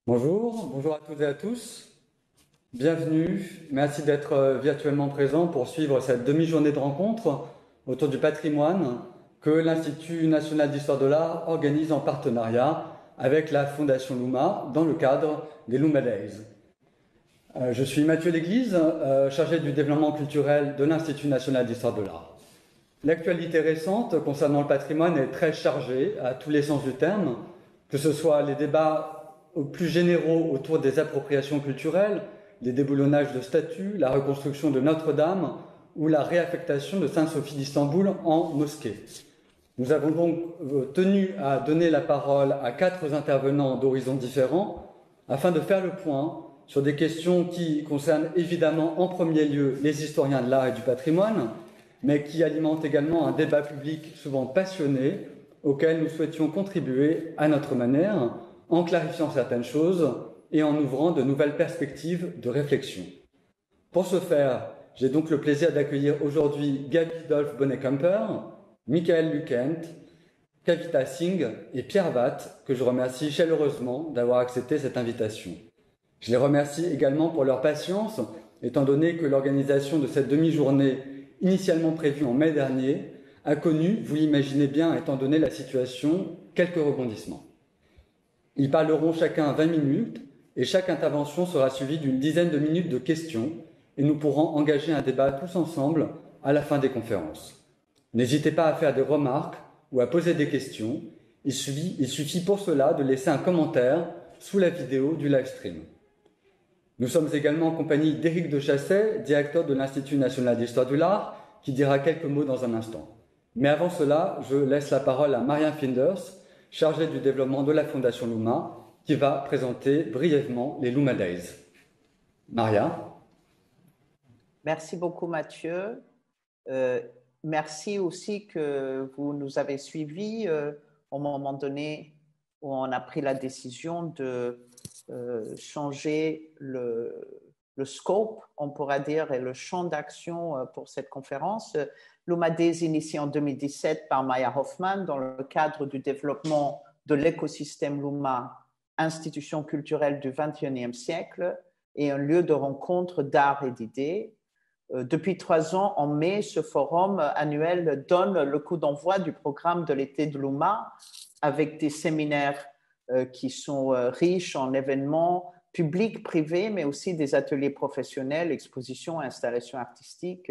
Bonjour, bonjour à toutes et à tous. Bienvenue, merci d'être virtuellement présent pour suivre cette demi-journée de rencontre autour du patrimoine que l'Institut national d'histoire de l'art organise en partenariat avec la Fondation Luma dans le cadre des Luma Days. Je suis Mathieu Léglise, chargé du développement culturel de l'Institut national d'histoire de l'art. L'actualité récente concernant le patrimoine est très chargée à tous les sens du terme, que ce soit les débats plus généraux autour des appropriations culturelles, les déboulonnages de statues, la reconstruction de Notre-Dame ou la réaffectation de Sainte-Sophie d'Istanbul en mosquée. Nous avons donc tenu à donner la parole à 4 intervenants d'horizons différents afin de faire le point sur des questions qui concernent évidemment en premier lieu les historiens de l'art et du patrimoine, mais qui alimentent également un débat public souvent passionné auquel nous souhaitions contribuer à notre manière en clarifiant certaines choses et en ouvrant de nouvelles perspectives de réflexion. Pour ce faire, j'ai donc le plaisir d'accueillir aujourd'hui Gaby Dolph Bonnet-Kemper, Michael Lucent, Kavita Singh et Pierre Watt, que je remercie chaleureusement d'avoir accepté cette invitation. Je les remercie également pour leur patience, étant donné que l'organisation de cette demi-journée, initialement prévue en mai dernier, a connu, vous l'imaginez bien, étant donné la situation, quelques rebondissements. Ils parleront chacun 20 minutes et chaque intervention sera suivie d'une dizaine de minutes de questions et nous pourrons engager un débat tous ensemble à la fin des conférences. N'hésitez pas à faire des remarques ou à poser des questions. Il suffit pour cela de laisser un commentaire sous la vidéo du live stream. Nous sommes également en compagnie d'Éric de Chasset, directeur de l'Institut national d'histoire de l'art, qui dira quelques mots dans un instant. Mais avant cela, je laisse la parole à Maria Finders, chargée du développement de la Fondation Luma, qui va présenter brièvement les Luma Days. Maria. Merci beaucoup Mathieu. Merci aussi que vous nous avez suivis au moment donné où on a pris la décision de changer le scope, on pourra dire, et le champ d'action pour cette conférence. Luma Days initié en 2017 par Maya Hoffman dans le cadre du développement de l'écosystème Luma, institution culturelle du XXIe siècle et un lieu de rencontre d'art et d'idées. Depuis 3 ans, en mai, ce forum annuel donne le coup d'envoi du programme de l'été de Luma avec des séminaires qui sont riches en événements publics, privés, mais aussi des ateliers professionnels, expositions, installations artistiques.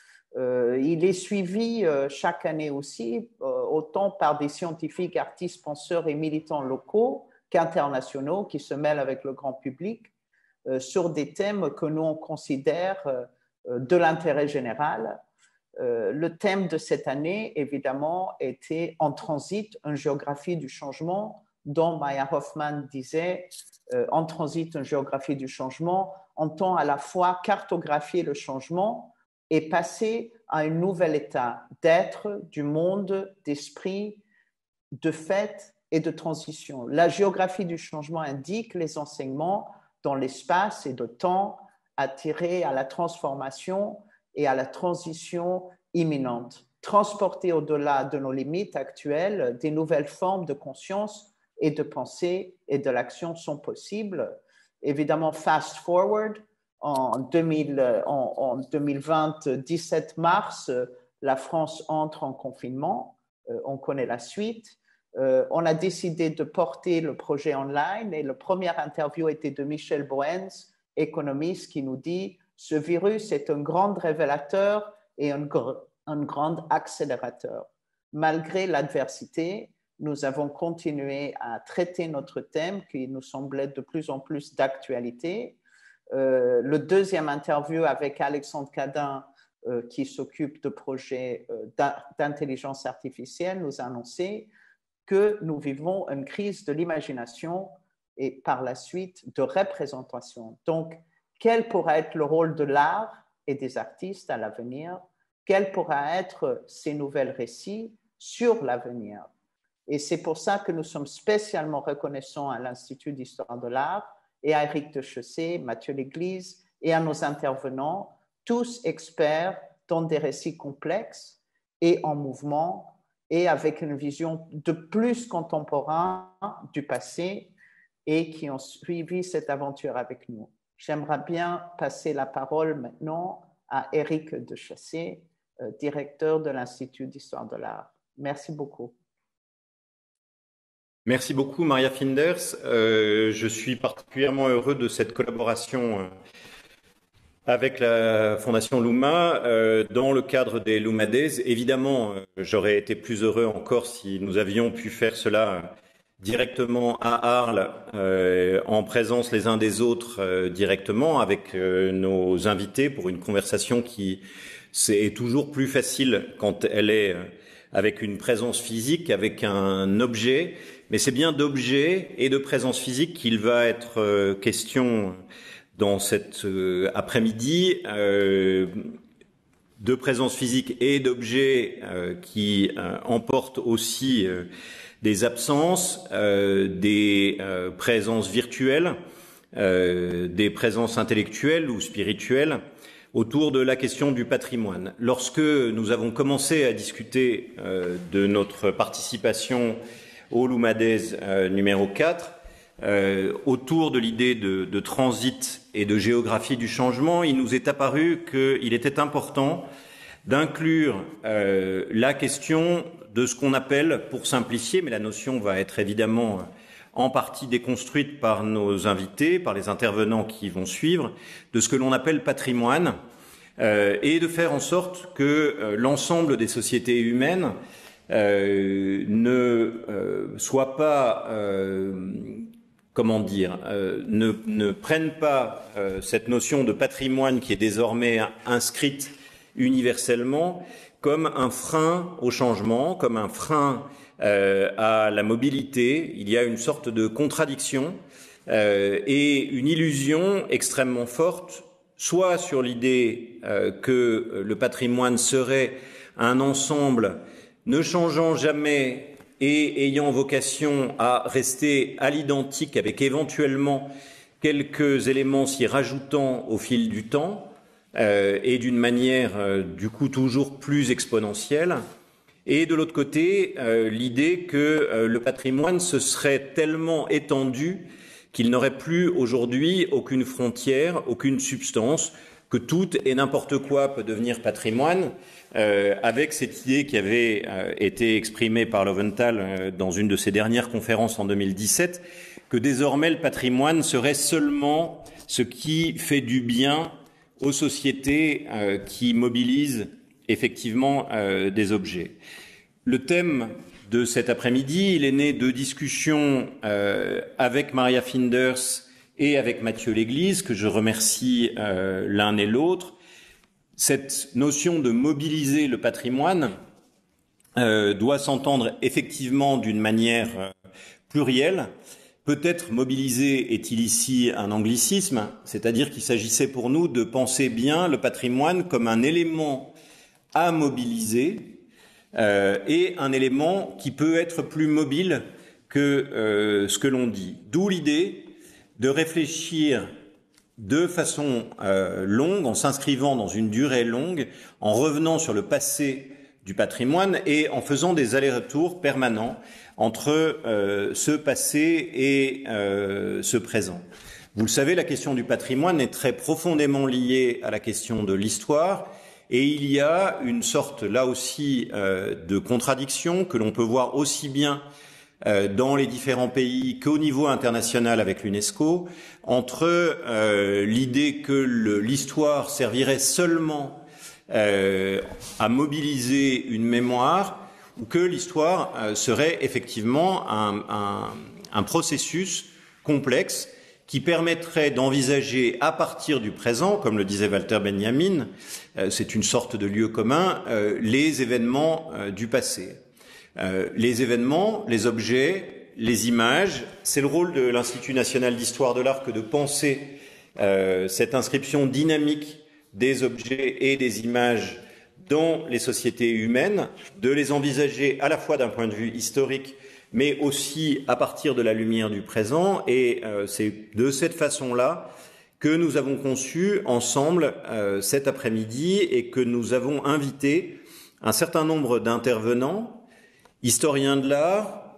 Il est suivi chaque année aussi, autant par des scientifiques, artistes, penseurs et militants locaux qu'internationaux qui se mêlent avec le grand public sur des thèmes que nous on considère de l'intérêt général. Le thème de cette année, évidemment, était En transit, une géographie du changement, dont Maya Hoffman disait En transit, une géographie du changement, entend à la fois cartographier le changement et passer à un nouvel état d'être, du monde, d'esprit, de fait et de transition. La géographie du changement indique les enseignements dans l'espace et le temps attirés à la transformation et à la transition imminente. Transporter au-delà de nos limites actuelles, des nouvelles formes de conscience et de pensée et de l'action sont possibles. Évidemment, fast forward, en 2020, 17 mars, la France entre en confinement. On connaît la suite. On a décidé de porter le projet online et la première interview était de Michel Boens, économiste, qui nous dit « Ce virus est un grand révélateur et un grand accélérateur. » Malgré l'adversité, nous avons continué à traiter notre thème qui nous semblait de plus en plus d'actualité. Le deuxième interview avec Alexandre Cadin, qui s'occupe de projets d'intelligence artificielle, nous a annoncé que nous vivons une crise de l'imagination et par la suite de représentation. Donc, quel pourra être le rôle de l'art et des artistes à l'avenir? Quels pourront être ces nouvelles récits sur l'avenir? Et c'est pour ça que nous sommes spécialement reconnaissants à l'Institut d'histoire de l'art et à Éric de Chasset, Mathieu Léglise et à nos intervenants, tous experts dans des récits complexes et en mouvement et avec une vision de plus contemporain du passé et qui ont suivi cette aventure avec nous. J'aimerais bien passer la parole maintenant à Éric Dechassé, directeur de l'Institut d'histoire de l'art. Merci beaucoup. Merci beaucoup, Maria Finders. Je suis particulièrement heureux de cette collaboration avec la Fondation Luma dans le cadre des Luma Days. Évidemment, j'aurais été plus heureux encore si nous avions pu faire cela directement à Arles, en présence les uns des autres directement avec nos invités pour une conversation qui est toujours plus facile quand elle est avec une présence physique, avec un objet. Mais c'est bien d'objet et de présence physique qu'il va être question dans cet après-midi, de présence physique et d'objets qui emportent aussi des absences, des présences virtuelles, des présences intellectuelles ou spirituelles autour de la question du patrimoine. Lorsque nous avons commencé à discuter de notre participation au Luma Days numéro 4, autour de l'idée de transit et de géographie du changement, il nous est apparu qu'il était important d'inclure la question de ce qu'on appelle, pour simplifier, mais la notion va être évidemment en partie déconstruite par nos invités, par les intervenants qui vont suivre, de ce que l'on appelle patrimoine, et de faire en sorte que l'ensemble des sociétés humaines ne soient pas, ne prennent pas cette notion de patrimoine qui est désormais inscrite universellement comme un frein au changement, comme un frein à la mobilité. Il y a une sorte de contradiction et une illusion extrêmement forte, soit sur l'idée que le patrimoine serait un ensemble ne changeant jamais et ayant vocation à rester à l'identique, avec éventuellement quelques éléments s'y rajoutant au fil du temps, et d'une manière du coup toujours plus exponentielle. Et de l'autre côté, l'idée que le patrimoine se serait tellement étendu qu'il n'aurait plus aujourd'hui aucune frontière, aucune substance, que tout et n'importe quoi peut devenir patrimoine, avec cette idée qui avait été exprimée par Lowenthal dans une de ses dernières conférences en 2017, que désormais le patrimoine serait seulement ce qui fait du bien aux sociétés qui mobilisent effectivement des objets. Le thème de cet après-midi, il est né de discussions avec Maria Finders et avec Mathieu Léglise, que je remercie l'un et l'autre. Cette notion de mobiliser le patrimoine doit s'entendre effectivement d'une manière plurielle. Peut-être mobiliser est-il ici un anglicisme, c'est-à-dire qu'il s'agissait pour nous de penser bien le patrimoine comme un élément à mobiliser et un élément qui peut être plus mobile que ce que l'on dit. D'où l'idée de réfléchir de façon longue, en s'inscrivant dans une durée longue, en revenant sur le passé du patrimoine et en faisant des allers-retours permanents entre ce passé et ce présent. Vous le savez, la question du patrimoine est très profondément liée à la question de l'histoire et il y a une sorte, là aussi, de contradiction que l'on peut voir aussi bien dans les différents pays qu'au niveau international avec l'UNESCO, entre l'idée que l'histoire servirait seulement à mobiliser une mémoire ou que l'histoire serait effectivement un processus complexe qui permettrait d'envisager à partir du présent, comme le disait Walter Benjamin, c'est une sorte de lieu commun, les événements du passé. Les événements, les objets, les images, c'est le rôle de l'Institut national d'histoire de l'art que de penser cette inscription dynamique des objets et des images dans les sociétés humaines, de les envisager à la fois d'un point de vue historique, mais aussi à partir de la lumière du présent. Et c'est de cette façon-là que nous avons conçu ensemble cet après-midi et que nous avons invité un certain nombre d'intervenants, historiens de l'art,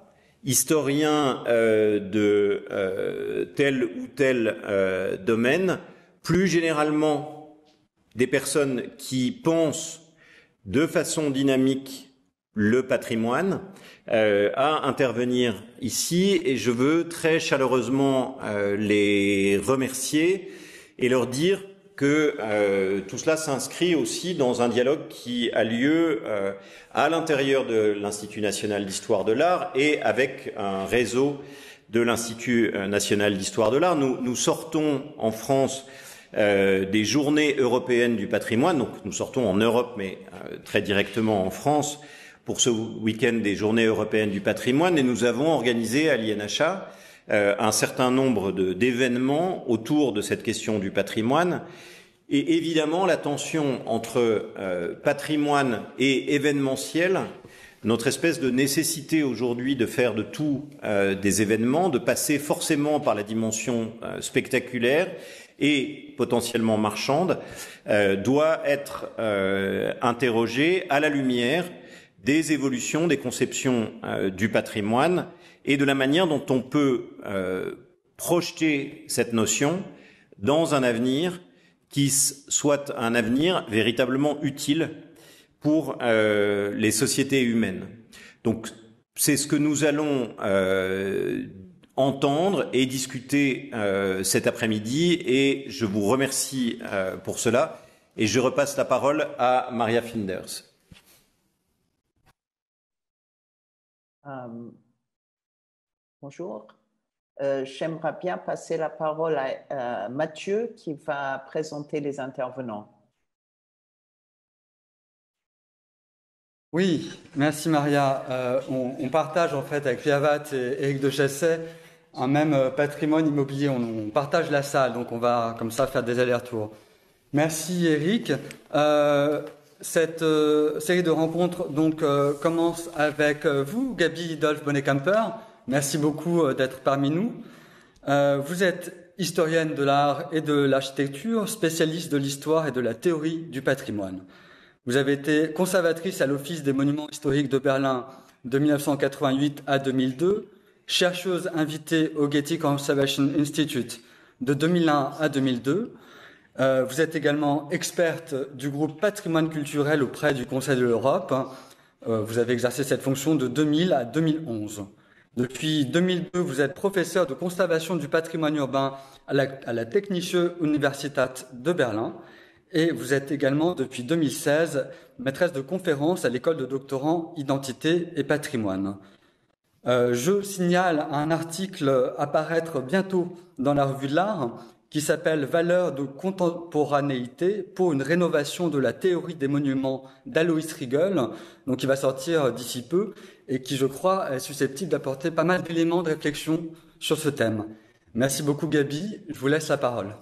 historiens de tel ou tel domaine, plus généralement des personnes qui pensent de façon dynamique le patrimoine, à intervenir ici, et je veux très chaleureusement les remercier et leur dire que tout cela s'inscrit aussi dans un dialogue qui a lieu à l'intérieur de l'Institut national d'histoire de l'art et avec un réseau de l'Institut national d'histoire de l'art. Nous sortons en France des journées européennes du patrimoine, donc nous sortons en Europe mais très directement en France pour ce week-end des journées européennes du patrimoine, et nous avons organisé à l'INHA un certain nombre d'événements autour de cette question du patrimoine. Et évidemment, la tension entre patrimoine et événementiel, notre espèce de nécessité aujourd'hui de faire de tout des événements, de passer forcément par la dimension spectaculaire et potentiellement marchande, doit être interrogée à la lumière des évolutions, des conceptions du patrimoine et de la manière dont on peut projeter cette notion dans un avenir qui soit un avenir véritablement utile pour les sociétés humaines. Donc, c'est ce que nous allons entendre et discuter cet après-midi, et je vous remercie pour cela. Et je repasse la parole à Maria Finders. Bonjour. J'aimerais bien passer la parole à Mathieu qui va présenter les intervenants. Oui, merci Maria. On partage en fait avec Viavat et Éric de Chasset un même patrimoine immobilier. On partage la salle, donc on va comme ça faire des allers-retours. Merci Éric. Cette série de rencontres donc commence avec vous, Gaby Dolph Bonnet-Camper. Merci beaucoup d'être parmi nous. Vous êtes historienne de l'art et de l'architecture, spécialiste de l'histoire et de la théorie du patrimoine. Vous avez été conservatrice à l'Office des monuments historiques de Berlin de 1988 à 2002, chercheuse invitée au Getty Conservation Institute de 2001 à 2002. Vous êtes également experte du groupe Patrimoine culturel auprès du Conseil de l'Europe. Vous avez exercé cette fonction de 2000 à 2011. Depuis 2002, vous êtes professeur de conservation du patrimoine urbain à la Technische Universität de Berlin. Et vous êtes également, depuis 2016, maîtresse de conférences à l'école de doctorants Identité et Patrimoine. Je signale un article à paraître bientôt dans la revue de l'art qui s'appelle « Valeurs de contemporanéité pour une rénovation de la théorie des monuments » d'Aloïs Riegel, donc qui va sortir d'ici peu et qui, je crois, est susceptible d'apporter pas mal d'éléments de réflexion sur ce thème. Merci beaucoup Gaby, je vous laisse la parole.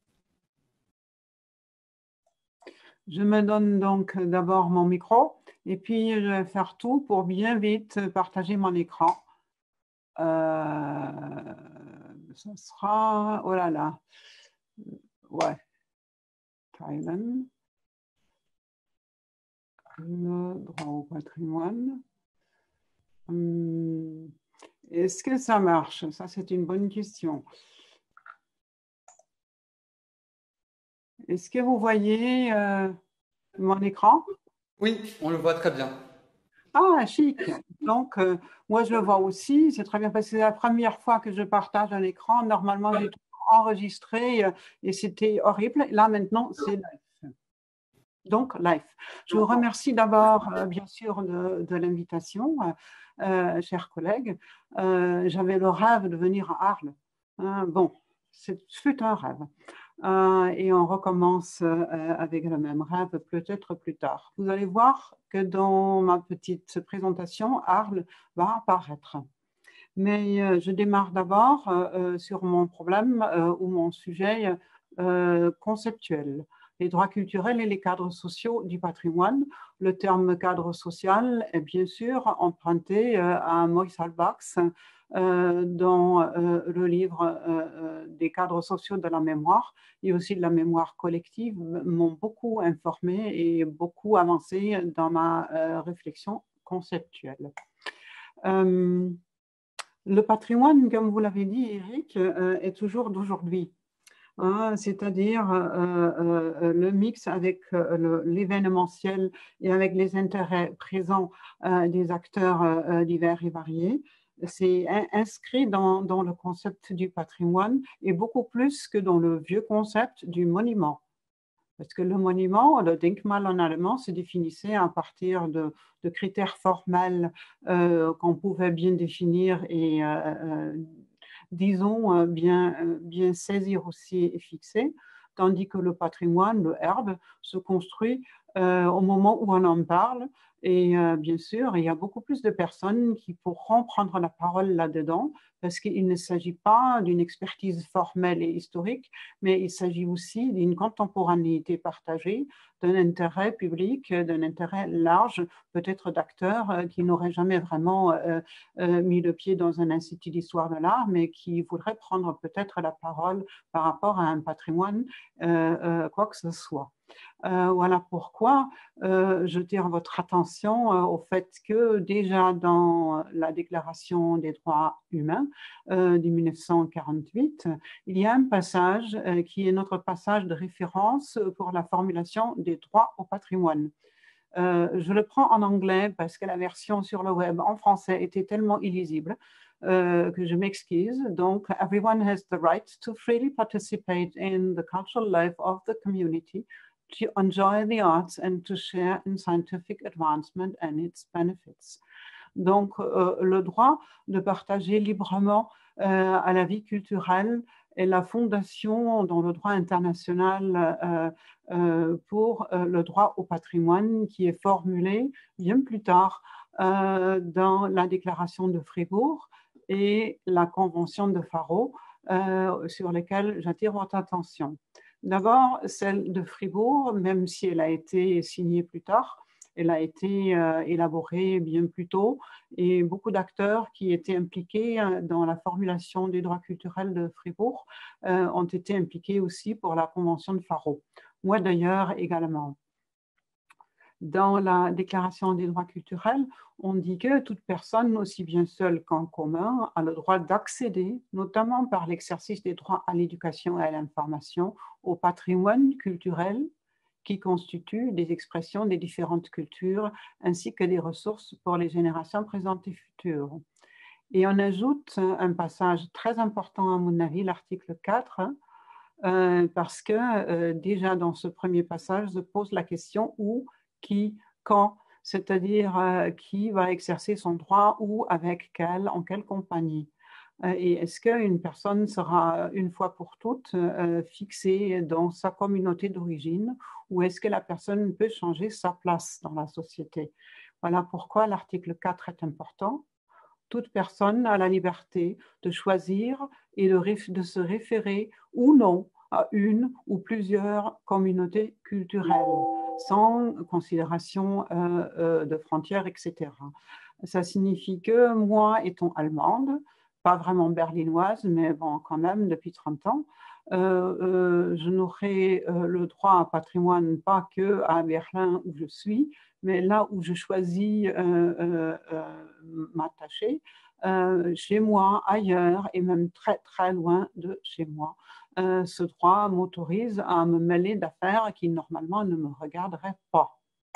Je me donne donc d'abord mon micro et puis je vais faire tout pour bien vite partager mon écran. Ça sera, oh là là, ouais, Thailand, le droit au patrimoine. Est-ce que ça marche? Ça, c'est une bonne question. Est-ce que vous voyez mon écran? Oui, on le voit très bien. Ah, chic. Donc, moi, je le vois aussi. C'est très bien parce que c'est la première fois que je partage un écran. Normalement, j'ai tout enregistré et c'était horrible. Là, maintenant, c'est live. Donc, live. Je vous remercie d'abord, bien sûr, de l'invitation, chers collègues. J'avais le rêve de venir à Arles. Bon, ce fut un rêve. Et on recommence avec le même rêve peut-être plus tard. Vous allez voir que dans ma petite présentation, Arles va apparaître. Mais je démarre d'abord sur mon problème ou mon sujet conceptuel. Les droits culturels et les cadres sociaux du patrimoine. Le terme cadre social est bien sûr emprunté à Maurice Halbachs dans le livre des cadres sociaux de la mémoire et aussi de la mémoire collective m'ont beaucoup informé et beaucoup avancé dans ma réflexion conceptuelle. Le patrimoine, comme vous l'avez dit, Eric, est toujours d'aujourd'hui. C'est-à-dire le mix avec l'événementiel et avec les intérêts présents des acteurs divers et variés. C'est inscrit dans le concept du patrimoine et beaucoup plus que dans le vieux concept du monument. Parce que le monument, le Denkmal en allemand, se définissait à partir de critères formels qu'on pouvait bien définir et, disons, bien saisir aussi et fixer, tandis que le patrimoine, le herbe, se construit au moment où on en parle. Et bien sûr, il y a beaucoup plus de personnes qui pourront prendre la parole là-dedans, parce qu'il ne s'agit pas d'une expertise formelle et historique, mais il s'agit aussi d'une contemporanéité partagée, d'un intérêt public, d'un intérêt large, peut-être d'acteurs qui n'auraient jamais vraiment mis le pied dans un institut d'histoire de l'art, mais qui voudraient prendre peut-être la parole par rapport à un patrimoine, quoi que ce soit. Voilà pourquoi je tire votre attention au fait que déjà dans la Déclaration des droits humains de 1948, il y a un passage qui est notre passage de référence pour la formulation des droits au patrimoine. Je le prends en anglais parce que la version sur le web en français était tellement illisible que je m'excuse. Donc, everyone has the right to freely participate in the cultural life of the community, to enjoy the arts and to share in scientific advancement and its benefits. Donc, le droit de partager librement à la vie culturelle est la fondation dans le droit international pour le droit au patrimoine qui est formulé bien plus tard dans la Déclaration de Fribourg et la Convention de Faro sur lesquelles j'attire votre attention. D'abord, celle de Fribourg, même si elle a été signée plus tard, elle a été élaborée bien plus tôt et beaucoup d'acteurs qui étaient impliqués dans la formulation des droits culturels de Fribourg ont été impliqués aussi pour la Convention de Faro. Moi d'ailleurs également. Dans la Déclaration des droits culturels, on dit que toute personne, aussi bien seule qu'en commun, a le droit d'accéder, notamment par l'exercice des droits à l'éducation et à l'information, au patrimoine culturel qui constitue des expressions des différentes cultures, ainsi que des ressources pour les générations présentes et futures. Et on ajoute un passage très important, à mon avis, l'article 4, parce que déjà dans ce premier passage se pose la question où, qui, quand, c'est-à-dire qui va exercer son droit, où, avec quelle, en quelle compagnie. Et est-ce qu'une personne sera une fois pour toutes fixée dans sa communauté d'origine ou est-ce que la personne peut changer sa place dans la société? Voilà pourquoi l'article 4 est important. Toute personne a la liberté de choisir et de se référer ou non à une ou plusieurs communautés culturelles, sans considération de frontières, etc. Ça signifie que moi, étant allemande, pas vraiment berlinoise, mais bon, quand même, depuis 30 ans, je n'aurai le droit à patrimoine pas que à Berlin où je suis, mais là où je choisis m'attacher, chez moi, ailleurs et même très très loin de chez moi. Ce droit m'autorise à me mêler d'affaires qui normalement ne me regarderaient pas,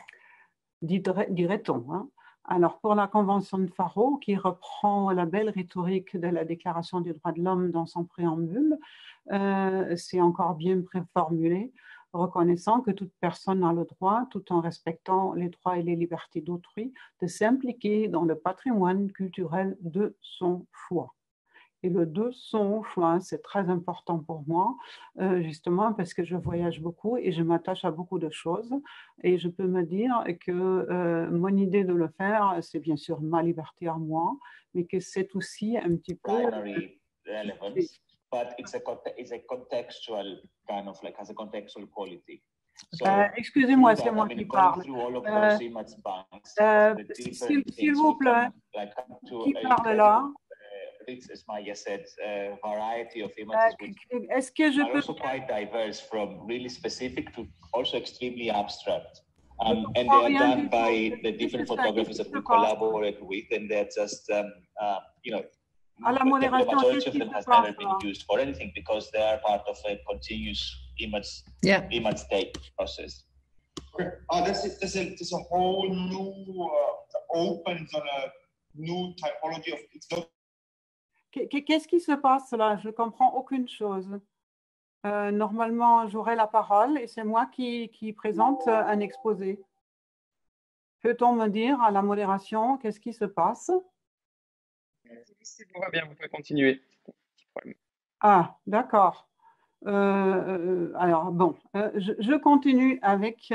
dirait-on. Hein. Alors, pour la Convention de Faro, qui reprend la belle rhétorique de la Déclaration des droits de l'homme dans son préambule, c'est encore bien préformulé, reconnaissant que toute personne a le droit, tout en respectant les droits et les libertés d'autrui, de s'impliquer dans le patrimoine culturel de son choix. Et le de son choix, c'est très important pour moi, justement parce que je voyage beaucoup et je m'attache à beaucoup de choses. Et je peux me dire que mon idée de le faire, c'est bien sûr ma liberté à moi, mais que c'est aussi un petit peu... Primary relevance, but it's a contextual kind of like has a contextual quality. So, excusez-moi, c'est moi qui parle. S'il vous plaît, qui parle là? As Maya said, variety of images est-ce que je are peux... also quite diverse, from really specific to also extremely abstract. And they are done by the different photographers that we collaborate with, and they're just, you know, À la the modération, majority qu'est-ce of qui them se has passe never been là? used for anything because they are part of a continuous image state process. Okay. There's a whole new opens on a new typology of it's not. Qu'est-ce qui se passe là? Je ne comprends aucune chose. Normalement, j'aurai la parole et c'est moi qui présente un exposé. Peut-on me dire à la modération qu'est-ce qui se passe? Si tout va bien, vous pouvez continuer. Ah, d'accord. Alors, bon, je continue avec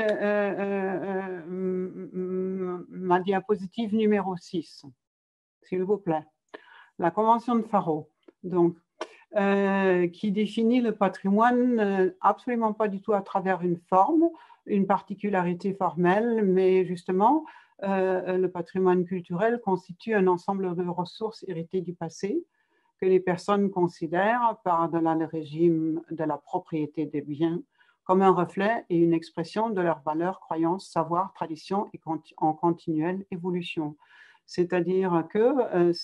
ma diapositive numéro 6, s'il vous plaît. La Convention de Faro, donc, qui définit le patrimoine absolument pas du tout à travers une forme, une particularité formelle, mais justement, le patrimoine culturel constitue un ensemble de ressources héritées du passé que les personnes considèrent, par-delà le régime de la propriété des biens, comme un reflet et une expression de leurs valeurs, croyances, savoirs, traditions et en continuelle évolution. C'est-à-dire que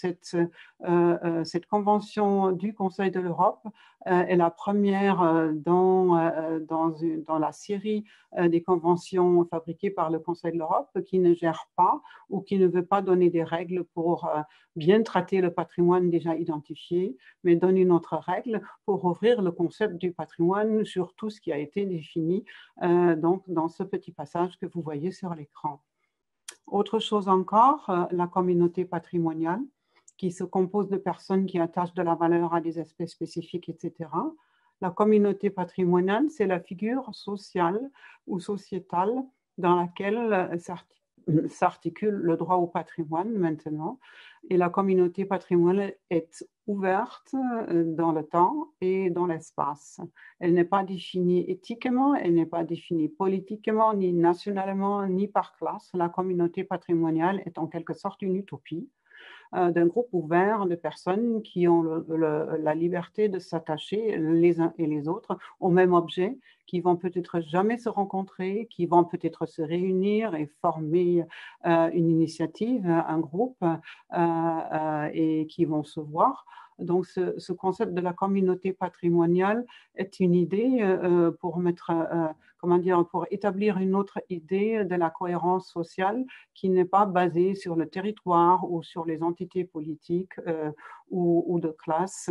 cette convention du Conseil de l'Europe est la première dans la série des conventions fabriquées par le Conseil de l'Europe qui ne gère pas ou qui ne veut pas donner des règles pour bien traiter le patrimoine déjà identifié, mais donne une autre règle pour ouvrir le concept du patrimoine sur tout ce qui a été défini donc dans ce petit passage que vous voyez sur l'écran. Autre chose encore, la communauté patrimoniale, qui se compose de personnes qui attachent de la valeur à des aspects spécifiques, etc. La communauté patrimoniale, c'est la figure sociale ou sociétale dans laquelle s'articule le droit au patrimoine maintenant. Et la communauté patrimoniale est ouverte dans le temps et dans l'espace. Elle n'est pas définie éthiquement, elle n'est pas définie politiquement, ni nationalement, ni par classe. La communauté patrimoniale est en quelque sorte une utopie d'un groupe ouvert de personnes qui ont la liberté de s'attacher les uns et les autres au même objet, qui vont peut-être jamais se rencontrer, qui vont peut-être se réunir et former une initiative, un groupe, et qui vont se voir. Donc, ce concept de la communauté patrimoniale est une idée pour pour établir une autre idée de la cohérence sociale qui n'est pas basée sur le territoire ou sur les entités politiques ou de classe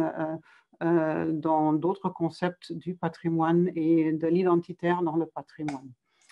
dans d'autres concepts du patrimoine et de l'identitaire dans le patrimoine.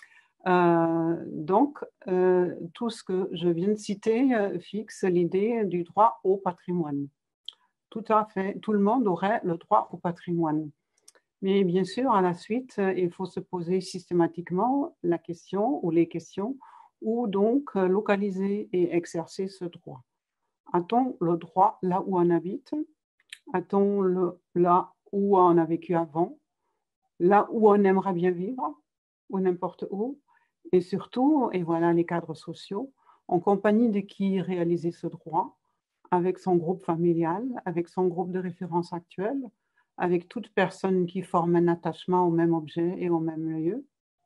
Donc, tout ce que je viens de citer fixe l'idée du droit au patrimoine. Tout à fait, tout le monde aurait le droit au patrimoine. Mais bien sûr, à la suite, il faut se poser systématiquement la question ou les questions où donc localiser et exercer ce droit. A-t-on le droit là où on habite? A-t-on là où on a vécu avant? Là où on aimerait bien vivre? Ou n'importe où? Et surtout, et voilà les cadres sociaux, en compagnie de qui réaliser ce droit? Avec son groupe familial, avec son groupe de référence actuel, avec toute personne qui forme un attachement au même objet et au même lieu.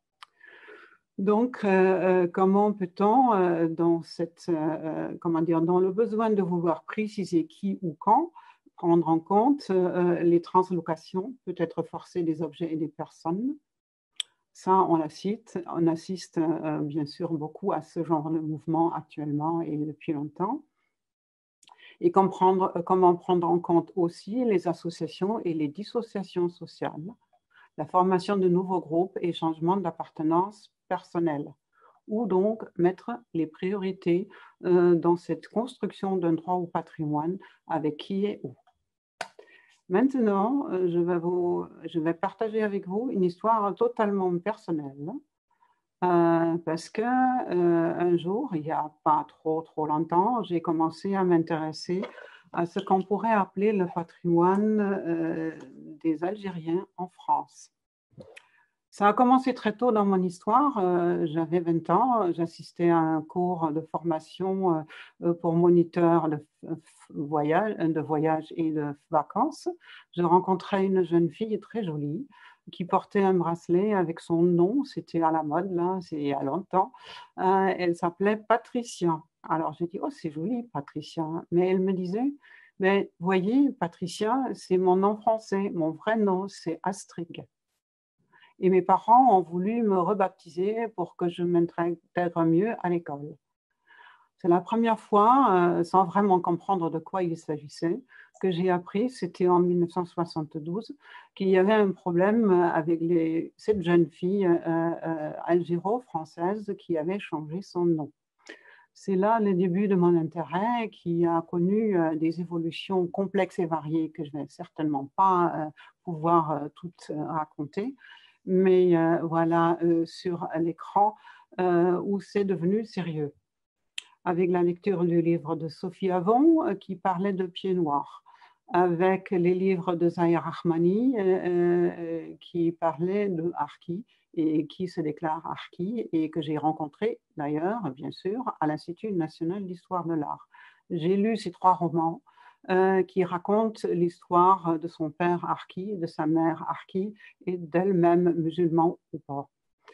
Donc, comment peut-on, dans le besoin de vouloir préciser qui ou quand, prendre en compte les translocations, peut-être forcées des objets et des personnes? Ça, on assiste bien sûr beaucoup à ce genre de mouvement actuellement et depuis longtemps. Et comment prendre en compte aussi les associations et les dissociations sociales, la formation de nouveaux groupes et changement d'appartenance personnelle, ou donc mettre les priorités dans cette construction d'un droit au patrimoine avec qui et où. Maintenant, je vais partager avec vous une histoire totalement personnelle. Parce que un jour, il n'y a pas trop longtemps, j'ai commencé à m'intéresser à ce qu'on pourrait appeler le patrimoine des Algériens en France. Ça a commencé très tôt dans mon histoire. J'avais 20 ans, j'assistais à un cours de formation pour moniteur de voyage et de vacances. Je rencontrais une jeune fille très jolie qui portait un bracelet avec son nom, c'était à la mode, là, c'est il y a longtemps. Elle s'appelait Patricia. Alors j'ai dit, oh c'est joli Patricia, mais elle me disait, Mais voyez, Patricia, c'est mon nom français. Mon vrai nom, c'est Astrid. Et mes parents ont voulu me rebaptiser pour que je m'intègre mieux à l'école. C'est la première fois, sans vraiment comprendre de quoi il s'agissait, que j'ai appris, c'était en 1972, qu'il y avait un problème avec cette jeune fille algéro-française qui avait changé son nom. C'est là le début de mon intérêt qui a connu des évolutions complexes et variées que je ne vais certainement pas pouvoir toutes raconter, mais voilà sur l'écran où c'est devenu sérieux, avec la lecture du livre de Sophie Avon qui parlait de pieds noirs, avec les livres de Zahir Rahmani qui parlaient de Harki et qui se déclare Harki et que j'ai rencontré d'ailleurs, bien sûr, à l'Institut national d'histoire de l'art. J'ai lu ces 3 romans qui racontent l'histoire de son père Harki, de sa mère Harki et d'elle-même musulmane ou pas.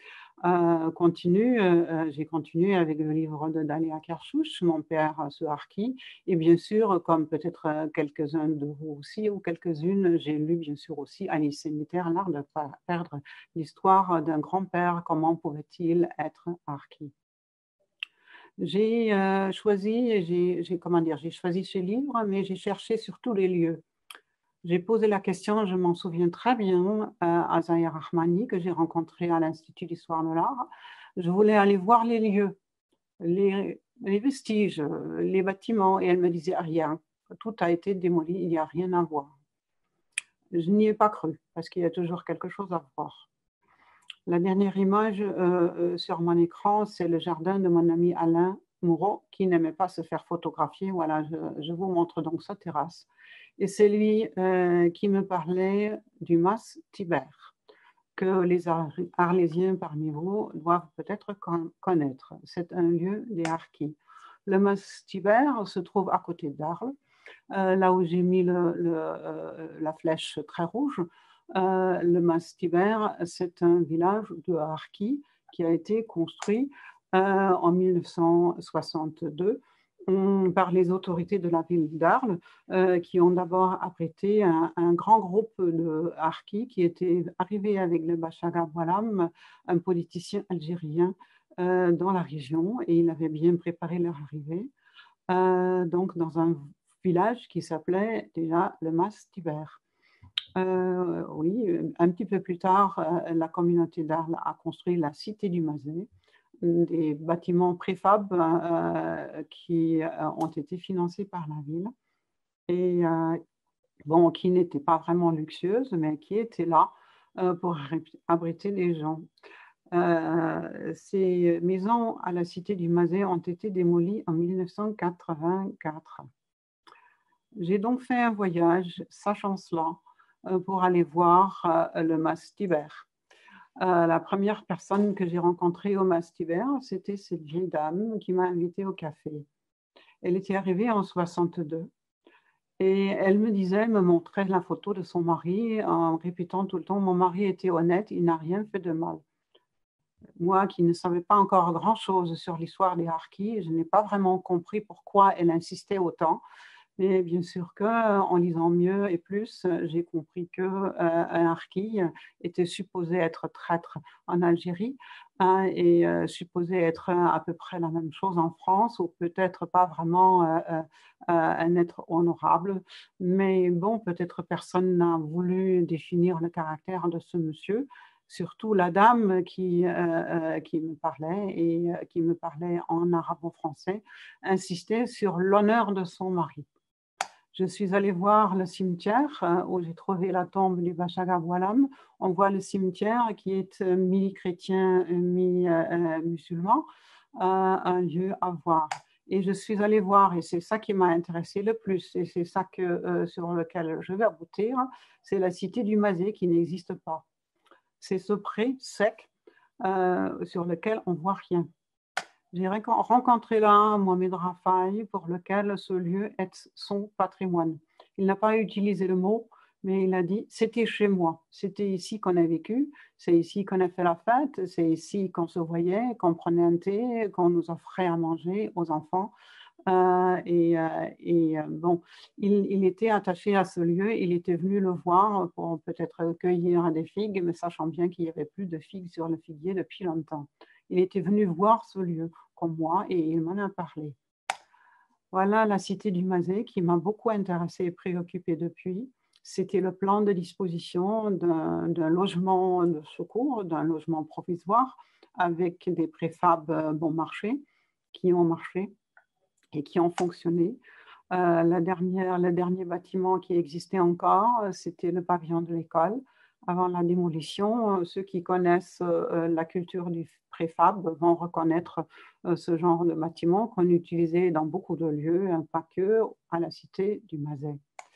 J'ai continué avec le livre de Dalia Kershouch, Mon père ce Harki, et bien sûr, comme peut-être quelques-uns de vous aussi ou quelques-unes, j'ai lu bien sûr aussi Alice Cimetière, L'art de perdre, l'histoire d'un grand-père, comment pouvait-il être Harki. J'ai choisi ce livre, mais j'ai cherché sur tous les lieux. J'ai posé la question, je m'en souviens très bien, à Zahir Rahmani, que j'ai rencontré à l'Institut d'histoire de l'art. Je voulais aller voir les lieux, les vestiges, les bâtiments, et elle me disait rien. Tout a été démoli, il n'y a rien à voir. Je n'y ai pas cru, parce qu'il y a toujours quelque chose à voir. La dernière image sur mon écran, c'est le jardin de mon ami Alain Moureau, qui n'aimait pas se faire photographier. Voilà, je vous montre donc sa terrasse. Et c'est lui qui me parlait du Mas Tibère, que les Arlésiens parmi vous doivent peut-être connaître. C'est un lieu des Harkis. Le Mas Tibère se trouve à côté d'Arles, là où j'ai mis la flèche très rouge. Le Mas Tibère, c'est un village de Harkis qui a été construit en 1962 par les autorités de la ville d'Arles, qui ont d'abord abrité un grand groupe de Harkis qui était arrivé avec le Bachaga Boualam, un politicien algérien dans la région, et il avait bien préparé leur arrivée, donc dans un village qui s'appelait déjà le Mas Tibère. Oui, un petit peu plus tard, la communauté d'Arles a construit la cité du Mazet, des bâtiments préfab qui ont été financés par la ville et bon, qui n'étaient pas vraiment luxueuses, mais qui étaient là pour abriter les gens. Ces maisons à la cité du Mazet ont été démolies en 1984. J'ai donc fait un voyage, sachant cela, pour aller voir le Mas Tibère. La première personne que j'ai rencontrée au Mas Tibère, c'était cette vieille dame qui m'a invitée au café. Elle était arrivée en 62 et elle me montrait la photo de son mari en répétant tout le temps « Mon mari était honnête, il n'a rien fait de mal ». Moi qui ne savais pas encore grand-chose sur l'histoire des Harkis, je n'ai pas vraiment compris pourquoi elle insistait autant. Mais bien sûr qu'en lisant mieux et plus, j'ai compris qu'un Harki était supposé être traître en Algérie et supposé être à peu près la même chose en France, ou peut-être pas vraiment un être honorable. Mais bon, peut-être personne n'a voulu définir le caractère de ce monsieur. Surtout la dame qui me parlait et qui me parlait en arabo-français, insistait sur l'honneur de son mari. Je suis allée voir le cimetière où j'ai trouvé la tombe du Bachaga Boualam. On voit le cimetière qui est mi-chrétien, mi-musulman, un lieu à voir. Et je suis allée voir, et c'est ça qui m'a intéressé le plus, et c'est ça sur lequel je vais aboutir, c'est la cité du Mazet qui n'existe pas. C'est ce pré sec sur lequel on ne voit rien. J'ai rencontré là Mohamed Rafai, pour lequel ce lieu est son patrimoine. Il n'a pas utilisé le mot, mais il a dit « c'était chez moi, c'était ici qu'on a vécu, c'est ici qu'on a fait la fête, c'est ici qu'on se voyait, qu'on prenait un thé, qu'on nous offrait à manger aux enfants. Bon, il était attaché à ce lieu, il était venu le voir pour peut-être cueillir des figues, mais sachant bien qu'il n'y avait plus de figues sur le figuier depuis longtemps. Il était venu voir ce lieu, comme moi, et il m'en a parlé. Voilà la cité du Mazet qui m'a beaucoup intéressée et préoccupée depuis. C'était le plan de disposition d'un logement de secours, d'un logement provisoire, avec des préfabs bon marché, qui ont marché et qui ont fonctionné. Le dernier bâtiment qui existait encore, c'était le pavillon de l'école. Avant la démolition, ceux qui connaissent la culture du préfab vont reconnaître ce genre de bâtiment qu'on utilisait dans beaucoup de lieux, pas que à la cité du Mazet.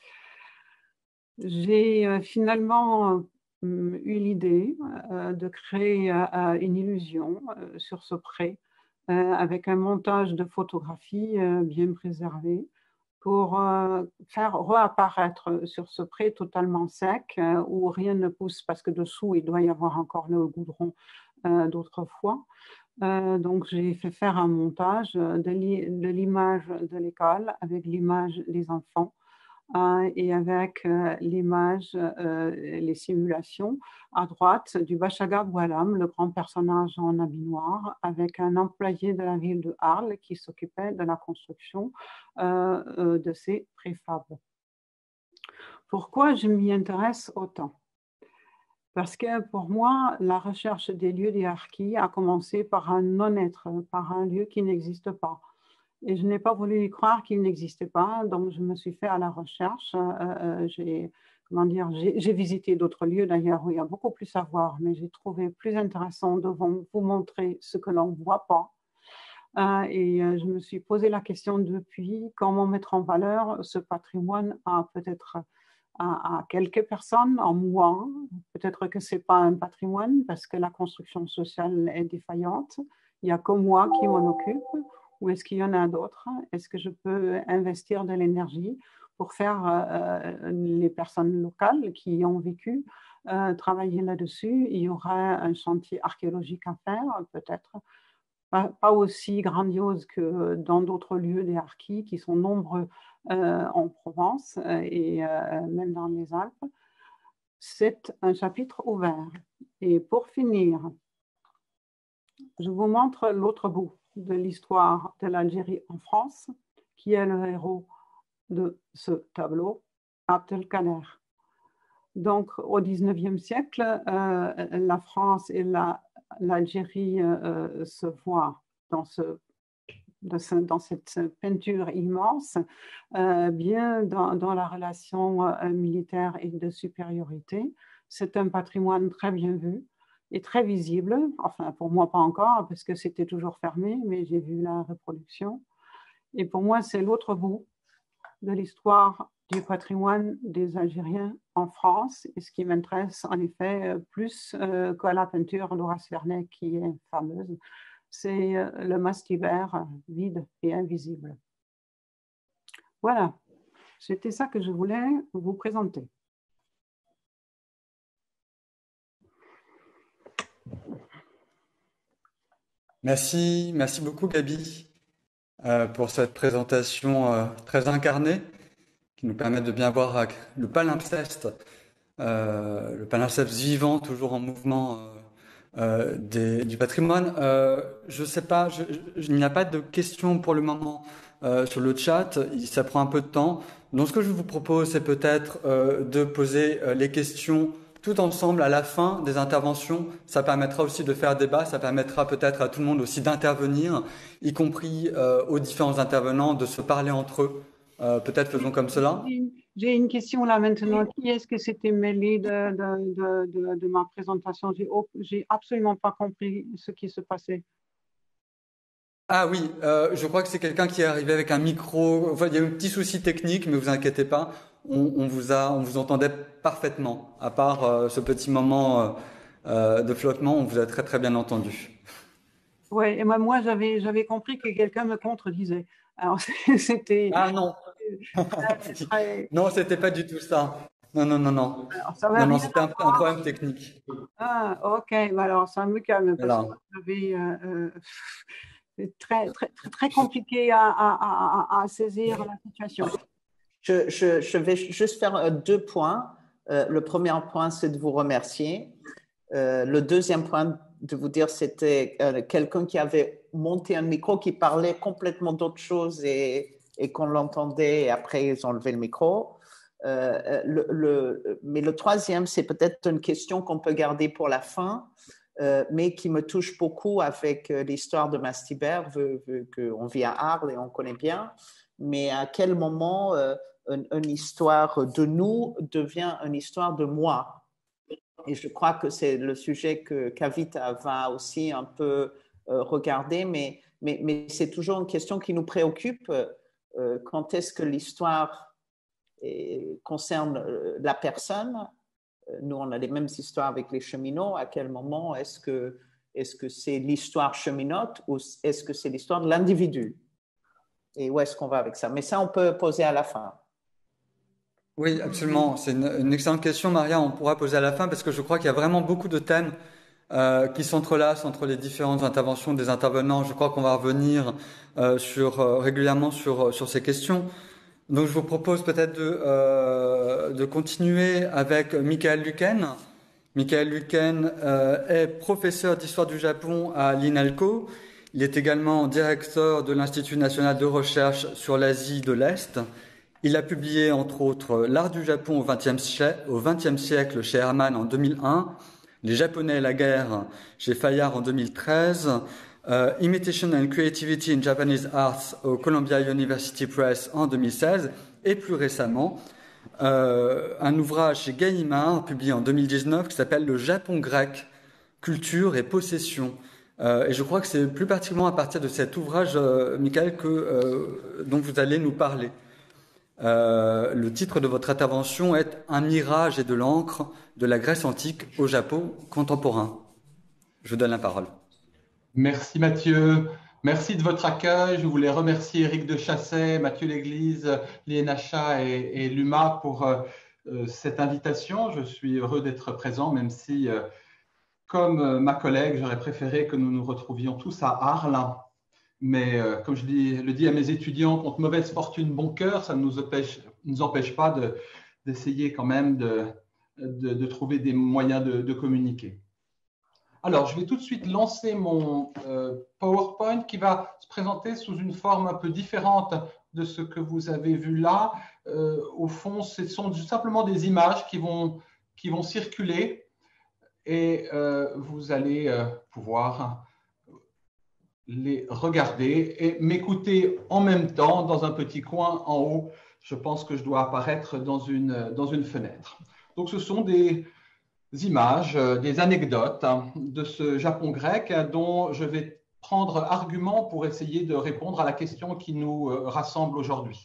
J'ai finalement eu l'idée de créer une illusion sur ce pré avec un montage de photographies bien préservées pour faire réapparaître sur ce pré totalement sec où rien ne pousse parce que dessous il doit y avoir encore le goudron d'autrefois. Donc j'ai fait faire un montage de l'image de l'école avec l'image des enfants et avec l'image, les simulations à droite du Bachaga Boualam, le grand personnage en habit noir, avec un employé de la ville de Arles qui s'occupait de la construction de ces préfabs. Pourquoi je m'y intéresse autant? Parce que pour moi, la recherche des lieux d'hierarchie a commencé par un non-être, par un lieu qui n'existe pas. Et je n'ai pas voulu y croire qu'il n'existait pas, donc je me suis fait à la recherche. J'ai visité d'autres lieux d'ailleurs où il y a beaucoup plus à voir, mais j'ai trouvé plus intéressant de vous montrer ce que l'on ne voit pas. Je me suis posé la question depuis comment mettre en valeur ce patrimoine à peut-être à quelques personnes, en moi. Peut-être que ce n'est pas un patrimoine parce que la construction sociale est défaillante. Il n'y a que moi qui m'en occupe. Ou est-ce qu'il y en a d'autres? Est-ce que je peux investir de l'énergie pour faire les personnes locales qui ont vécu travailler là-dessus? Il y aura un chantier archéologique à faire, peut-être. Pas aussi grandiose que dans d'autres lieux d'hierarchie qui sont nombreux en Provence et même dans les Alpes. C'est un chapitre ouvert. Et pour finir, je vous montre l'autre bout de l'histoire de l'Algérie en France, qui est le héros de ce tableau, Abdelkader. Donc, au XIXe siècle, la France et l'Algérie se voient dans cette peinture immense, bien dans la relation militaire et de supériorité. C'est un patrimoine très bien vu et très visible, enfin pour moi pas encore parce que c'était toujours fermé, mais j'ai vu la reproduction. Et pour moi, c'est l'autre bout de l'histoire du patrimoine des Algériens en France, et ce qui m'intéresse en effet plus que la peinture d'Horace Vernet qui est fameuse, c'est le mastibert vide et invisible. Voilà, c'était ça que je voulais vous présenter. Merci beaucoup Gaby pour cette présentation très incarnée qui nous permet de bien voir le palimpseste vivant, toujours en mouvement du patrimoine. Je ne sais pas, il n'y a pas de questions pour le moment sur le chat, ça prend un peu de temps. Donc ce que je vous propose, c'est peut-être de poser les questions tout ensemble à la fin des interventions. Ça permettra aussi de faire débat, ça permettra peut-être à tout le monde aussi d'intervenir, y compris aux différents intervenants de se parler entre eux. Peut-être faisons comme cela. J'ai une question là maintenant. Qui est-ce que s'était mêlé de ma présentation? J'ai absolument pas compris ce qui se passait. Ah oui, je crois que c'est quelqu'un qui est arrivé avec un micro. Enfin, il y a eu un petit souci technique, mais vous inquiétez pas, on vous entendait parfaitement. À part ce petit moment de flottement, on vous a très très bien entendu. Oui, et moi j'avais compris que quelqu'un me contredisait. Alors c'était. Ah non. Non, c'était pas du tout ça. Non. Non, c'était un problème technique. Ah, ok. Alors, ça me calme. Parce que C'est très compliqué à saisir la situation. Je vais juste faire 2 points. Le premier point, c'est de vous remercier. Le deuxième point, de vous dire, c'était quelqu'un qui avait monté un micro qui parlait complètement d'autre chose et qu'on l'entendait et après ils ont levé le micro. Mais le troisième, c'est peut-être une question qu'on peut garder pour la fin, mais qui me touche beaucoup avec l'histoire de Mastibert, vu qu'on vit à Arles et on connaît bien. Mais à quel moment une histoire de nous devient une histoire de moi? Et je crois que c'est le sujet que Kavita va aussi un peu regarder, mais c'est toujours une question qui nous préoccupe. Quand est-ce que l'histoire concerne la personne? Nous, on a les mêmes histoires avec les cheminots. À quel moment est-ce que c'est l'histoire cheminote ou est-ce que c'est l'histoire de l'individu? Et où est-ce qu'on va avec ça? Mais ça, on peut poser à la fin. Oui, absolument. C'est une excellente question, Maria. On pourra poser à la fin parce que je crois qu'il y a vraiment beaucoup de thèmes qui s'entrelacent entre les différentes interventions des intervenants. Je crois qu'on va revenir régulièrement sur ces questions. Donc, je vous propose peut-être de continuer avec Michael Luken. Michael Luken est professeur d'histoire du Japon à l'INALCO. Il est également directeur de l'Institut national de recherche sur l'Asie de l'Est. Il a publié, entre autres, L'art du Japon au XXe siècle chez Hermann en 2001, Les Japonais et la guerre chez Fayard en 2013, Imitation and Creativity in Japanese Arts au Columbia University Press en 2016, et plus récemment, un ouvrage chez Gallimard, publié en 2019, qui s'appelle Le Japon grec, culture et possession. Et je crois que c'est plus particulièrement à partir de cet ouvrage, Michael, dont vous allez nous parler. Le titre de votre intervention est « Un mirage et de l'encre de la Grèce antique au Japon contemporain ». Je vous donne la parole. Merci Mathieu. Merci de votre accueil. Je voulais remercier Éric de Chasset, Mathieu L'Église, l'INHA et l'UMA pour cette invitation. Je suis heureux d'être présent, même si, comme ma collègue, j'aurais préféré que nous nous retrouvions tous à Arles. Mais comme je le dis à mes étudiants, contre mauvaise fortune, bon cœur, ça ne nous empêche pas d'essayer quand même de trouver des moyens de communiquer. Alors, je vais tout de suite lancer mon PowerPoint qui va se présenter sous une forme un peu différente de ce que vous avez vu là. Au fond, ce sont simplement des images qui vont circuler et vous allez pouvoir les regarder et m'écouter en même temps dans un petit coin en haut. Je pense que je dois apparaître dans une fenêtre. Donc, ce sont des images, des anecdotes de ce Japon grec dont je vais prendre argument pour essayer de répondre à la question qui nous rassemble aujourd'hui.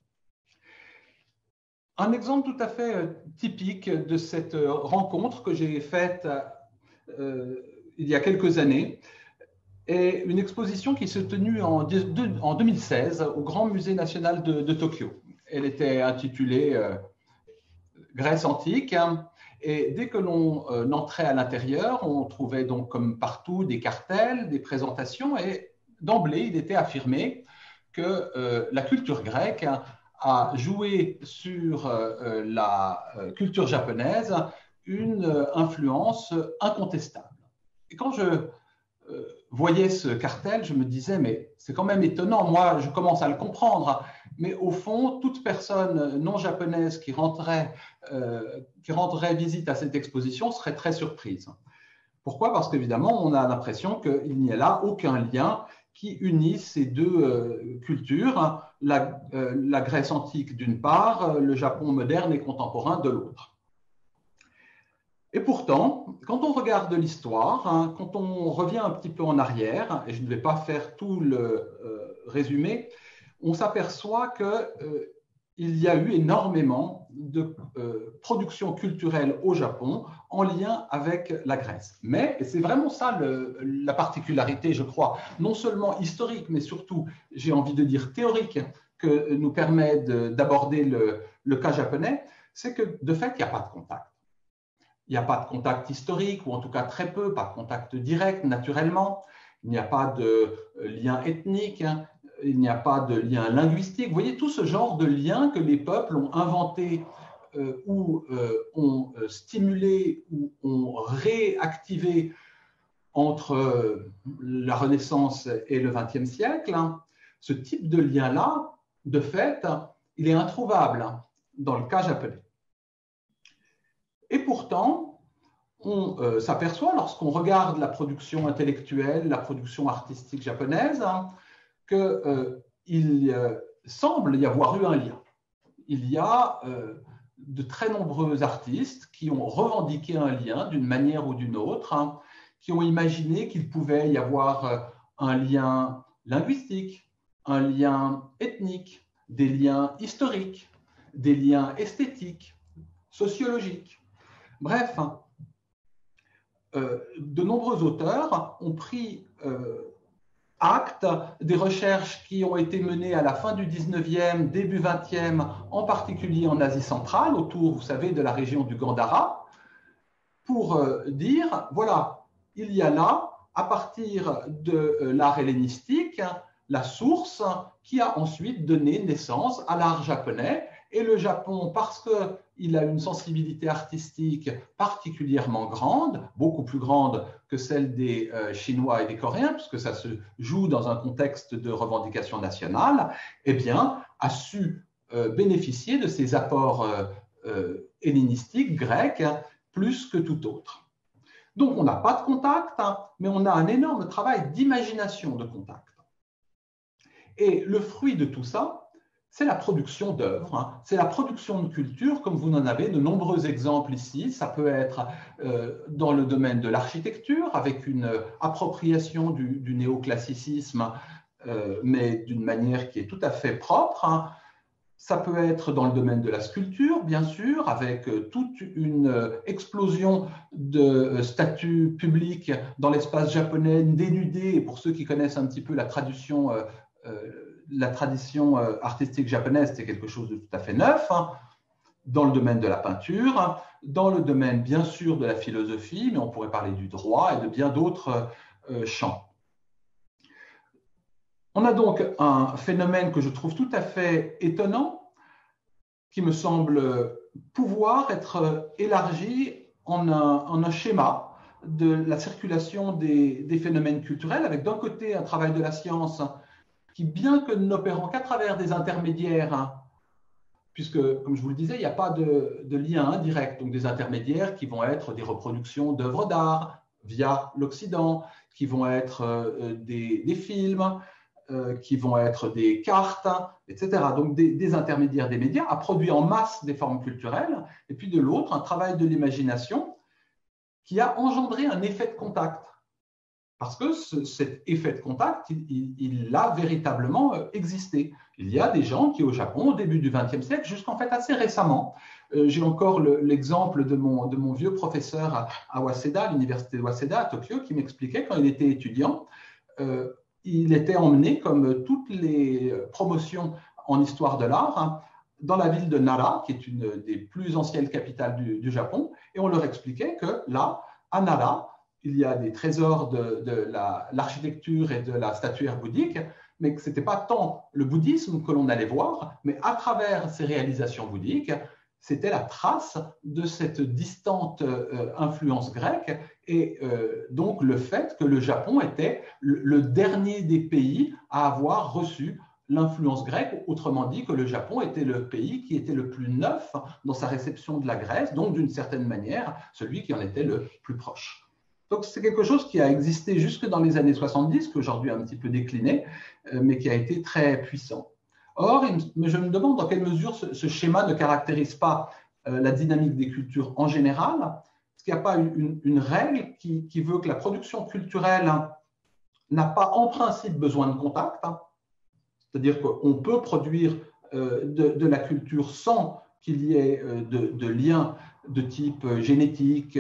Un exemple tout à fait typique de cette rencontre que j'ai faite il y a quelques années est une exposition qui s'est tenue en 2016 au Grand Musée national de Tokyo. Elle était intitulée Grèce antique. Et dès que l'on entrait à l'intérieur, on trouvait donc comme partout des cartels, des présentations, et d'emblée, il était affirmé que la culture grecque a joué sur la culture japonaise une influence incontestable. Et quand je voyais ce cartel, je me disais, mais c'est quand même étonnant, moi je commence à le comprendre, mais au fond, toute personne non japonaise qui rendrait visite à cette exposition serait très surprise. Pourquoi? Parce qu'évidemment, on a l'impression qu'il n'y a là aucun lien qui unit ces deux cultures, la Grèce antique d'une part, le Japon moderne et contemporain de l'autre. Et pourtant, quand on regarde l'histoire, quand on revient un petit peu en arrière, et je ne vais pas faire tout le résumé, on s'aperçoit qu'il y a eu énormément de production culturelle au Japon en lien avec la Grèce. Mais c'est vraiment ça la particularité, je crois, non seulement historique, mais surtout, j'ai envie de dire théorique, que nous permet d'aborder le cas japonais, c'est que de fait, il n'y a pas de contact. Il n'y a pas de contact historique, ou en tout cas très peu, pas de contact direct, naturellement. il n'y a pas de lien ethnique, hein, il n'y a pas de lien linguistique. Vous voyez tout ce genre de liens que les peuples ont inventés ou ont stimulé ou ont réactivé entre la Renaissance et le XXe siècle. Hein. Ce type de lien-là, de fait, il est introuvable dans le cas japonais. Et pourtant, on s'aperçoit lorsqu'on regarde la production intellectuelle, la production artistique japonaise, hein, qu'il semble y avoir eu un lien. Il y a de très nombreux artistes qui ont revendiqué un lien d'une manière ou d'une autre, hein, qui ont imaginé qu'il pouvait y avoir un lien linguistique, un lien ethnique, des liens historiques, des liens esthétiques, sociologiques. Bref, de nombreux auteurs ont pris acte des recherches qui ont été menées à la fin du 19e, début 20e, en particulier en Asie centrale, autour, vous savez, de la région du Gandhara, pour dire, voilà, il y a là, à partir de l'art hellénistique, la source qui a ensuite donné naissance à l'art japonais. Et le Japon, parce qu'il a une sensibilité artistique particulièrement grande, beaucoup plus grande que celle des Chinois et des Coréens, puisque ça se joue dans un contexte de revendication nationale, eh bien, a su bénéficier de ces apports hellénistiques, grecs, plus que tout autre. Donc, on n'a pas de contact, hein, mais on a un énorme travail d'imagination de contact. Et le fruit de tout ça, c'est la production d'œuvres, hein, c'est la production de culture, comme vous en avez de nombreux exemples ici. Ça peut être dans le domaine de l'architecture, avec une appropriation du néoclassicisme, mais d'une manière qui est tout à fait propre, hein. Ça peut être dans le domaine de la sculpture, bien sûr, avec toute une explosion de statues publiques dans l'espace japonais, dénudées. Et pour ceux qui connaissent un petit peu la tradition artistique japonaise, c'est quelque chose de tout à fait neuf. Hein. Dans le domaine de la peinture, dans le domaine, bien sûr, de la philosophie, mais on pourrait parler du droit et de bien d'autres champs. On a donc un phénomène que je trouve tout à fait étonnant, qui me semble pouvoir être élargi en un schéma de la circulation des phénomènes culturels, avec d'un côté un travail de la science qui, bien que n'opérant qu'à travers des intermédiaires, hein, puisque, comme je vous le disais, il n'y a pas de lien indirect, donc des intermédiaires qui vont être des reproductions d'œuvres d'art via l'Occident, qui vont être des films, qui vont être des cartes, etc. Donc des intermédiaires des médias a produit en masse des formes culturelles, et puis de l'autre, un travail de l'imagination qui a engendré un effet de contact. Parce que cet effet de contact, il a véritablement existé. Il y a des gens qui, au Japon, au début du XXe siècle, jusqu'en fait assez récemment, j'ai encore l'exemple de mon vieux professeur à Waseda, à l'université de Waseda, à Tokyo, qui m'expliquait quand il était étudiant, il était emmené, comme toutes les promotions en histoire de l'art, hein, dans la ville de Nara, qui est une des plus anciennes capitales du Japon, et on leur expliquait que là, à Nara, il y a des trésors de l'architecture et de la statuaire bouddhique, mais que ce n'était pas tant le bouddhisme que l'on allait voir, mais à travers ces réalisations bouddhiques, c'était la trace de cette distante influence grecque et donc le fait que le Japon était le dernier des pays à avoir reçu l'influence grecque, autrement dit que le Japon était le pays qui était le plus neuf dans sa réception de la Grèce, donc d'une certaine manière celui qui en était le plus proche. Donc c'est quelque chose qui a existé jusque dans les années 70, qui aujourd'hui a un petit peu décliné, mais qui a été très puissant. Or, je me demande dans quelle mesure ce schéma ne caractérise pas la dynamique des cultures en général. Est-ce qu'il n'y a pas une règle qui veut que la production culturelle n'a pas en principe besoin de contact, hein, c'est-à-dire qu'on peut produire de la culture sans qu'il y ait de liens de type génétique,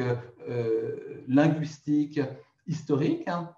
linguistique, historique, hein,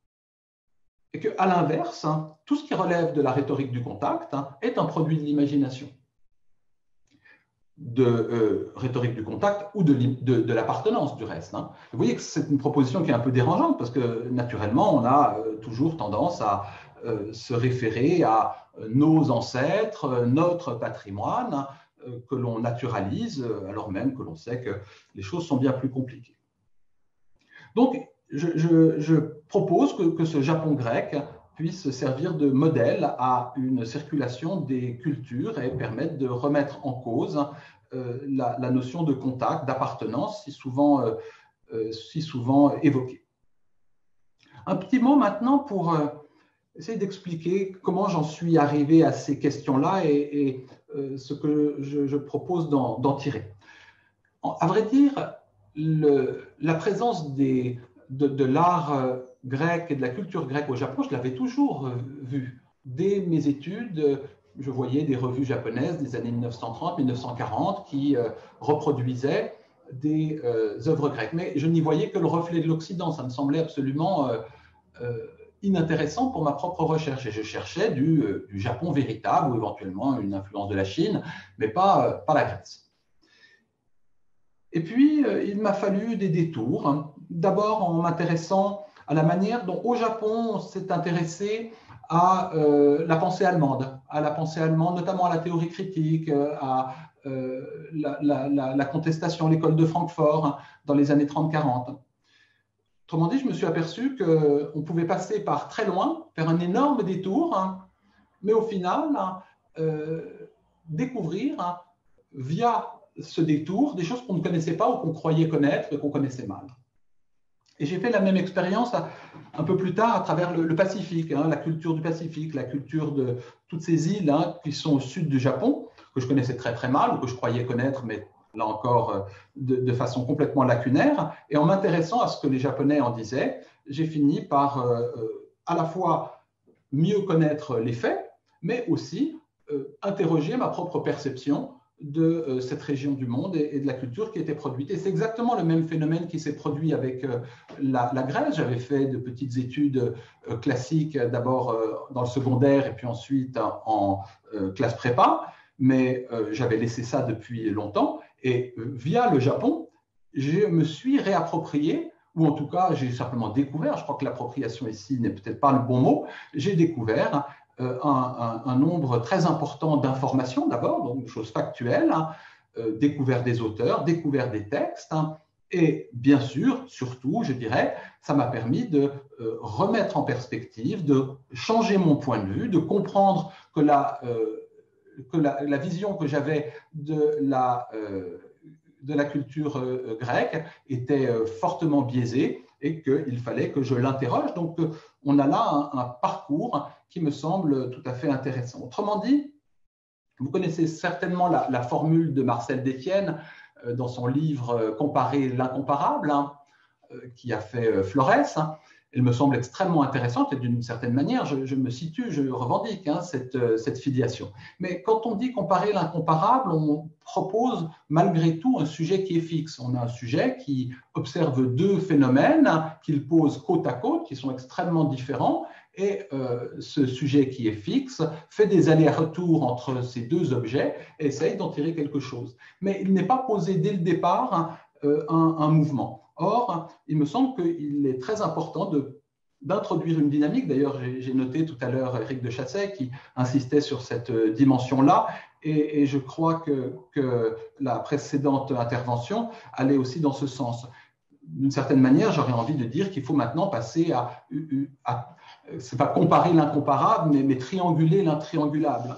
et qu'à l'inverse, hein, tout ce qui relève de la rhétorique du contact, hein, est un produit de l'imagination. de rhétorique du contact ou de l'appartenance du reste. Hein. Vous voyez que c'est une proposition qui est un peu dérangeante parce que naturellement, on a toujours tendance à se référer à nos ancêtres, notre patrimoine, que l'on naturalise, alors même que l'on sait que les choses sont bien plus compliquées. Donc, je propose que ce Japon grec puisse servir de modèle à une circulation des cultures et permettre de remettre en cause la notion de contact, d'appartenance, si souvent évoquée. Un petit mot maintenant pour essayer d'expliquer comment j'en suis arrivé à ces questions-là et ce que je propose d'en tirer. À vrai dire, la présence de l'art grec et de la culture grecque au Japon, je l'avais toujours vu. Dès mes études, je voyais des revues japonaises des années 1930-1940 qui reproduisaient des œuvres grecques. Mais je n'y voyais que le reflet de l'Occident. Ça me semblait absolument inintéressant pour ma propre recherche. Et je cherchais du Japon véritable ou éventuellement une influence de la Chine, mais pas la Grèce. Et puis, il m'a fallu des détours. D'abord en m'intéressant à la manière dont au Japon on s'est intéressé à la pensée allemande, notamment à la théorie critique, à la contestation, l'école de Francfort dans les années 30-40. Autrement dit, je me suis aperçu qu'on pouvait passer par très loin, faire un énorme détour, mais au final, découvrir via ce détour des choses qu'on ne connaissait pas ou qu'on croyait connaître et qu'on connaissait mal. Et j'ai fait la même expérience un peu plus tard à travers le Pacifique, la culture du Pacifique, la culture de toutes ces îles qui sont au sud du Japon, que je connaissais très très mal ou que je croyais connaître, mais là encore de façon complètement lacunaire. Et en m'intéressant à ce que les Japonais en disaient, j'ai fini par à la fois mieux connaître les faits, mais aussi interroger ma propre perception de cette région du monde et de la culture qui était produite. Et c'est exactement le même phénomène qui s'est produit avec la Grèce. J'avais fait de petites études classiques, d'abord dans le secondaire et puis ensuite en classe prépa, mais j'avais laissé ça depuis longtemps. Et via le Japon, je me suis réapproprié, ou en tout cas, j'ai simplement découvert, je crois que l'appropriation ici n'est peut-être pas le bon mot, j'ai découvert un nombre très important d'informations d'abord, donc de choses factuelles, découvert des auteurs, découvert des textes, et bien sûr, surtout, je dirais, ça m'a permis de remettre en perspective, de changer mon point de vue, de comprendre que la vision que j'avais de la culture grecque était fortement biaisée et qu'il fallait que je l'interroge. Donc, on a là un parcours qui me semble tout à fait intéressant. Autrement dit, vous connaissez certainement la formule de Marcel Détienne dans son livre « Comparer l'incomparable », qui a fait Florès. Elle me semble extrêmement intéressante et d'une certaine manière, je me situe, je revendique cette filiation. Mais quand on dit comparer l'incomparable, on propose malgré tout un sujet qui est fixe. On a un sujet qui observe deux phénomènes qu'il pose côte à côte, qui sont extrêmement différents, et ce sujet qui est fixe fait des allers-retours entre ces deux objets et essaye d'en tirer quelque chose. Mais il n'est pas posé dès le départ un mouvement. Or, il me semble qu'il est très important d'introduire une dynamique. D'ailleurs, j'ai noté tout à l'heure Éric de Chassey qui insistait sur cette dimension-là, et je crois que la précédente intervention allait aussi dans ce sens. D'une certaine manière, j'aurais envie de dire qu'il faut maintenant passer c'est pas comparer l'incomparable, mais trianguler l'intriangulable.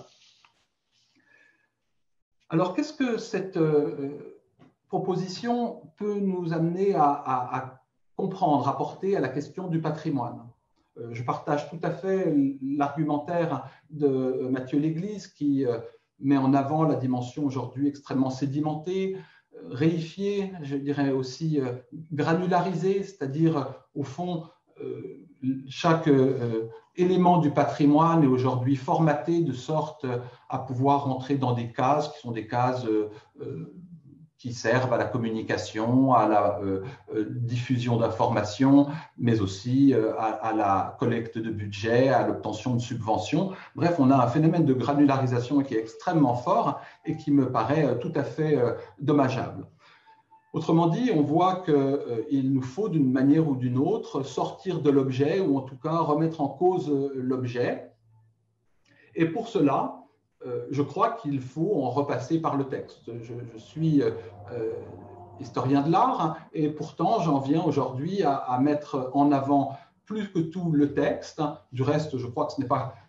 Alors, qu'est-ce que cette proposition peut nous amener à comprendre, à porter à la question du patrimoine? Je partage tout à fait l'argumentaire de Mathieu Léglise qui met en avant la dimension aujourd'hui extrêmement sédimentée, réifiée, je dirais aussi granularisée, c'est-à-dire au fond, chaque élément du patrimoine est aujourd'hui formaté de sorte à pouvoir entrer dans des cases qui sont des cases qui servent à la communication, à la diffusion d'informations, mais aussi à la collecte de budget, à l'obtention de subventions. Bref, on a un phénomène de granularisation qui est extrêmement fort et qui me paraît tout à fait dommageable. Autrement dit, on voit qu'il nous faut d'une manière ou d'une autre sortir de l'objet ou en tout cas remettre en cause l'objet. Et pour cela, je crois qu'il faut en repasser par le texte. Je suis historien de l'art et pourtant j'en viens aujourd'hui à mettre en avant plus que tout le texte. Du reste, je crois que ce n'est pas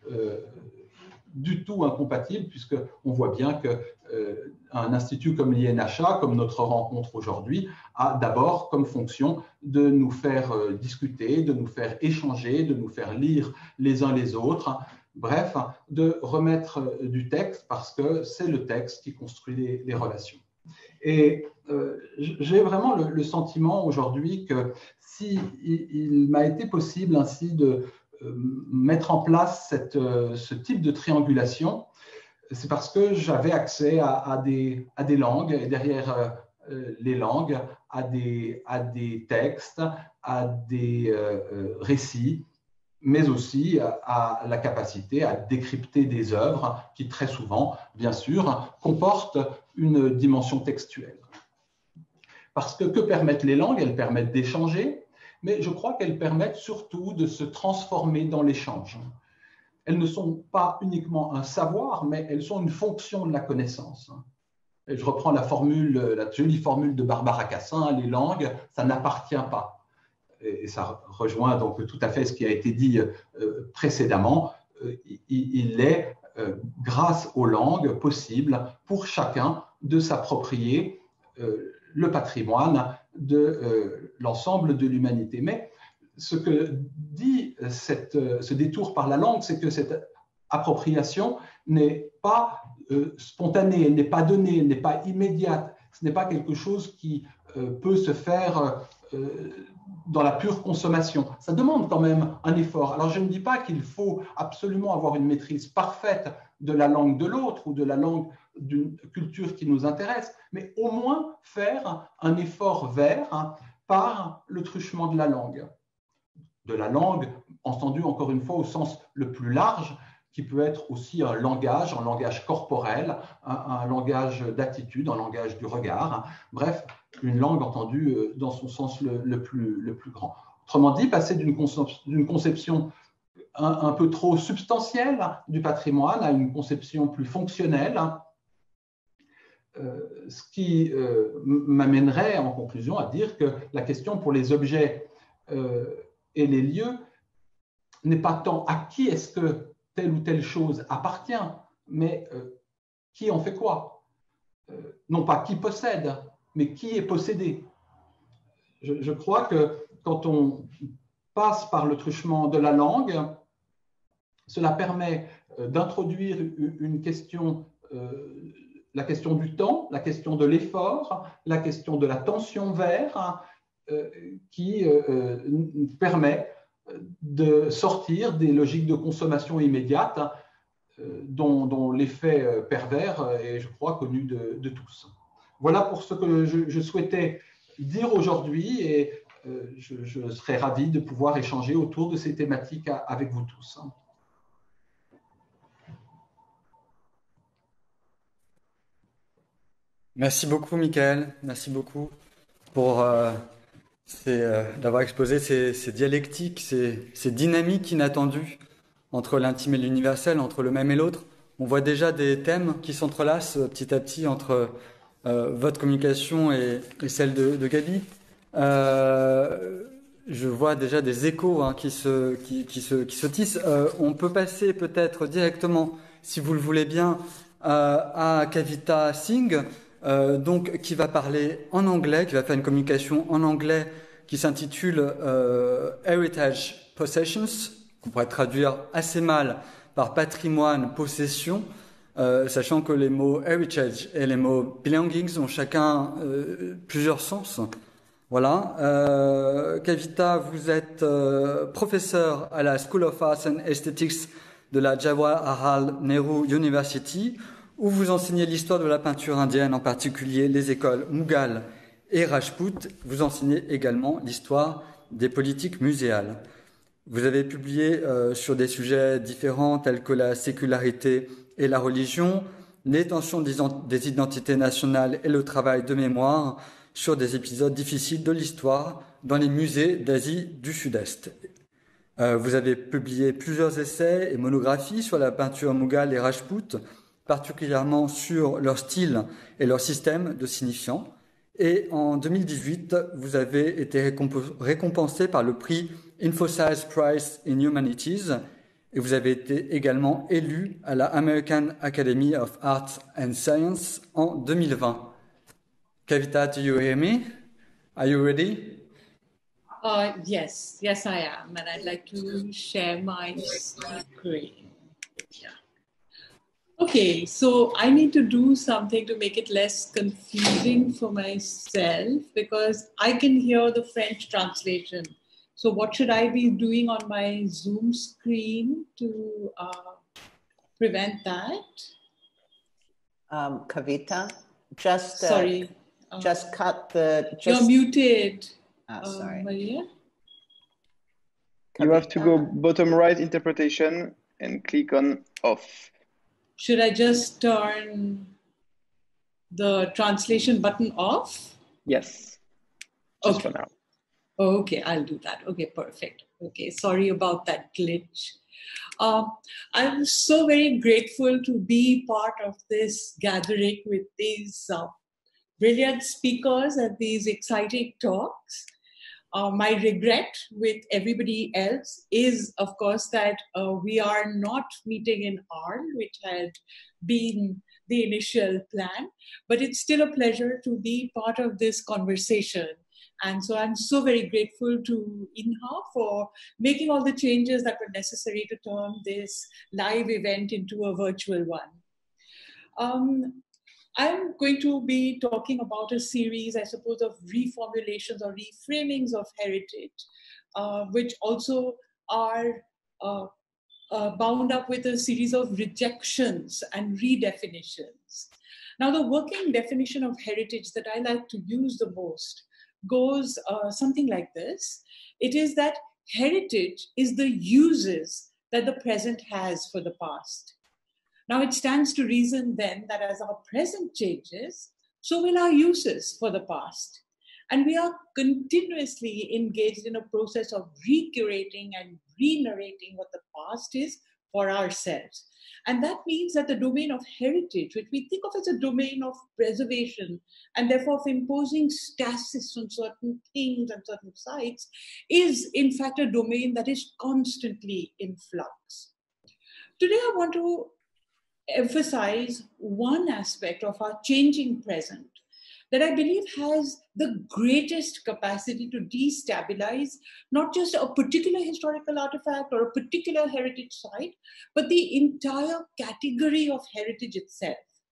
du tout incompatible puisqu'on voit bien qu'un institut comme l'INHA, comme notre rencontre aujourd'hui, a d'abord comme fonction de nous faire discuter, de nous faire échanger, de nous faire lire les uns les autres. Bref, de remettre du texte parce que c'est le texte qui construit les relations. Et j'ai vraiment le sentiment aujourd'hui que si il m'a été possible ainsi de mettre en place ce type de triangulation, c'est parce que j'avais accès à des langues, et derrière les langues, à des textes, à des récits, mais aussi à la capacité à décrypter des œuvres qui très souvent, bien sûr, comportent une dimension textuelle. Parce que permettent les langues? Elles permettent d'échanger, mais je crois qu'elles permettent surtout de se transformer dans l'échange. Elles ne sont pas uniquement un savoir, mais elles sont une fonction de la connaissance. Et je reprends la jolie formule de Barbara Cassin, les langues, ça n'appartient pas. Et ça rejoint donc tout à fait ce qui a été dit précédemment, il est, grâce aux langues, possible pour chacun de s'approprier le patrimoine de l'ensemble de l'humanité. Mais ce que dit ce détour par la langue, c'est que cette appropriation n'est pas spontanée, elle n'est pas donnée, elle n'est pas immédiate, ce n'est pas quelque chose qui peut se faire dans la pure consommation. Ça demande quand même un effort. Alors je ne dis pas qu'il faut absolument avoir une maîtrise parfaite de la langue de l'autre ou de la langue d'une culture qui nous intéresse, mais au moins faire un effort vers par le truchement de la langue. De la langue, entendu encore une fois au sens le plus large, qui peut être aussi un langage corporel, un langage d'attitude, un langage du regard, bref, une langue entendue dans son sens le plus grand. Autrement dit, passer d'une conception un peu trop substantielle du patrimoine à une conception plus fonctionnelle, ce qui m'amènerait en conclusion à dire que la question pour les objets et les lieux n'est pas tant à qui est-ce que telle ou telle chose appartient, mais qui en fait quoi? Non pas qui possède, mais qui est possédé. Je crois que quand on passe par le truchement de la langue, cela permet d'introduire une question, la question du temps, la question de l'effort, la question de la tension vers, qui permet de sortir des logiques de consommation immédiate dont l'effet pervers est, je crois, connu de tous. Voilà pour ce que je souhaitais dire aujourd'hui et je serais ravi de pouvoir échanger autour de ces thématiques avec vous tous. Merci beaucoup, Michael. Merci beaucoup pour d'avoir exposé ces dialectiques, ces dynamiques inattendues entre l'intime et l'universel, entre le même et l'autre. On voit déjà des thèmes qui s'entrelacent petit à petit entre votre communication et celle de Gaby. Je vois déjà des échos qui se tissent. On peut passer peut-être directement, si vous le voulez bien, à Kavita Singh, donc qui va parler en anglais, qui va faire une communication en anglais qui s'intitule Heritage Possessions, qu'on pourrait traduire assez mal par patrimoine, possession, sachant que les mots heritage et les mots belongings ont chacun plusieurs sens. Voilà. Kavita, vous êtes professeur à la School of Arts and Aesthetics de la Jawaharlal Nehru University, où vous enseignez l'histoire de la peinture indienne, en particulier les écoles Mughal et Rajput. Vous enseignez également l'histoire des politiques muséales. Vous avez publié sur des sujets différents tels que la sécularité et la religion, les tensions des identités nationales et le travail de mémoire sur des épisodes difficiles de l'histoire dans les musées d'Asie du Sud-Est. Vous avez publié plusieurs essais et monographies sur la peinture Mughal et Rajput, particulièrement sur leur style et leur système de signifiants. Et en 2018, vous avez été récompensé par le prix InfoScience Prize in Humanities et vous avez été également élu à la American Academy of Arts and Science en 2020. Kavita, do you hear me? Are you ready? Yes, I am, and I'd like to share my screen. Yeah. Okay, so I need to do something to make it less confusing for myself because I can hear the French translation. So what should I be doing on my Zoom screen to prevent that? Kavita, just sorry, just cut the. You're muted. Sorry. Maria? You have to go bottom right interpretation and click on off. Should I just turn the translation button off? Yes. Just for now. Okay, I'll do that. Okay, perfect. Okay, sorry about that glitch. I'm so very grateful to be part of this gathering with these brilliant speakers and these exciting talks. My regret with everybody else is, of course, that we are not meeting in Arles, which had been the initial plan, but it's still a pleasure to be part of this conversation. And so I'm so very grateful to INHA for making all the changes that were necessary to turn this live event into a virtual one. I'm going to be talking about a series, I suppose, of reformulations or reframings of heritage, which also are bound up with a series of rejections and redefinitions. Now, the working definition of heritage that I like to use the most goes something like this. It is that heritage is the uses that the present has for the past. Now, it stands to reason then that as our present changes, so will our uses for the past. And we are continuously engaged in a process of recurating and re-narrating what the past is for ourselves. And that means that the domain of heritage, which we think of as a domain of preservation and therefore of imposing stasis on certain things and certain sites, is in fact a domain that is constantly in flux. Today, I want to emphasize one aspect of our changing present that I believe has the greatest capacity to destabilize not just a particular historical artifact or a particular heritage site, but the entire category of heritage itself.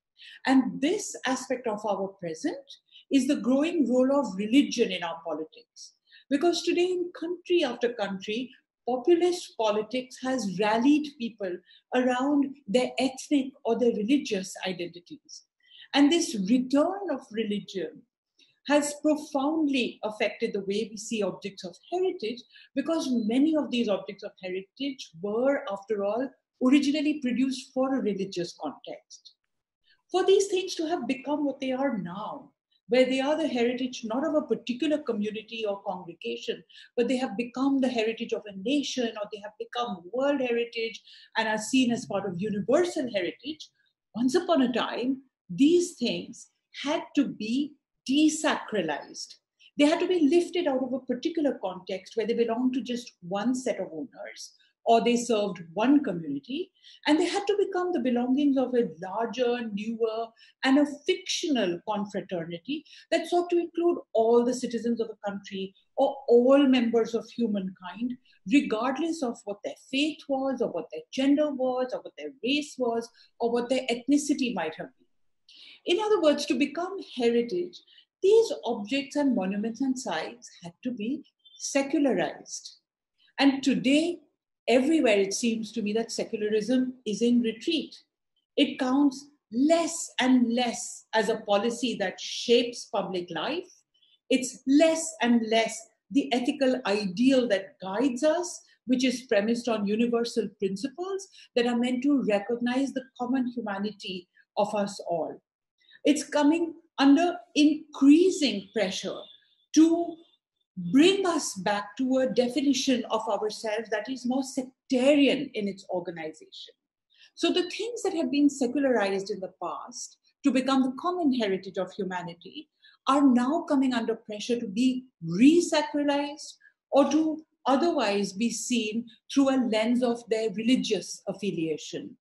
And this aspect of our present is the growing role of religion in our politics. Because today in country after country, populist politics has rallied people around their ethnic or their religious identities. And this return of religion has profoundly affected the way we see objects of heritage, because many of these objects of heritage were, after all, originally produced for a religious context. For these things to have become what they are now, where they are the heritage not of a particular community or congregation, but they have become the heritage of a nation, or they have become world heritage and are seen as part of universal heritage. Once upon a time, these things had to be desacralized. They had to be lifted out of a particular context where they belonged to just one set of owners, or they served one community, and they had to become the belongings of a larger, newer, and a fictional confraternity that sought to include all the citizens of a country or all members of humankind, regardless of what their faith was, or what their gender was, or what their race was, or what their ethnicity might have been. In other words, to become heritage, these objects and monuments and sites had to be secularized. And today, everywhere it seems to me that secularism is in retreat. It counts less and less as a policy that shapes public life. It's less and less the ethical ideal that guides us, which is premised on universal principles that are meant to recognize the common humanity of us all. It's coming under increasing pressure to bring us back to a definition of ourselves that is more sectarian in its organization. So the things that have been secularized in the past to become the common heritage of humanity are now coming under pressure to be re-sacralized or to otherwise be seen through a lens of their religious affiliation.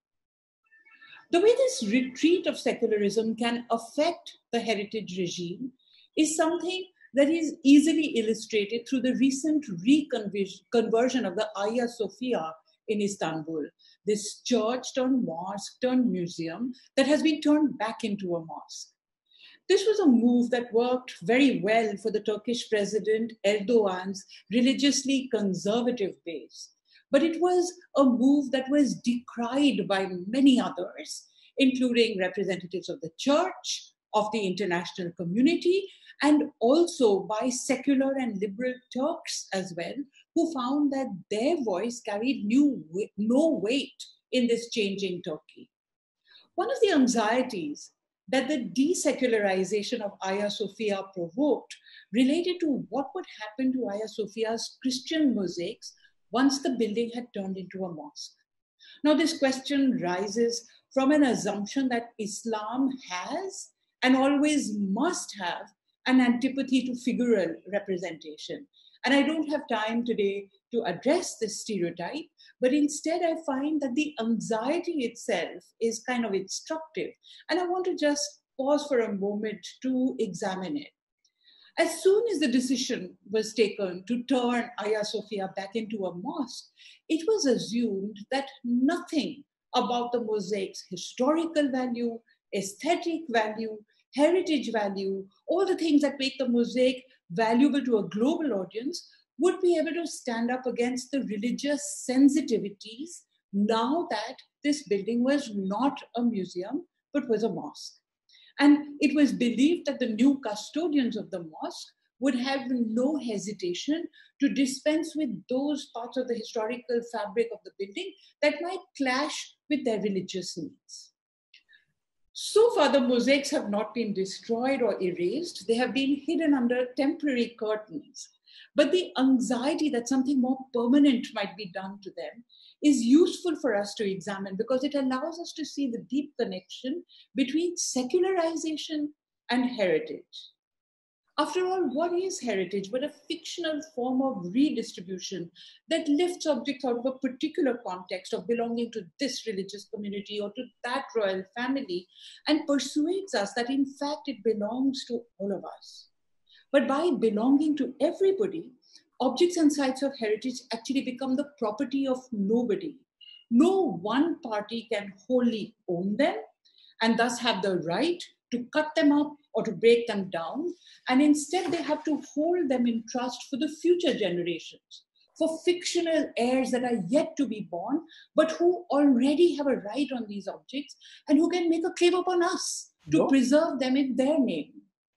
The way this retreat of secularism can affect the heritage regime is something that is easily illustrated through the recent reconversion of the Hagia Sophia in Istanbul, this church turned mosque turned museum that has been turned back into a mosque. This was a move that worked very well for the Turkish president Erdogan's religiously conservative base. But it was a move that was decried by many others, including representatives of the church, of the international community, and also by secular and liberal Turks as well, who found that their voice carried no weight in this changing Turkey. One of the anxieties that the desecularization of Hagia Sophia provoked related to what would happen to Hagia Sophia's Christian mosaics once the building had turned into a mosque. Now, this question rises from an assumption that Islam has and always must have an antipathy to figural representation. And I don't have time today to address this stereotype, but instead I find that the anxiety itself is kind of instructive. And I want to just pause for a moment to examine it. As soon as the decision was taken to turn Hagia Sophia back into a mosque, it was assumed that nothing about the mosaic's historical value, aesthetic value, heritage value, all the things that make the mosaic valuable to a global audience would be able to stand up against the religious sensitivities now that this building was not a museum, but was a mosque. And it was believed that the new custodians of the mosque would have no hesitation to dispense with those parts of the historical fabric of the building that might clash with their religious needs. So far, the mosaics have not been destroyed or erased. They have been hidden under temporary curtains. But the anxiety that something more permanent might be done to them is useful for us to examine because it allows us to see the deep connection between secularization and heritage. After all, what is heritage but a fictional form of redistribution that lifts objects out of a particular context of belonging to this religious community or to that royal family and persuades us that in fact it belongs to all of us? But by belonging to everybody, objects and sites of heritage actually become the property of nobody. No one party can wholly own them and thus have the right to cut them up or to break them down. And instead they have to hold them in trust for the future generations, for fictional heirs that are yet to be born, but who already have a right on these objects and who can make a claim upon us to preserve them in their name.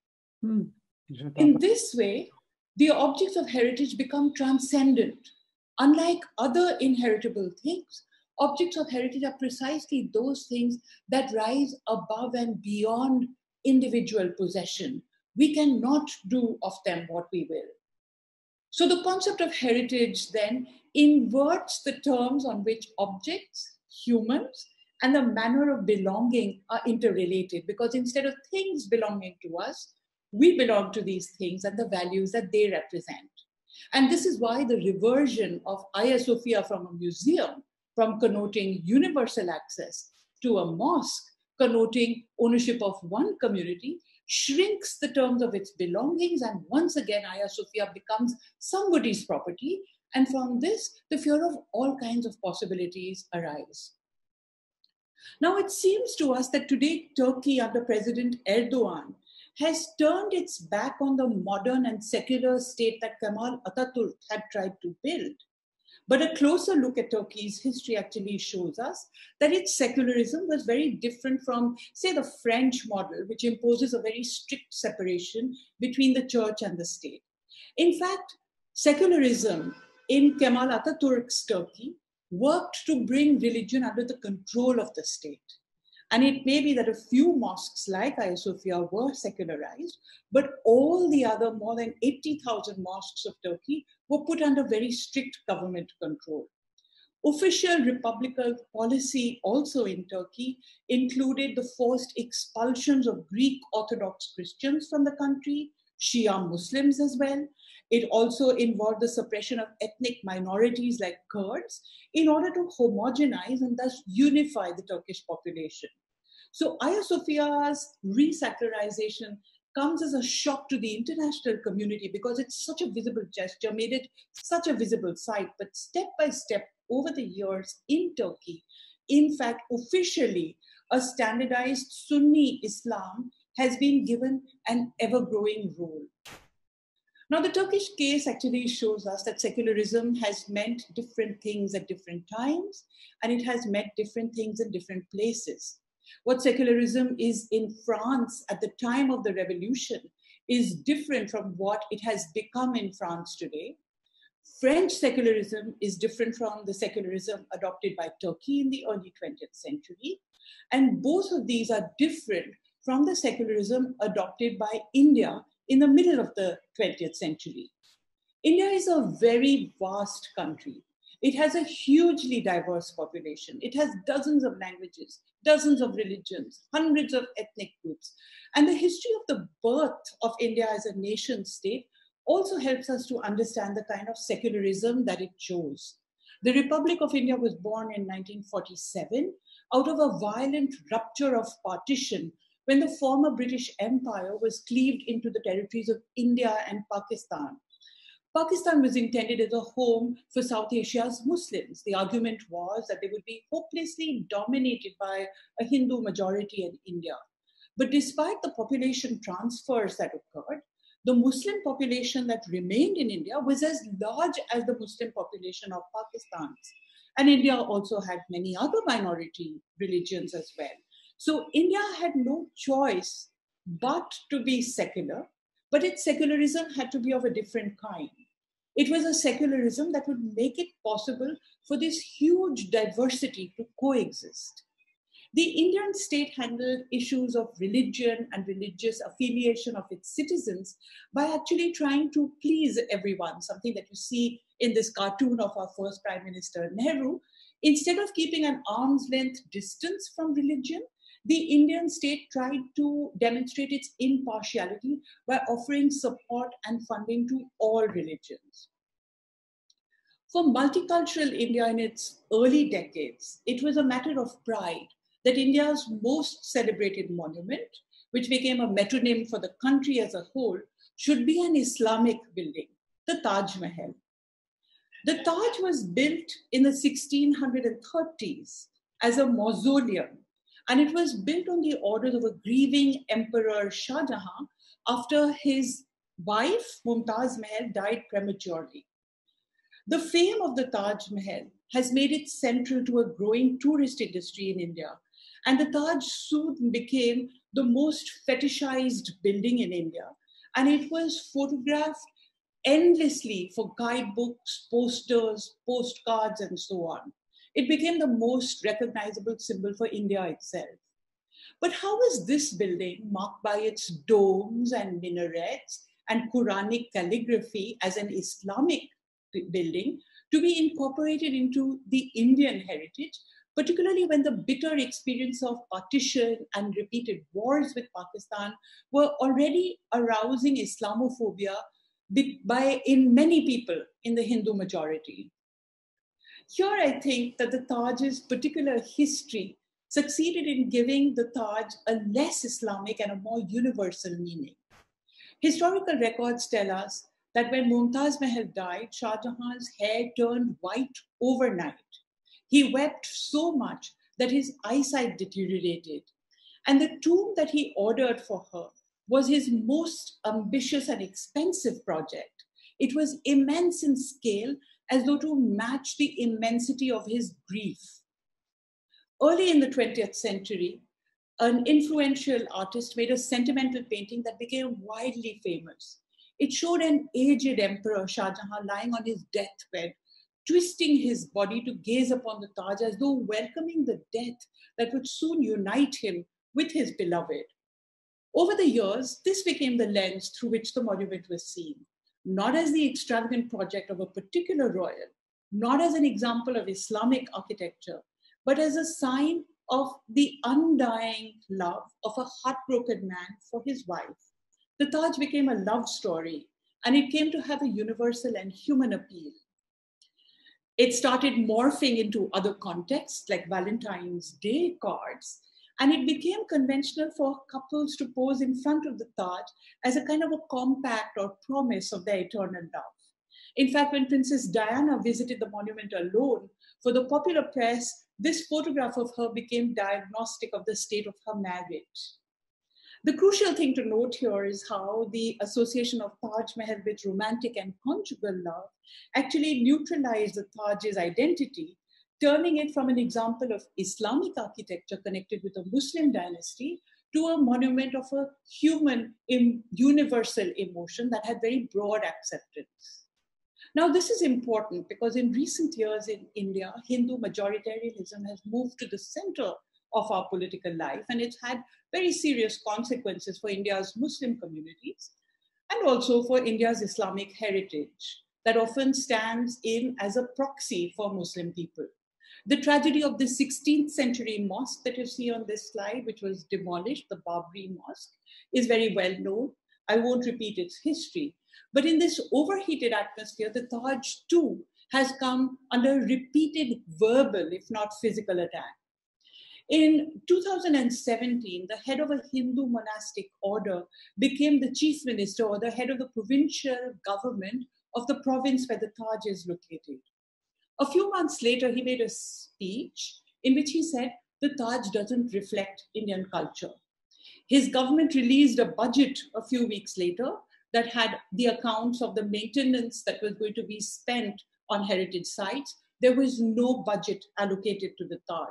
In this way, the objects of heritage become transcendent. Unlike other inheritable things, objects of heritage are precisely those things that rise above and beyond individual possession. We cannot do of them what we will. So the concept of heritage then inverts the terms on which objects, humans, and the manner of belonging are interrelated, because instead of things belonging to us, we belong to these things and the values that they represent. And this is why the reversion of Hagia Sophia from a museum, from connoting universal access, to a mosque, connoting ownership of one community, shrinks the terms of its belongings, and once again Hagia Sophia becomes somebody's property, and from this the fear of all kinds of possibilities arise. Now it seems to us that today Turkey under President Erdogan has turned its back on the modern and secular state that Kemal Atatürk had tried to build. But a closer look at Turkey's history actually shows us that its secularism was very different from, say, the French model, which imposes a very strict separation between the church and the state. In fact, secularism in Kemal Atatürk's Turkey worked to bring religion under the control of the state. And it may be that a few mosques like Hagia Sophia were secularized, but all the other more than 80,000 mosques of Turkey were put under very strict government control. Official republican policy also in Turkey included the forced expulsions of Greek Orthodox Christians from the country, Shia Muslims as well. It also involved the suppression of ethnic minorities like Kurds in order to homogenize and thus unify the Turkish population. So Hagia Sophia's re-secularization comes as a shock to the international community because it's such a visible gesture, made it such a visible sight. But step by step over the years in Turkey, in fact, officially, a standardized Sunni Islam has been given an ever-growing role. Now, the Turkish case actually shows us that secularism has meant different things at different times, and it has meant different things in different places. What secularism is in France at the time of the revolution is different from what it has become in France today. French secularism is different from the secularism adopted by Turkey in the early 20th century. And both of these are different from the secularism adopted by India in the middle of the 20th century. India is a very vast country. It has a hugely diverse population. It has dozens of languages, dozens of religions, hundreds of ethnic groups. And the history of the birth of India as a nation state also helps us to understand the kind of secularism that it chose. The Republic of India was born in 1947 out of a violent rupture of partition when the former British Empire was cleaved into the territories of India and Pakistan. Pakistan was intended as a home for South Asia's Muslims. The argument was that they would be hopelessly dominated by a Hindu majority in India. But despite the population transfers that occurred, the Muslim population that remained in India was as large as the Muslim population of Pakistan. And India also had many other minority religions as well. So India had no choice but to be secular, but its secularism had to be of a different kind. It was a secularism that would make it possible for this huge diversity to coexist. The Indian state handled issues of religion and religious affiliation of its citizens by actually trying to please everyone, something that you see in this cartoon of our first Prime Minister Nehru. Instead of keeping an arm's length distance from religion, the Indian state tried to demonstrate its impartiality by offering support and funding to all religions. For multicultural India in its early decades, it was a matter of pride that India's most celebrated monument, which became a metronym for the country as a whole, should be an Islamic building, the Taj Mahal. The Taj was built in the 1630s as a mausoleum, and it was built on the orders of a grieving Emperor Shah Jahan after his wife, Mumtaz Mahal, died prematurely. The fame of the Taj Mahal has made it central to a growing tourist industry in India. And the Taj soon became the most fetishized building in India. And it was photographed endlessly for guidebooks, posters, postcards, and so on. It became the most recognizable symbol for India itself. But how is this building, marked by its domes and minarets and Quranic calligraphy as an Islamic building, to be incorporated into the Indian heritage, particularly when the bitter experience of partition and repeated wars with Pakistan were already arousing Islamophobia in many people in the Hindu majority? Here, I think that the Taj's particular history succeeded in giving the Taj a less Islamic and a more universal meaning. Historical records tell us that when Mumtaz Mahal died, Shah Jahan's hair turned white overnight. He wept so much that his eyesight deteriorated. And the tomb that he ordered for her was his most ambitious and expensive project. It was immense in scale as though to match the immensity of his grief. Early in the 20th century, an influential artist made a sentimental painting that became widely famous. It showed an aged emperor, Shah Jahan, lying on his deathbed, twisting his body to gaze upon the Taj as though welcoming the death that would soon unite him with his beloved. Over the years, this became the lens through which the monument was seen, not as the extravagant project of a particular royal, not as an example of Islamic architecture, but as a sign of the undying love of a heartbroken man for his wife. The Taj became a love story, and it came to have a universal and human appeal. It started morphing into other contexts like Valentine's Day cards, and it became conventional for couples to pose in front of the Taj as a kind of a compact or promise of their eternal love. In fact, when Princess Diana visited the monument alone, for the popular press, this photograph of her became diagnostic of the state of her marriage. The crucial thing to note here is how the association of Taj Mahal with romantic and conjugal love actually neutralized the Taj's identity, turning it from an example of Islamic architecture connected with a Muslim dynasty to a monument of a human universal emotion that had very broad acceptance. Now, this is important because in recent years in India, Hindu majoritarianism has moved to the center of our political life, and it's had very serious consequences for India's Muslim communities and also for India's Islamic heritage that often stands in as a proxy for Muslim people. The tragedy of the 16th century mosque that you see on this slide, which was demolished, the Babri Mosque, is very well known. I won't repeat its history. But in this overheated atmosphere, the Taj too has come under repeated verbal, if not physical attack. In 2017, the head of a Hindu monastic order became the chief minister or the head of the provincial government of the province where the Taj is located. A few months later, he made a speech in which he said the Taj doesn't reflect Indian culture. His government released a budget a few weeks later that had the accounts of the maintenance that was going to be spent on heritage sites. There was no budget allocated to the Taj.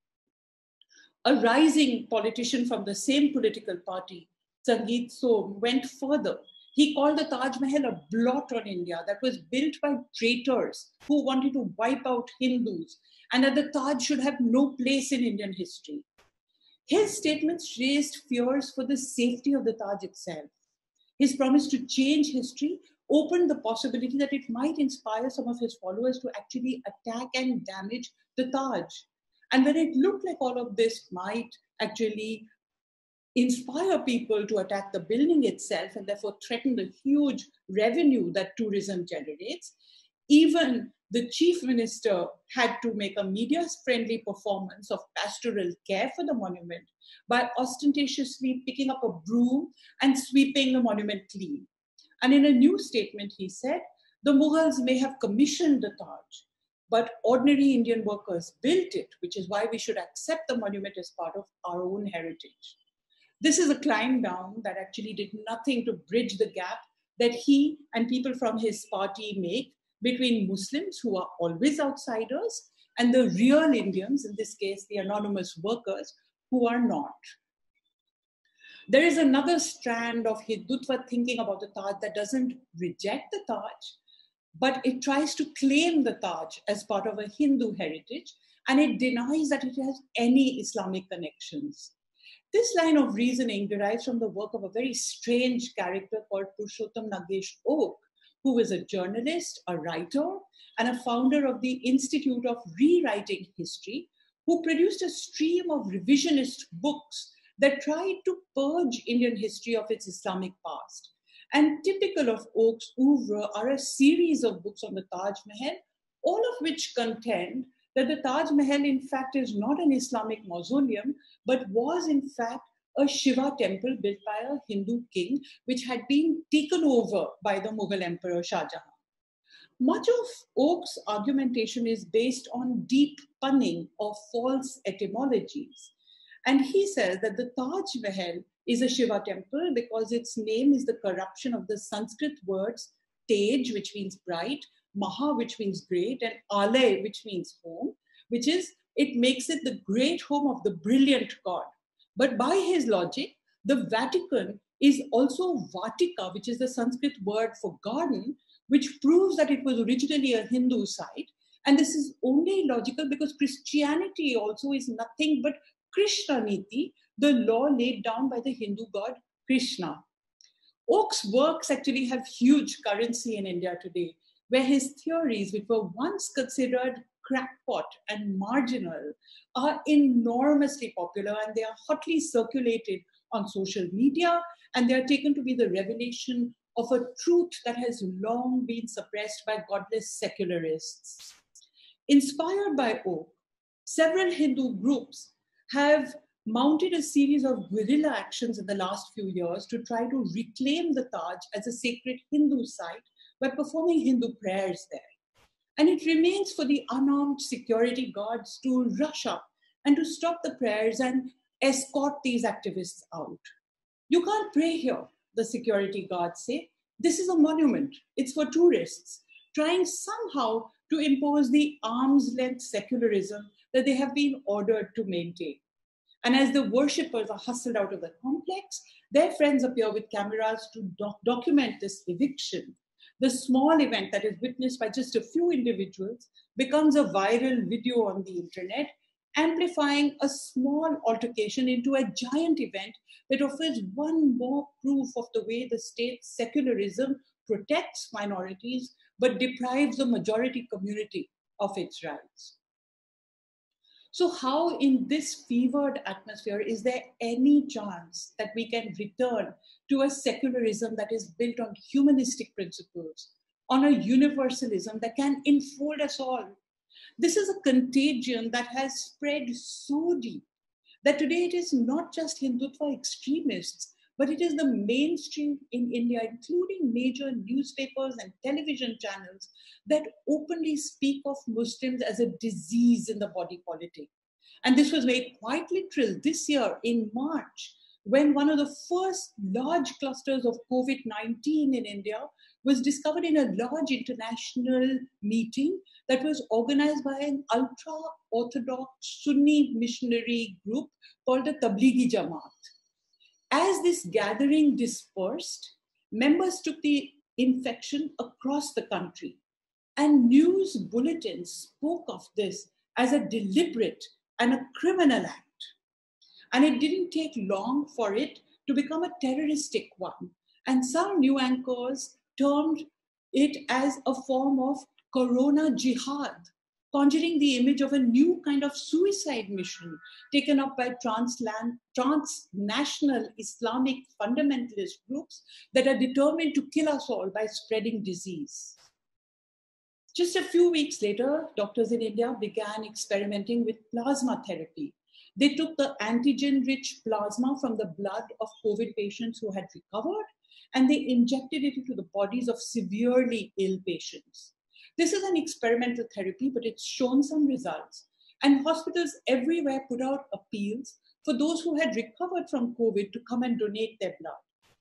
A rising politician from the same political party, Sangeet Som, went further. He called the Taj Mahal a blot on India that was built by traitors who wanted to wipe out Hindus, and that the Taj should have no place in Indian history. His statements raised fears for the safety of the Taj itself. His promise to change history opened the possibility that it might inspire some of his followers to actually attack and damage the Taj. And when it looked like all of this might actually inspire people to attack the building itself and therefore threaten the huge revenue that tourism generates, even the chief minister had to make a media-friendly performance of pastoral care for the monument by ostentatiously picking up a broom and sweeping the monument clean. And in a new statement, he said, the Mughals may have commissioned the Taj, but ordinary Indian workers built it, which is why we should accept the monument as part of our own heritage. This is a climb down that actually did nothing to bridge the gap that he and people from his party make between Muslims, who are always outsiders, and the real Indians, in this case, the anonymous workers, who are not. There is another strand of Hindutva thinking about the Taj that doesn't reject the Taj, but it tries to claim the Taj as part of a Hindu heritage, and it denies that it has any Islamic connections. This line of reasoning derives from the work of a very strange character called Purushottam Nagesh Oak, who was a journalist, a writer, and a founder of the Institute of Rewriting History, who produced a stream of revisionist books that tried to purge Indian history of its Islamic past. And typical of Oak's oeuvre are a series of books on the Taj Mahal, all of which contend that the Taj Mahal, in fact, is not an Islamic mausoleum, but was, in fact, a Shiva temple built by a Hindu king, which had been taken over by the Mughal Emperor Shah Jahan. Much of Oak's argumentation is based on deep punning or false etymologies. And he says that the Taj Mahal is a Shiva temple because its name is the corruption of the Sanskrit words Tej, which means bright, Maha, which means great, and Ale, which means home, which is, it makes it the great home of the brilliant God. But by his logic, the Vatican is also Vatika, which is the Sanskrit word for garden, which proves that it was originally a Hindu site. And this is only logical because Christianity also is nothing but Krishna Niti, the law laid down by the Hindu god Krishna. Oak's works actually have huge currency in India today, where his theories, which were once considered crackpot and marginal, are enormously popular, and they are hotly circulated on social media, and they are taken to be the revelation of a truth that has long been suppressed by godless secularists. Inspired by Oak, several Hindu groups have mounted a series of guerrilla actions in the last few years to try to reclaim the Taj as a sacred Hindu site by performing Hindu prayers there. And it remains for the unarmed security guards to rush up and to stop the prayers and escort these activists out. You can't pray here, the security guards say. This is a monument. It's for tourists, trying somehow to impose the arm's length secularism that they have been ordered to maintain. And as the worshippers are hustled out of the complex, their friends appear with cameras to document this eviction. The small event that is witnessed by just a few individuals becomes a viral video on the internet, amplifying a small altercation into a giant event that offers one more proof of the way the state's secularism protects minorities but deprives the majority community of its rights. So how in this fevered atmosphere is there any chance that we can return to a secularism that is built on humanistic principles, on a universalism that can enfold us all? This is a contagion that has spread so deep that today it is not just Hindutva extremists, but it is the mainstream in India, including major newspapers and television channels, that openly speak of Muslims as a disease in the body politic. And this was made quite literal this year in March, when one of the first large clusters of COVID-19 in India was discovered in a large international meeting that was organized by an ultra-Orthodox Sunni missionary group called the Tablighi Jamaat. As this gathering dispersed, members took the infection across the country, and news bulletins spoke of this as a deliberate and a criminal act. And it didn't take long for it to become a terroristic one. And some new anchors termed it as a form of Corona Jihad, conjuring the image of a new kind of suicide mission taken up by transnational Islamic fundamentalist groups that are determined to kill us all by spreading disease. Just a few weeks later, doctors in India began experimenting with plasma therapy. They took the antigen-rich plasma from the blood of COVID patients who had recovered, and they injected it into the bodies of severely ill patients. This is an experimental therapy, but it's shown some results. And hospitals everywhere put out appeals for those who had recovered from COVID to come and donate their blood.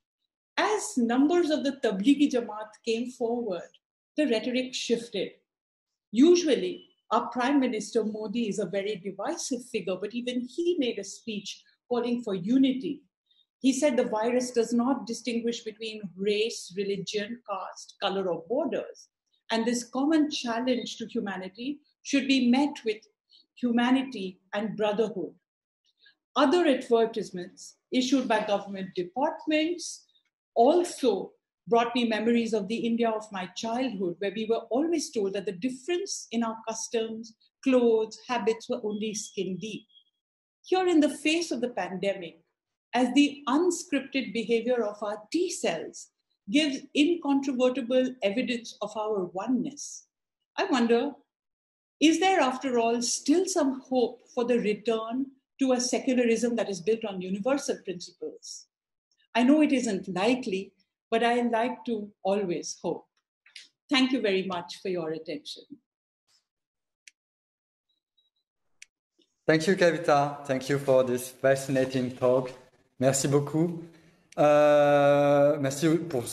As numbers of the Tablighi Jamaat came forward, the rhetoric shifted. Usually, our Prime Minister Modi is a very divisive figure, but even he made a speech calling for unity. He said the virus does not distinguish between race, religion, caste, color, or borders. And this common challenge to humanity should be met with humanity and brotherhood. Other advertisements issued by government departments also brought me memories of the India of my childhood, where we were always told that the difference in our customs, clothes, habits were only skin deep. Here, in the face of the pandemic, as the unscripted behavior of our T cells gives incontrovertible evidence of our oneness, I wonder, is there after all still some hope for the return to a secularism that is built on universal principles? I know it isn't likely, but I like to always hope. Thank you very much for your attention. Thank you, Kavita. Thank you for this fascinating talk. Merci beaucoup. Merci pour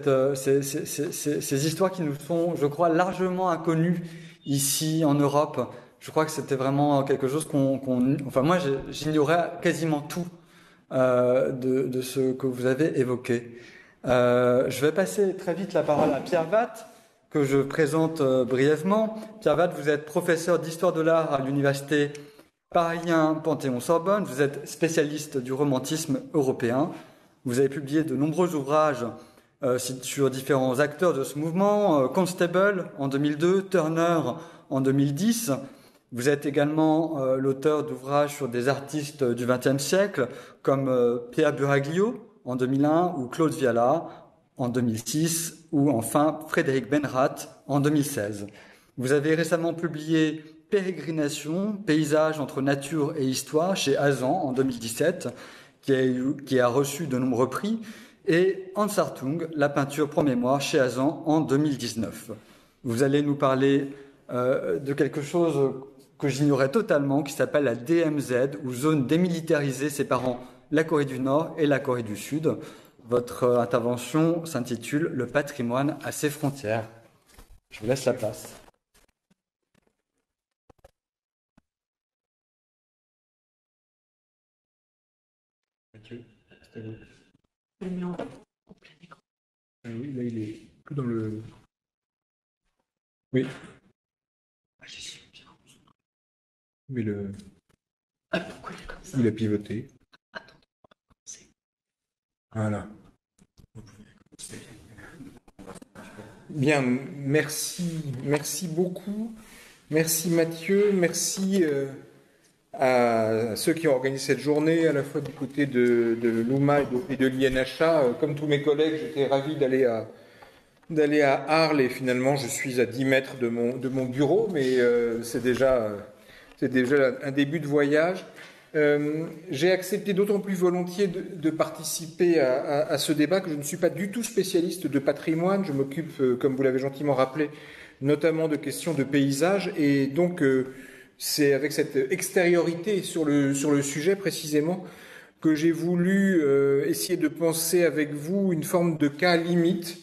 ces histoires qui nous sont, je crois, largement inconnues ici en Europe. Je crois que c'était vraiment quelque chose enfin moi, j'ignorais quasiment tout de ce que vous avez évoqué. Je vais passer très vite la parole à Pierre Watt, que je présente brièvement. Pierre Watt, vous êtes professeur d'histoire de l'art à l'université Paris 1 Panthéon-Sorbonne. Vous êtes spécialiste du romantisme européen. Vous avez publié de nombreux ouvrages sur différents acteurs de ce mouvement. Constable en 2002, Turner en 2010. Vous êtes également l'auteur d'ouvrages sur des artistes du XXe siècle, comme Pierre Buraglio en 2001 ou Claude Viala en 2006, ou enfin Frédéric Benrath en 2016. Vous avez récemment publié Pérégrination, paysage entre nature et histoire chez Azan en 2017, qui a reçu de nombreux prix, et Ansartung, la peinture pour mémoire chez Azan en 2019. Vous allez nous parler de quelque chose que j'ignorais totalement, qui s'appelle la DMZ, ou zone démilitarisée séparant la Corée du Nord et la Corée du Sud. Votre intervention s'intitule « Le patrimoine à ses frontières ». Je vous laisse la place. Mathieu, c'est à vous. Oui, là il est plus dans le... Oui. Mais le... pourquoi il est comme ça? Il a pivoté. Attends. Voilà. Bien, merci beaucoup. Merci Mathieu, merci à ceux qui ont organisé cette journée, à la fois du côté de l'UMA et de l'INHA. Comme tous mes collègues, j'étais ravi d'aller à Arles et finalement je suis à 10 mètres de mon bureau, mais c'est déjà un début de voyage. J'ai accepté d'autant plus volontiers de participer à ce débat que je ne suis pas du tout spécialiste de patrimoine. Je m'occupe, comme vous l'avez gentiment rappelé, notamment de questions de paysage. Et donc, c'est avec cette extériorité sur le sujet précisément que j'ai voulu essayer de penser avec vous une forme de cas limite,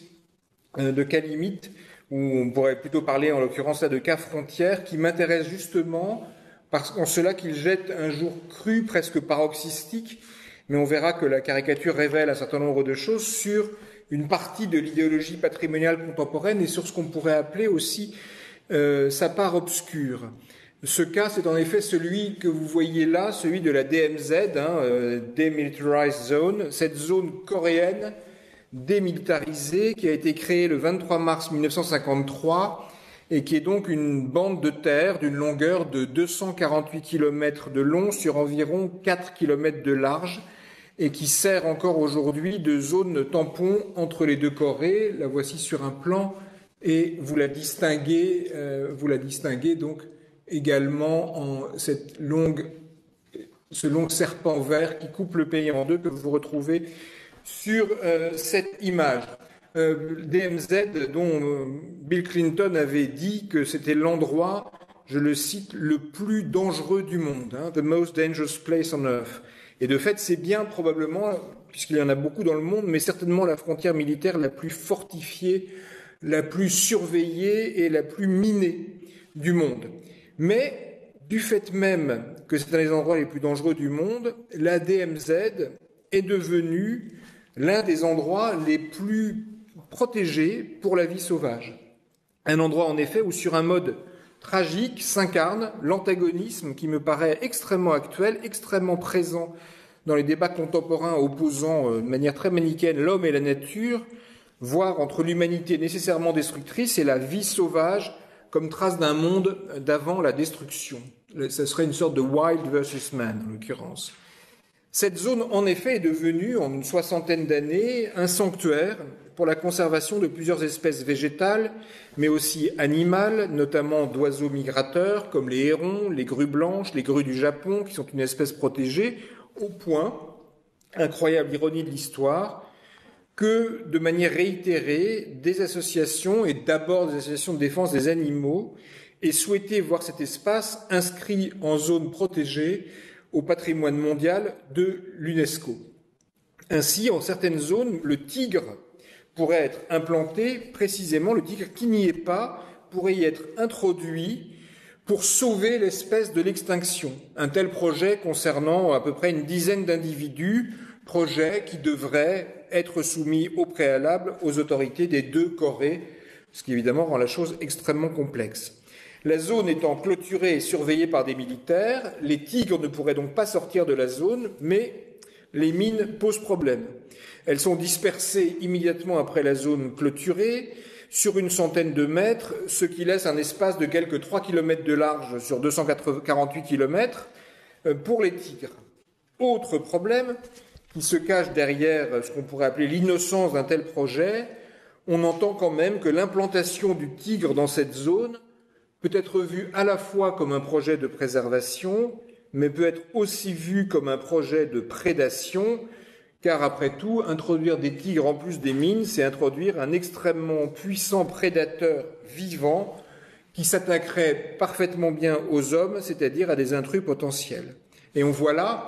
où on pourrait plutôt parler en l'occurrence là de cas frontières, qui m'intéresse justement en cela qu'il jette un jour cru, presque paroxystique, mais on verra que la caricature révèle un certain nombre de choses sur une partie de l'idéologie patrimoniale contemporaine et sur ce qu'on pourrait appeler aussi sa part obscure. Ce cas, c'est en effet celui que vous voyez là, celui de la DMZ, Demilitarized Zone, cette zone coréenne démilitarisée qui a été créée le 23 mars 1953 et qui est donc une bande de terre d'une longueur de 248 km de long sur environ 4 km de large et qui sert encore aujourd'hui de zone tampon entre les deux Corées. La voici sur un plan et vous la distinguez donc également en ce long serpent vert qui coupe le pays en deux que vous retrouvez sur cette image. DMZ, dont Bill Clinton avait dit que c'était l'endroit, je le cite, le plus dangereux du monde, the most dangerous place on earth. Et de fait, c'est bien probablement, puisqu'il y en a beaucoup dans le monde, mais certainement la frontière militaire la plus fortifiée, la plus surveillée et la plus minée du monde. Mais du fait même que c'est un des endroits les plus dangereux du monde, la DMZ est devenue l'un des endroits les plus protégés pour la vie sauvage. Un endroit en effet où sur un mode tragique s'incarne l'antagonisme qui me paraît extrêmement actuel, extrêmement présent dans les débats contemporains opposant de manière très manichéenne l'homme et la nature, voire entre l'humanité nécessairement destructrice et la vie sauvage comme trace d'un monde d'avant la destruction. Ce serait une sorte de wild versus man en l'occurrence. Cette zone, en effet, est devenue, en une soixantaine d'années, un sanctuaire pour la conservation de plusieurs espèces végétales, mais aussi animales, notamment d'oiseaux migrateurs, comme les hérons, les grues blanches, les grues du Japon, qui sont une espèce protégée, au point, incroyable ironie de l'histoire, que, de manière réitérée, des associations, et d'abord des associations de défense des animaux, aient souhaité voir cet espace inscrit en zone protégée au patrimoine mondial de l'UNESCO. Ainsi, en certaines zones, le tigre pourrait être implanté, précisément le tigre qui n'y est pas, pourrait y être introduit pour sauver l'espèce de l'extinction. Un tel projet concernant à peu près une dizaine d'individus, projet qui devrait être soumis au préalable aux autorités des 2 Corées, ce qui évidemment rend la chose extrêmement complexe. La zone étant clôturée et surveillée par des militaires, les tigres ne pourraient donc pas sortir de la zone, mais les mines posent problème. Elles sont dispersées immédiatement après la zone clôturée, sur une centaine de mètres, ce qui laisse un espace de quelques 3 km de large sur 248 km pour les tigres. Autre problème qui se cache derrière ce qu'on pourrait appeler l'innocence d'un tel projet, on entend quand même que l'implantation du tigre dans cette zone peut être vue à la fois comme un projet de préservation, mais peut être aussi vue comme un projet de prédation, car après tout, introduire des tigres en plus des mines, c'est introduire un extrêmement puissant prédateur vivant qui s'attaquerait parfaitement bien aux hommes, c'est-à-dire à des intrus potentiels. Et on voit là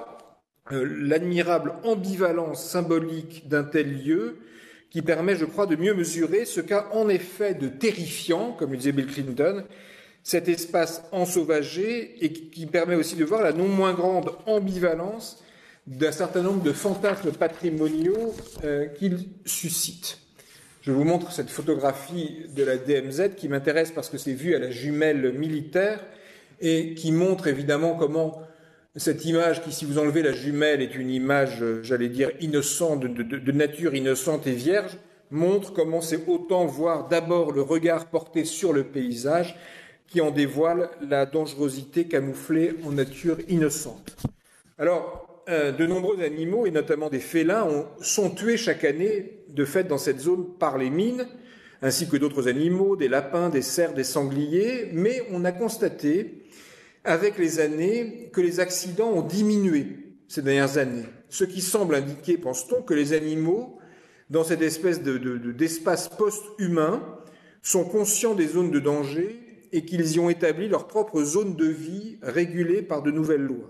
l'admirable ambivalence symbolique d'un tel lieu qui permet, je crois, de mieux mesurer ce qu'a en effet de terrifiant, comme le disait Bill Clinton, cet espace ensauvagé et qui permet aussi de voir la non moins grande ambivalence d'un certain nombre de fantasmes patrimoniaux qu'il suscite. Je vous montre cette photographie de la DMZ qui m'intéresse parce que c'est vu à la jumelle militaire et qui montre évidemment comment cette image qui, si vous enlevez la jumelle, est une image, j'allais dire, innocente, de nature innocente et vierge, montre comment c'est autant voir d'abord le regard porté sur le paysage qui en dévoile la dangerosité camouflée en nature innocente. Alors, de nombreux animaux, et notamment des félins, sont tués chaque année, de fait, dans cette zone par les mines, ainsi que d'autres animaux, des lapins, des cerfs, des sangliers, mais on a constaté, avec les années, que les accidents ont diminué ces dernières années, ce qui semble indiquer, pense-t-on, que les animaux, dans cette espèce d'espace post-humain, sont conscients des zones de danger et qu'ils y ont établi leur propre zone de vie régulée par de nouvelles lois.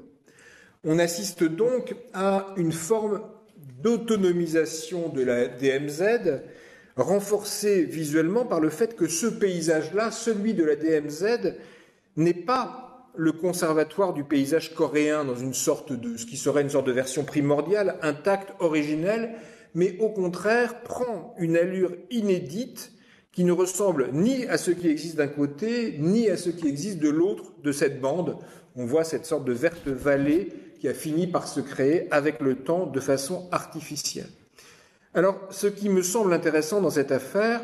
On assiste donc à une forme d'autonomisation de la DMZ, renforcée visuellement par le fait que ce paysage-là, celui de la DMZ, n'est pas le conservatoire du paysage coréen dans une sorte de, ce qui serait une sorte de version primordiale, intacte, originelle, mais au contraire prend une allure inédite qui ne ressemble ni à ce qui existe d'un côté, ni à ce qui existe de l'autre de cette bande. On voit cette sorte de verte vallée qui a fini par se créer avec le temps de façon artificielle. Alors, ce qui me semble intéressant dans cette affaire,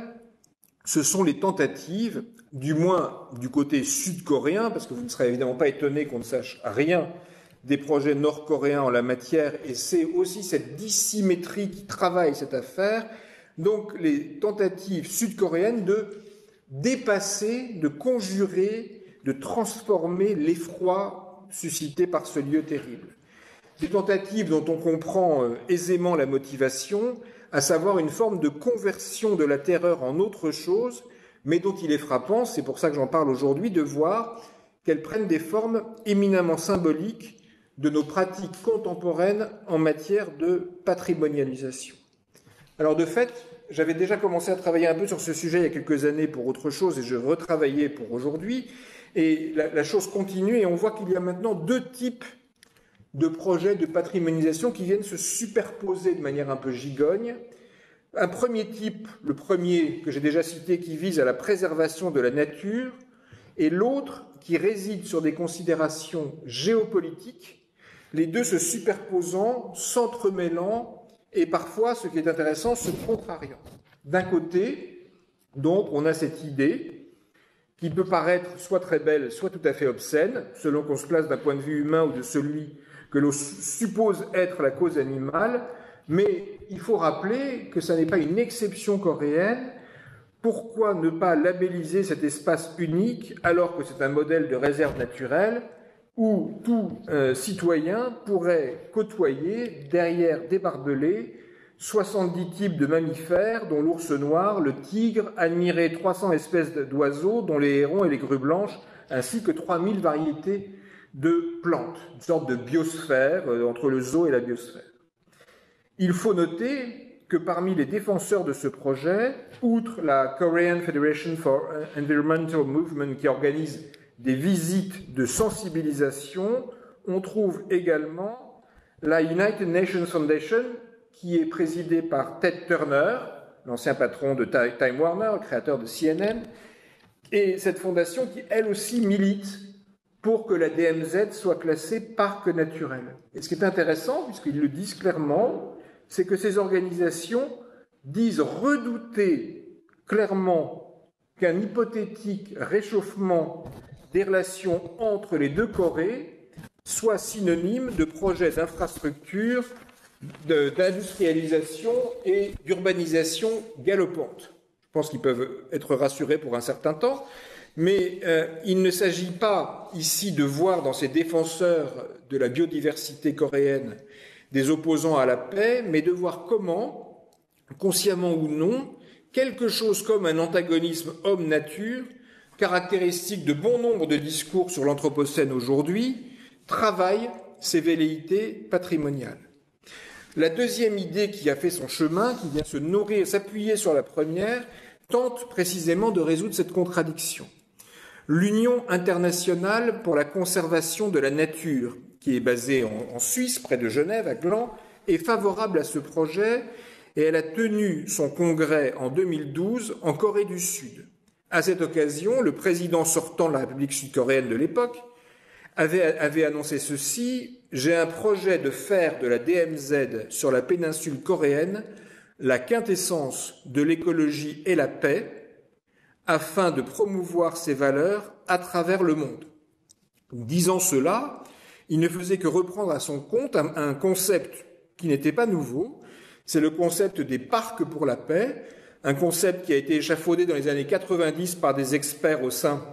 ce sont les tentatives, du moins du côté sud-coréen, parce que vous ne serez évidemment pas étonné qu'on ne sache rien des projets nord-coréens en la matière, et c'est aussi cette dissymétrie qui travaille cette affaire, donc les tentatives sud-coréennes de dépasser, de conjurer, de transformer l'effroi suscité par ce lieu terrible. Des tentatives dont on comprend aisément la motivation, à savoir une forme de conversion de la terreur en autre chose, mais dont il est frappant, c'est pour ça que j'en parle aujourd'hui, de voir qu'elles prennent des formes éminemment symboliques de nos pratiques contemporaines en matière de patrimonialisation. Alors de fait, j'avais déjà commencé à travailler un peu sur ce sujet il y a quelques années pour autre chose et je retravaillais pour aujourd'hui. Et la chose continue et on voit qu'il y a maintenant 2 types de projets de patrimonialisation qui viennent se superposer de manière un peu gigogne. Un premier type, le premier que j'ai déjà cité, qui vise à la préservation de la nature, et l'autre qui réside sur des considérations géopolitiques, les deux se superposant, s'entremêlant et parfois, ce qui est intéressant, se contrariant. D'un côté, donc, on a cette idée qui peut paraître soit très belle, soit tout à fait obscène, selon qu'on se place d'un point de vue humain ou de celui que l'on suppose être la cause animale, mais il faut rappeler que ça n'est pas une exception coréenne. Pourquoi ne pas labelliser cet espace unique alors que c'est un modèle de réserve naturelle où tout citoyen pourrait côtoyer derrière des barbelés 70 types de mammifères, dont l'ours noir, le tigre, admirer 300 espèces d'oiseaux, dont les hérons et les grues blanches, ainsi que 3000 variétés de plantes, une sorte de biosphère entre le zoo et la biosphère. Il faut noter que parmi les défenseurs de ce projet, outre la Korean Federation for Environmental Movement qui organise des visites de sensibilisation, on trouve également la United Nations Foundation qui est présidée par Ted Turner, l'ancien patron de Time Warner, créateur de CNN, et cette fondation qui, elle aussi, milite pour que la DMZ soit classée parc naturel. Et ce qui est intéressant, puisqu'ils le disent clairement, c'est que ces organisations disent redouter clairement qu'un hypothétique réchauffement des relations entre les deux Corées soit synonyme de projets d'infrastructures, d'industrialisation et d'urbanisation galopante. Je pense qu'ils peuvent être rassurés pour un certain temps, mais il ne s'agit pas ici de voir dans ces défenseurs de la biodiversité coréenne des opposants à la paix, mais de voir comment, consciemment ou non, quelque chose comme un antagonisme homme-nature, caractéristique de bon nombre de discours sur l'Anthropocène aujourd'hui, travaille ces velléités patrimoniales. La deuxième idée qui a fait son chemin, qui vient se nourrir, s'appuyer sur la première, tente précisément de résoudre cette contradiction. L'Union internationale pour la conservation de la nature, qui est basée en Suisse, près de Genève, à Gland, est favorable à ce projet et elle a tenu son congrès en 2012 en Corée du Sud. À cette occasion, le président sortant de la République sud-coréenne de l'époque avait annoncé ceci: « J'ai un projet de faire de la DMZ sur la péninsule coréenne la quintessence de l'écologie et la paix, afin de promouvoir ces valeurs à travers le monde. » Disant cela, il ne faisait que reprendre à son compte un concept qui n'était pas nouveau, c'est le concept des parcs pour la paix, un concept qui a été échafaudé dans les années 90 par des experts au sein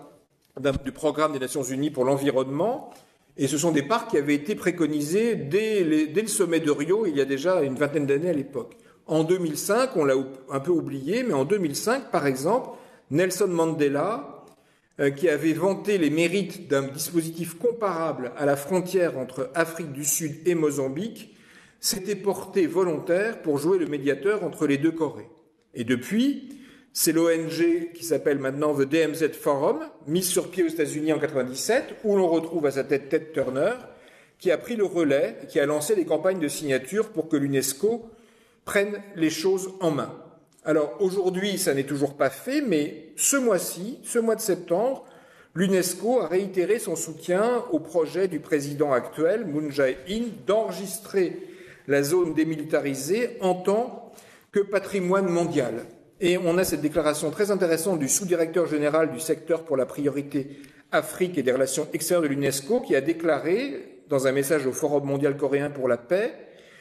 du programme des Nations Unies pour l'environnement, et ce sont des parcs qui avaient été préconisés dès le sommet de Rio, il y a déjà une vingtaine d'années à l'époque. En 2005, on l'a un peu oublié, mais en 2005, par exemple, Nelson Mandela, qui avait vanté les mérites d'un dispositif comparable à la frontière entre Afrique du Sud et Mozambique, s'était porté volontaire pour jouer le médiateur entre les deux Corées. Et depuis, c'est l'ONG qui s'appelle maintenant The DMZ Forum, mise sur pied aux États-Unis en 1997, où l'on retrouve à sa tête Ted Turner, qui a pris le relais, qui a lancé des campagnes de signature pour que l'UNESCO prenne les choses en main. Alors aujourd'hui, ça n'est toujours pas fait, mais ce mois-ci, ce mois de septembre, l'UNESCO a réitéré son soutien au projet du président actuel, Moon Jae-in, d'enregistrer la zone démilitarisée en tant que patrimoine mondial. Et on a cette déclaration très intéressante du sous-directeur général du secteur pour la priorité Afrique et des relations extérieures de l'UNESCO qui a déclaré, dans un message au Forum mondial coréen pour la paix,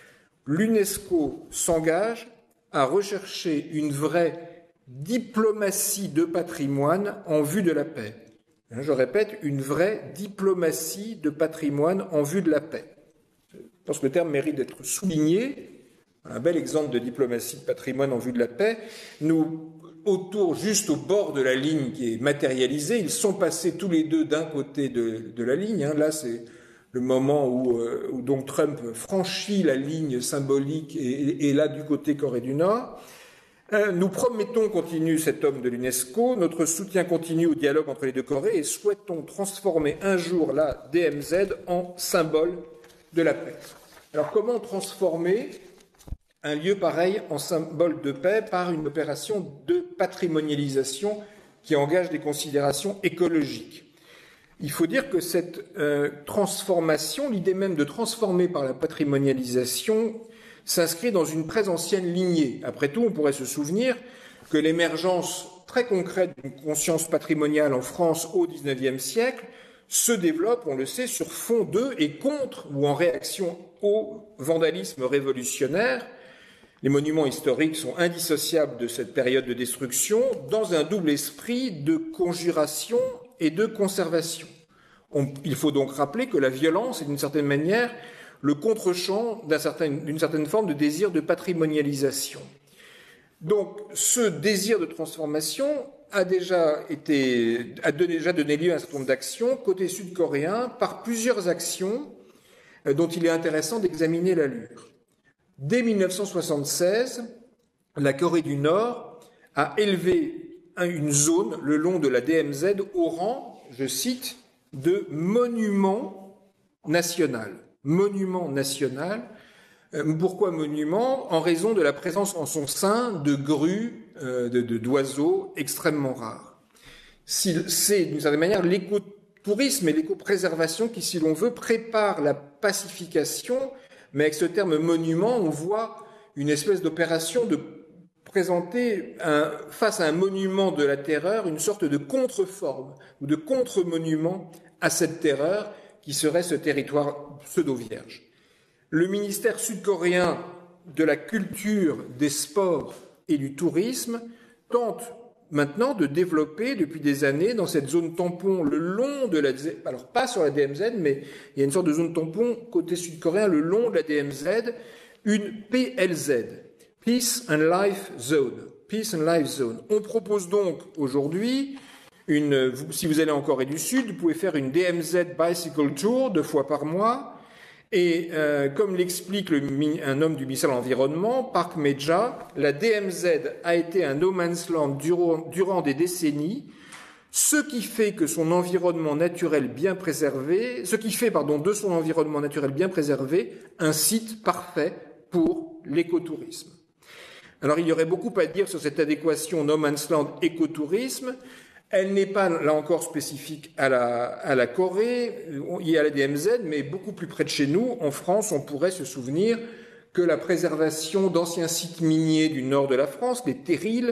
« L'UNESCO s'engage à rechercher une vraie diplomatie de patrimoine en vue de la paix. » Je répète, une vraie diplomatie de patrimoine en vue de la paix. Je pense que le terme mérite d'être souligné. Un bel exemple de diplomatie de patrimoine en vue de la paix. Nous, juste au bord de la ligne qui est matérialisée, ils sont passés tous les deux d'un côté de la ligne. Là, c'est le moment où donc Trump franchit la ligne symbolique et là du côté Corée du Nord. Nous promettons, continue cet homme de l'UNESCO, notre soutien continu au dialogue entre les deux Corées et souhaitons transformer un jour la DMZ en symbole de la paix. Alors comment transformer un lieu pareil en symbole de paix par une opération de patrimonialisation qui engage des considérations écologiques? Il faut dire que cette transformation, l'idée même de transformer par la patrimonialisation, s'inscrit dans une très ancienne lignée. Après tout, on pourrait se souvenir que l'émergence très concrète d'une conscience patrimoniale en France au XIXe siècle se développe, on le sait, sur fond de et contre ou en réaction au vandalisme révolutionnaire. Les monuments historiques sont indissociables de cette période de destruction dans un double esprit de conjuration et de conservation. Il faut donc rappeler que la violence est d'une certaine manière le contre-champ d'une certaine forme de désir de patrimonialisation. Donc ce désir de transformation a déjà donné lieu à un certain nombre d'actions côté sud-coréen par plusieurs actions dont il est intéressant d'examiner l'allure. Dès 1976, la Corée du Nord a élevé une zone le long de la DMZ au rang, je cite, de monument national. Monument national. Pourquoi monument? En raison de la présence en son sein de grues, d'oiseaux extrêmement rares. C'est d'une certaine manière l'écotourisme et l'éco-préservation qui, si l'on veut, prépare la pacification, mais avec ce terme monument, on voit une espèce d'opération de présenter face à un monument de la terreur une sorte de contreforme ou de contre-monument à cette terreur qui serait ce territoire pseudo-vierge. Le ministère sud-coréen de la culture, des sports et du tourisme tente maintenant de développer depuis des années dans cette zone tampon le long de la DMZ, alors pas sur la DMZ, mais il y a une sorte de zone tampon côté sud-coréen le long de la DMZ, une PLZ, Peace and Life Zone. Peace and Life Zone. On propose donc aujourd'hui, si vous allez en Corée du Sud, vous pouvez faire une DMZ Bicycle Tour 2 fois par mois. Et comme l'explique un homme du ministère de l'Environnement, Park Meja, la DMZ a été un no man's land durant des décennies, ce qui fait de son environnement naturel bien préservé un site parfait pour l'écotourisme. Alors il y aurait beaucoup à dire sur cette adéquation no man's land écotourisme. Elle n'est pas, là encore, spécifique à la Corée. Il y a la DMZ, mais beaucoup plus près de chez nous, en France, on pourrait se souvenir que la préservation d'anciens sites miniers du nord de la France, les terrils,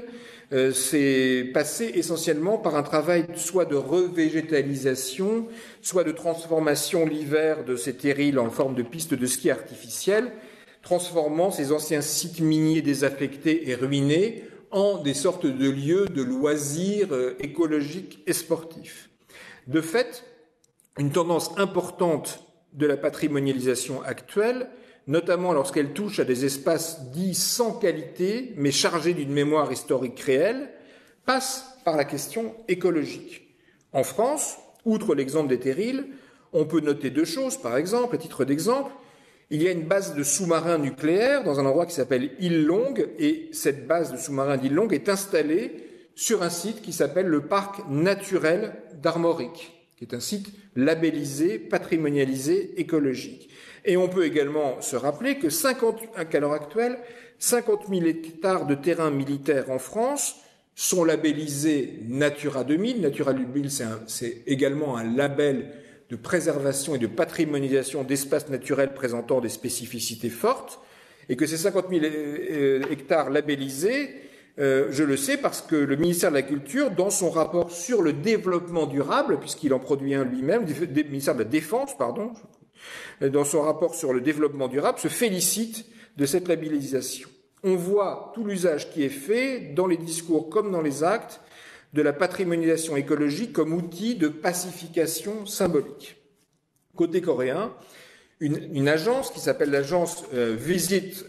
s'est passée essentiellement par un travail soit de revégétalisation, soit de transformation l'hiver de ces terrils en forme de pistes de ski artificielles, transformant ces anciens sites miniers désaffectés et ruinés en des sortes de lieux de loisirs écologiques et sportifs. De fait, une tendance importante de la patrimonialisation actuelle, notamment lorsqu'elle touche à des espaces dits sans qualité, mais chargés d'une mémoire historique réelle, passe par la question écologique. En France, outre l'exemple des terrils, on peut noter 2 choses, par exemple, à titre d'exemple. Il y a une base de sous-marins nucléaires dans un endroit qui s'appelle Île Longue, et cette base de sous-marins d'Île Longue est installée sur un site qui s'appelle le parc naturel d'Armorique, qui est un site labellisé, patrimonialisé, écologique. Et on peut également se rappeler qu'à l'heure actuelle, 50 000 hectares de terrains militaires en France sont labellisés Natura 2000. Natura 2000, c'est également un label de préservation et de patrimonialisation d'espaces naturels présentant des spécificités fortes, et que ces 50 000 hectares labellisés, je le sais parce que le ministère de la Culture, dans son rapport sur le développement durable, puisqu'il en produit un lui-même, le ministère de la Défense, pardon, dans son rapport sur le développement durable, se félicite de cette labellisation. On voit tout l'usage qui est fait, dans les discours comme dans les actes, de la patrimonialisation écologique comme outil de pacification symbolique. Côté coréen, une agence qui s'appelle l'agence Visit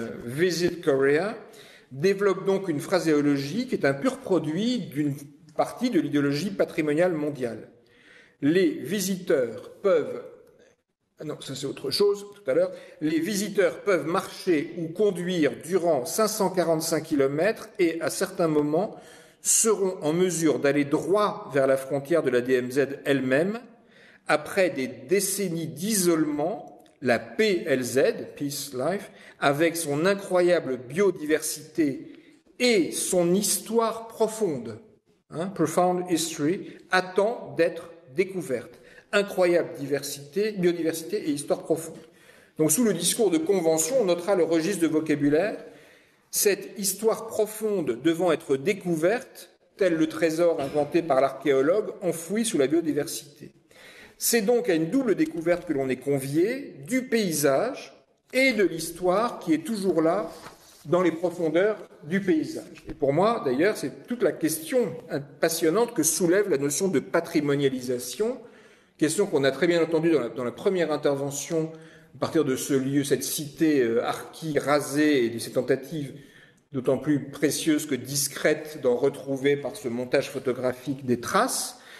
Korea développe donc une phraséologie qui est un pur produit d'une partie de l'idéologie patrimoniale mondiale. Les visiteurs peuvent Les visiteurs peuvent marcher ou conduire durant 545 km et à certains moments seront en mesure d'aller droit vers la frontière de la DMZ elle-même. Après des décennies d'isolement, la PLZ, Peace Life, avec son incroyable biodiversité et son histoire profonde, profound history, attend d'être découverte. Incroyable biodiversité et histoire profonde. Donc sous le discours de convention, on notera le registre de vocabulaire. Cette histoire profonde devant être découverte, tel le trésor inventé par l'archéologue, enfoui sous la biodiversité. C'est donc à une double découverte que l'on est convié, du paysage et de l'histoire qui est toujours là dans les profondeurs du paysage. Et pour moi, d'ailleurs, c'est toute la question passionnante que soulève la notion de patrimonialisation, question qu'on a très bien entendue dans la première intervention à partir de ce lieu, cette cité rasée et de ces tentatives d'autant plus précieuses que discrètes d'en retrouver par ce montage photographique des traces.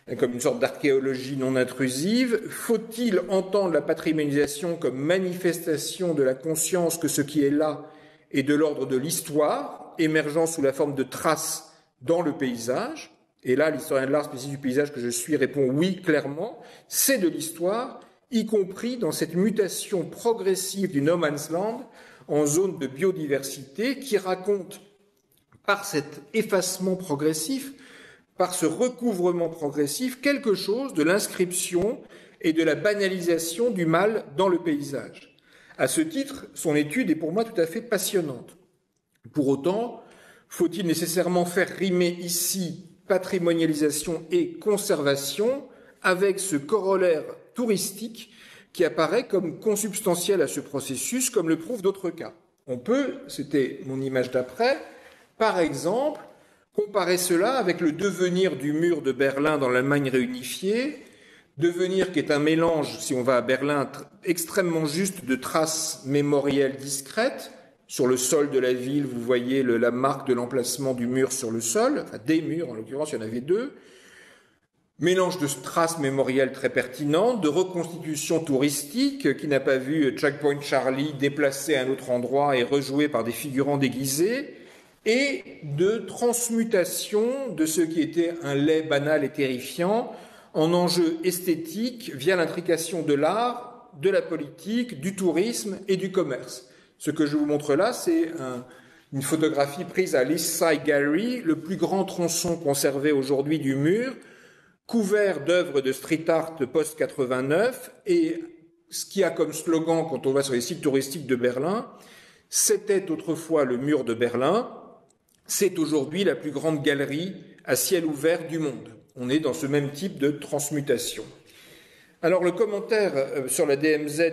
comme une sorte d'archéologie non intrusive. Faut-il entendre la patrimonialisation comme manifestation de la conscience que ce qui est là est de l'ordre de l'histoire, émergeant sous la forme de traces dans le paysage? Et là, l'historien de l'art spécifique du paysage que je suis répond oui, clairement, c'est de l'histoire, y compris dans cette mutation progressive du no man's land en zone de biodiversité qui raconte par cet effacement progressif, par ce recouvrement progressif, quelque chose de l'inscription et de la banalisation du mal dans le paysage. À ce titre, son étude est pour moi tout à fait passionnante. Pour autant, faut-il nécessairement faire rimer ici patrimonialisation et conservation avec ce corollaire touristique qui apparaît comme consubstantiel à ce processus, comme le prouvent d'autres cas? On peut, c'était mon image d'après, par exemple, comparer cela avec le devenir du mur de Berlin dans l'Allemagne réunifiée, devenir qui est un mélange, si on va à Berlin, extrêmement juste de traces mémorielles discrètes. Sur le sol de la ville, vous voyez la marque de l'emplacement du mur sur le sol, enfin des murs en l'occurrence, il y en avait deux. Mélange de traces mémorielles très pertinentes, de reconstitution touristique qui n'a pas vu Checkpoint Charlie déplacé à un autre endroit et rejoué par des figurants déguisés, et de transmutation de ce qui était un lait banal et terrifiant en enjeu esthétique via l'intrication de l'art, de la politique, du tourisme et du commerce. Ce que je vous montre là, c'est une photographie prise à l'East Side Gallery, le plus grand tronçon conservé aujourd'hui du mur, couvert d'œuvres de street art post-89, et ce qui a comme slogan, quand on va sur les sites touristiques de Berlin, c'était autrefois le mur de Berlin, c'est aujourd'hui la plus grande galerie à ciel ouvert du monde. On est dans ce même type de transmutation. Alors le commentaire sur la DMZ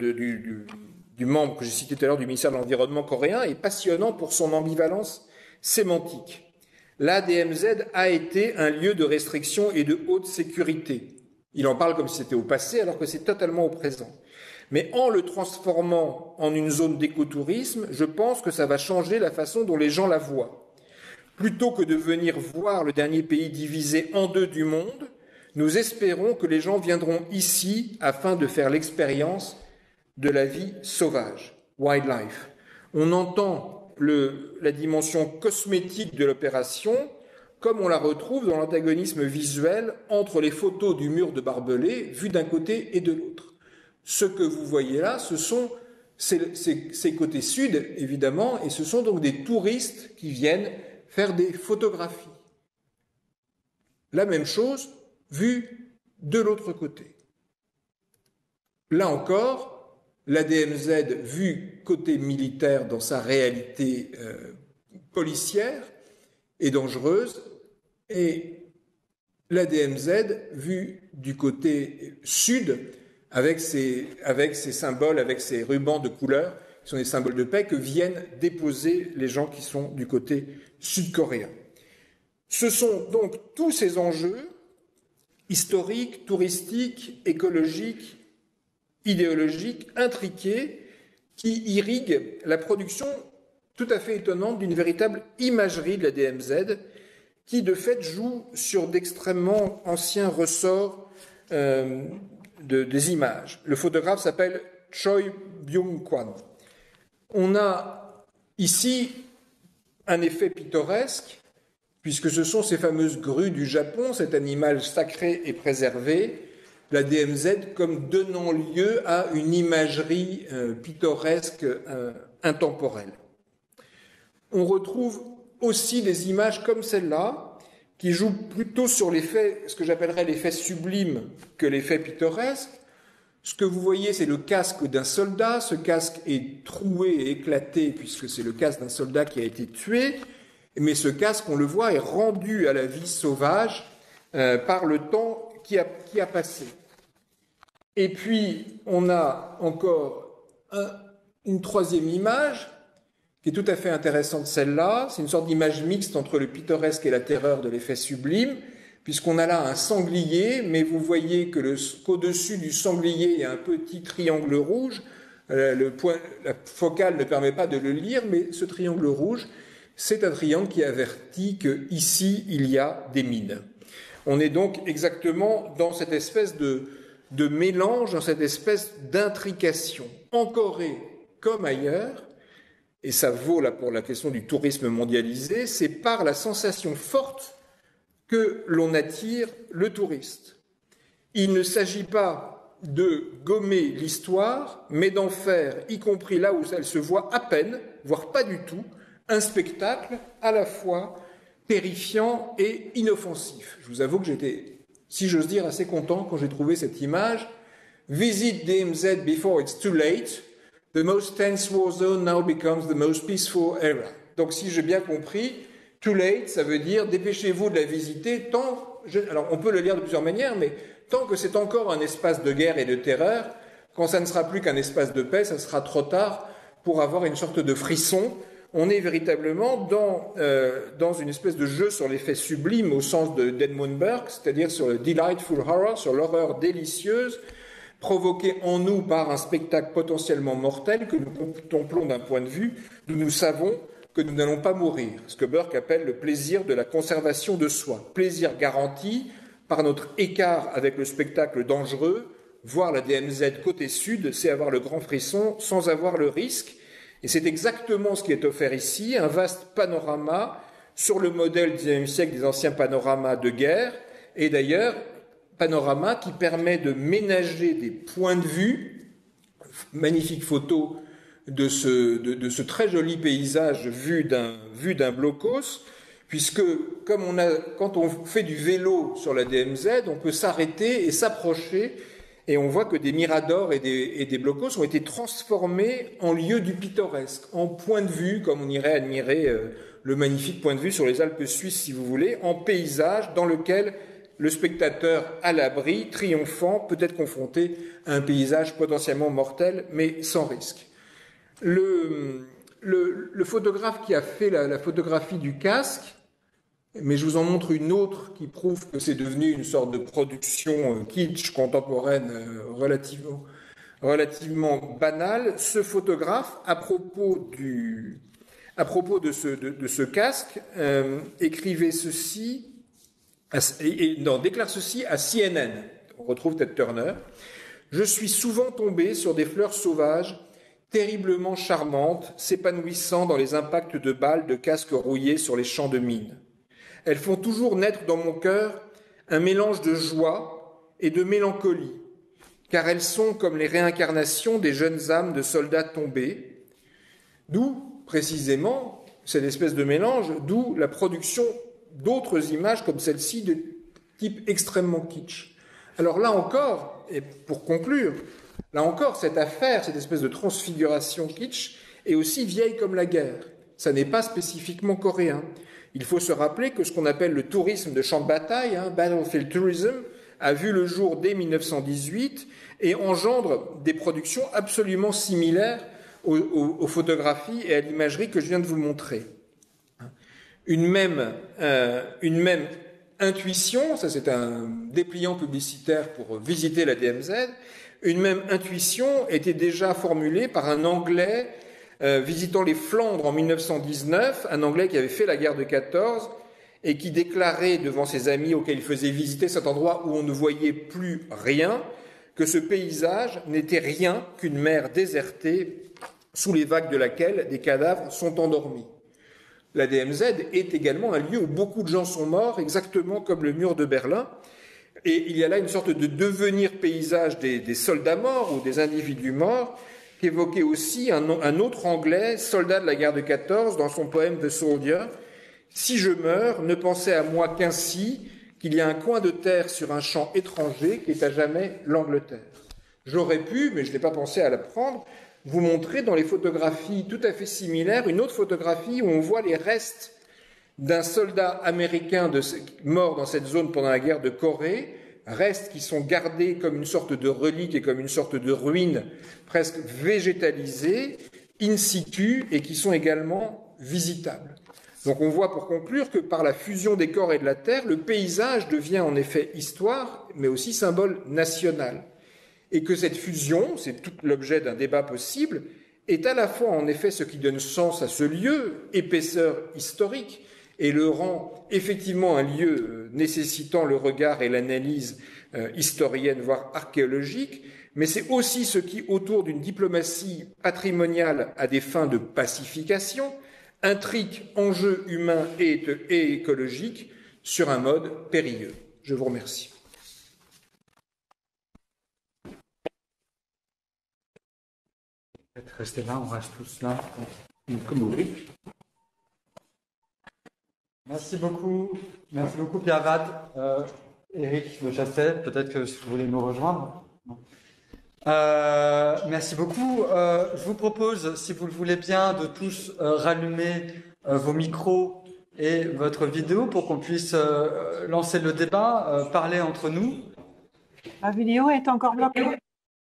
du membre que j'ai cité tout à l'heure du ministère de l'Environnement coréen est passionnant pour son ambivalence sémantique. La DMZ a été un lieu de restriction et de haute sécurité. Il en parle comme si c'était au passé, alors que c'est totalement au présent. Mais en le transformant en une zone d'écotourisme, je pense que ça va changer la façon dont les gens la voient. Plutôt que de venir voir le dernier pays divisé en deux du monde, nous espérons que les gens viendront ici afin de faire l'expérience de la vie sauvage, wildlife. On entend la dimension cosmétique de l'opération comme on la retrouve dans l'antagonisme visuel entre les photos du mur de barbelés vues d'un côté et de l'autre. Ce que vous voyez là, ce sont ces côtés sud, évidemment, et ce sont donc des touristes qui viennent faire des photographies. La même chose vue de l'autre côté. Là encore, la DMZ vue côté militaire dans sa réalité policière et dangereuse, et la DMZ vue du côté sud avec ses symboles, avec ses rubans de couleur, qui sont des symboles de paix que viennent déposer les gens qui sont du côté sud-coréen. Ce sont donc tous ces enjeux historiques, touristiques, écologiques, idéologiques, intriqués, qui irriguent la production tout à fait étonnante d'une véritable imagerie de la DMZ, qui de fait joue sur d'extrêmement anciens ressorts des images. Le photographe s'appelle Choi Byung-kwan. On a ici un effet pittoresque, puisque ce sont ces fameuses grues du Japon, cet animal sacré et préservé, la DMZ comme donnant lieu à une imagerie pittoresque intemporelle. On retrouve aussi des images comme celle-là, qui jouent plutôt sur l'effet, ce que j'appellerais l'effet sublime que l'effet pittoresque. Ce que vous voyez, c'est le casque d'un soldat. Ce casque est troué et éclaté, puisque c'est le casque d'un soldat qui a été tué. Mais ce casque, on le voit, est rendu à la vie sauvage par le temps qui a passé. Et puis, on a encore une troisième image, qui est tout à fait intéressante, celle-là. C'est une sorte d'image mixte entre le pittoresque et la terreur de l'effet sublime, puisqu'on a là un sanglier, mais vous voyez qu'au-dessus du sanglier, il y a un petit triangle rouge. La focale ne permet pas de le lire, mais ce triangle rouge, c'est un triangle qui avertit qu'ici, il y a des mines. On est donc exactement dans cette espèce de mélange, dans cette espèce d'intrication. En Corée comme ailleurs, et ça vaut là pour la question du tourisme mondialisé, c'est par la sensation forte que l'on attire le touriste. Il ne s'agit pas de gommer l'histoire, mais d'en faire, y compris là où elle se voit à peine, voire pas du tout, un spectacle à la fois terrifiant et inoffensif. Je vous avoue que j'étais, si j'ose dire, assez content quand j'ai trouvé cette image. Visit DMZ before it's too late. The most tense war zone now becomes the most peaceful era. Donc, si j'ai bien compris, too late, ça veut dire dépêchez-vous de la visiter alors, on peut le lire de plusieurs manières, mais tant que c'est encore un espace de guerre et de terreur, quand ça ne sera plus qu'un espace de paix, ça sera trop tard pour avoir une sorte de frisson. On est véritablement dans une espèce de jeu sur l'effet sublime au sens d'Edmund Burke, c'est-à-dire sur le delightful horror, sur l'horreur délicieuse, provoquée en nous par un spectacle potentiellement mortel que nous contemplons d'un point de vue d'où nous savons que nous n'allons pas mourir, ce que Burke appelle le plaisir de la conservation de soi. Plaisir garanti par notre écart avec le spectacle dangereux. Voir la DMZ côté sud, c'est avoir le grand frisson sans avoir le risque. Et c'est exactement ce qui est offert ici, un vaste panorama sur le modèle du XIXe siècle des anciens panoramas de guerre, et d'ailleurs, panorama qui permet de ménager des points de vue, magnifique photo de ce très joli paysage vu d'un blocos, puisque quand on fait du vélo sur la DMZ, on peut s'arrêter et s'approcher. Et on voit que des miradors et des blocos ont été transformés en lieux du pittoresque, en point de vue, comme on irait admirer le magnifique point de vue sur les Alpes suisses, si vous voulez, en paysage dans lequel le spectateur à l'abri, triomphant, peut être confronté à un paysage potentiellement mortel, mais sans risque. Le photographe qui a fait la photographie du casque, mais je vous en montre une autre qui prouve que c'est devenu une sorte de production kitsch contemporaine relativement banale. Ce photographe, à propos de ce casque, écrivait ceci, déclare ceci à CNN. On retrouve Ted Turner. « Je suis souvent tombé sur des fleurs sauvages, terriblement charmantes, s'épanouissant dans les impacts de balles de casques rouillés sur les champs de mines. Elles font toujours naître dans mon cœur un mélange de joie et de mélancolie, car elles sont comme les réincarnations des jeunes âmes de soldats tombés, d'où, précisément, cette espèce de mélange, d'où la production d'autres images comme celle-ci de type extrêmement kitsch. Alors là encore, et pour conclure, là encore, cette affaire, cette espèce de transfiguration kitsch, est aussi vieille comme la guerre. Ça n'est pas spécifiquement coréen. Il faut se rappeler que ce qu'on appelle le tourisme de champ de bataille, battlefield tourism, a vu le jour dès 1918 et engendre des productions absolument similaires aux photographies et à l'imagerie que je viens de vous montrer. Une même intuition, ça c'est un dépliant publicitaire pour visiter la DMZ, une même intuition était déjà formulée par un Anglais visitant les Flandres en 1919, un Anglais qui avait fait la guerre de 14 et qui déclarait devant ses amis auxquels il faisait visiter cet endroit où on ne voyait plus rien, que ce paysage n'était rien qu'une mer désertée sous les vagues de laquelle des cadavres sont endormis. La DMZ est également un lieu où beaucoup de gens sont morts, exactement comme le mur de Berlin, et il y a là une sorte de devenir paysage des soldats morts ou des individus morts, qu'évoquait aussi un autre Anglais, soldat de la guerre de 14, dans son poème The Soldier. « Si je meurs, ne pensez à moi qu'ainsi, qu'il y a un coin de terre sur un champ étranger qui est à jamais l'Angleterre. » J'aurais pu, mais je n'ai pas pensé à la prendre, vous montrer dans les photographies tout à fait similaires une autre photographie où on voit les restes d'un soldat américain mort dans cette zone pendant la guerre de Corée, restes qui sont gardés comme une sorte de relique et comme une sorte de ruine presque végétalisée, in situ, et qui sont également visitables. Donc on voit pour conclure que par la fusion des corps et de la terre, le paysage devient en effet histoire, mais aussi symbole national. Et que cette fusion, c'est tout l'objet d'un débat possible, est à la fois en effet ce qui donne sens à ce lieu, épaisseur historique, et le rend effectivement un lieu nécessitant le regard et l'analyse historienne, voire archéologique, mais c'est aussi ce qui, autour d'une diplomatie patrimoniale à des fins de pacification, intrigue enjeux humains et écologiques sur un mode périlleux. Je vous remercie. Restez là, on reste tous là. Comme vous voulez. Merci beaucoup Pierre Watt. Éric Le Chastel, peut-être que vous voulez nous rejoindre. Merci beaucoup. Je vous propose, si vous le voulez bien, de tous rallumer vos micros et votre vidéo pour qu'on puisse lancer le débat, parler entre nous. La vidéo est encore bloquée.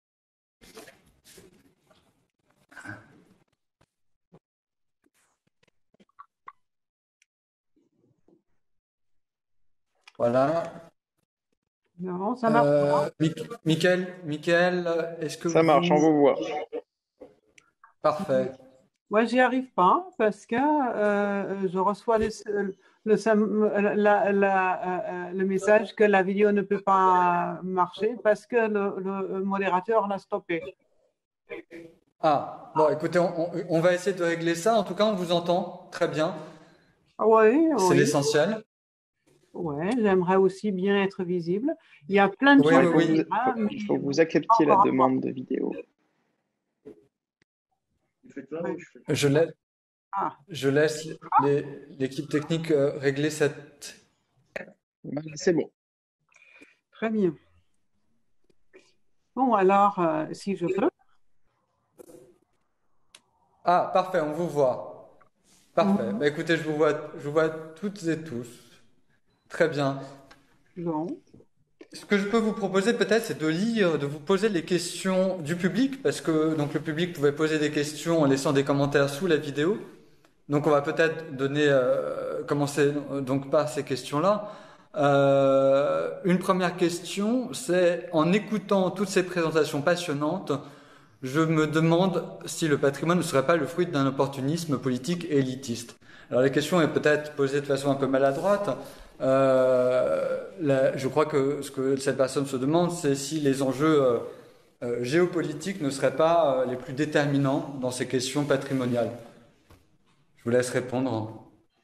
Voilà. Non, ça marche pas. Michael, est-ce que Ça marche, on vous voit. Parfait. Moi, j'y arrive pas parce que je reçois le message que la vidéo ne peut pas marcher parce que le modérateur l'a stoppé. Ah, bon, écoutez, on va essayer de régler ça. En tout cas, on vous entend très bien. Oui, C'est l'essentiel. Oui, j'aimerais aussi bien être visible. Il y a plein de choses. Oui. Il faut que vous acceptiez la demande de vidéo. Je laisse l'équipe technique régler cette... C'est bon. Très bien. Bon, alors, si je peux. Ah, parfait, on vous voit. Parfait. Bah, écoutez, je vous vois toutes et tous. Très bien. Non. Ce que je peux vous proposer peut-être, c'est de vous poser les questions du public, parce que donc le public pouvait poser des questions en laissant des commentaires sous la vidéo. Donc on va peut-être commencer donc par ces questions-là. Une première question, c'est en écoutant toutes ces présentations passionnantes, je me demande si le patrimoine ne serait pas le fruit d'un opportunisme politique et élitiste. Alors la question est peut-être posée de façon un peu maladroite. Je crois que ce que cette personne se demande, c'est si les enjeux géopolitiques ne seraient pas les plus déterminants dans ces questions patrimoniales. Je vous laisse répondre.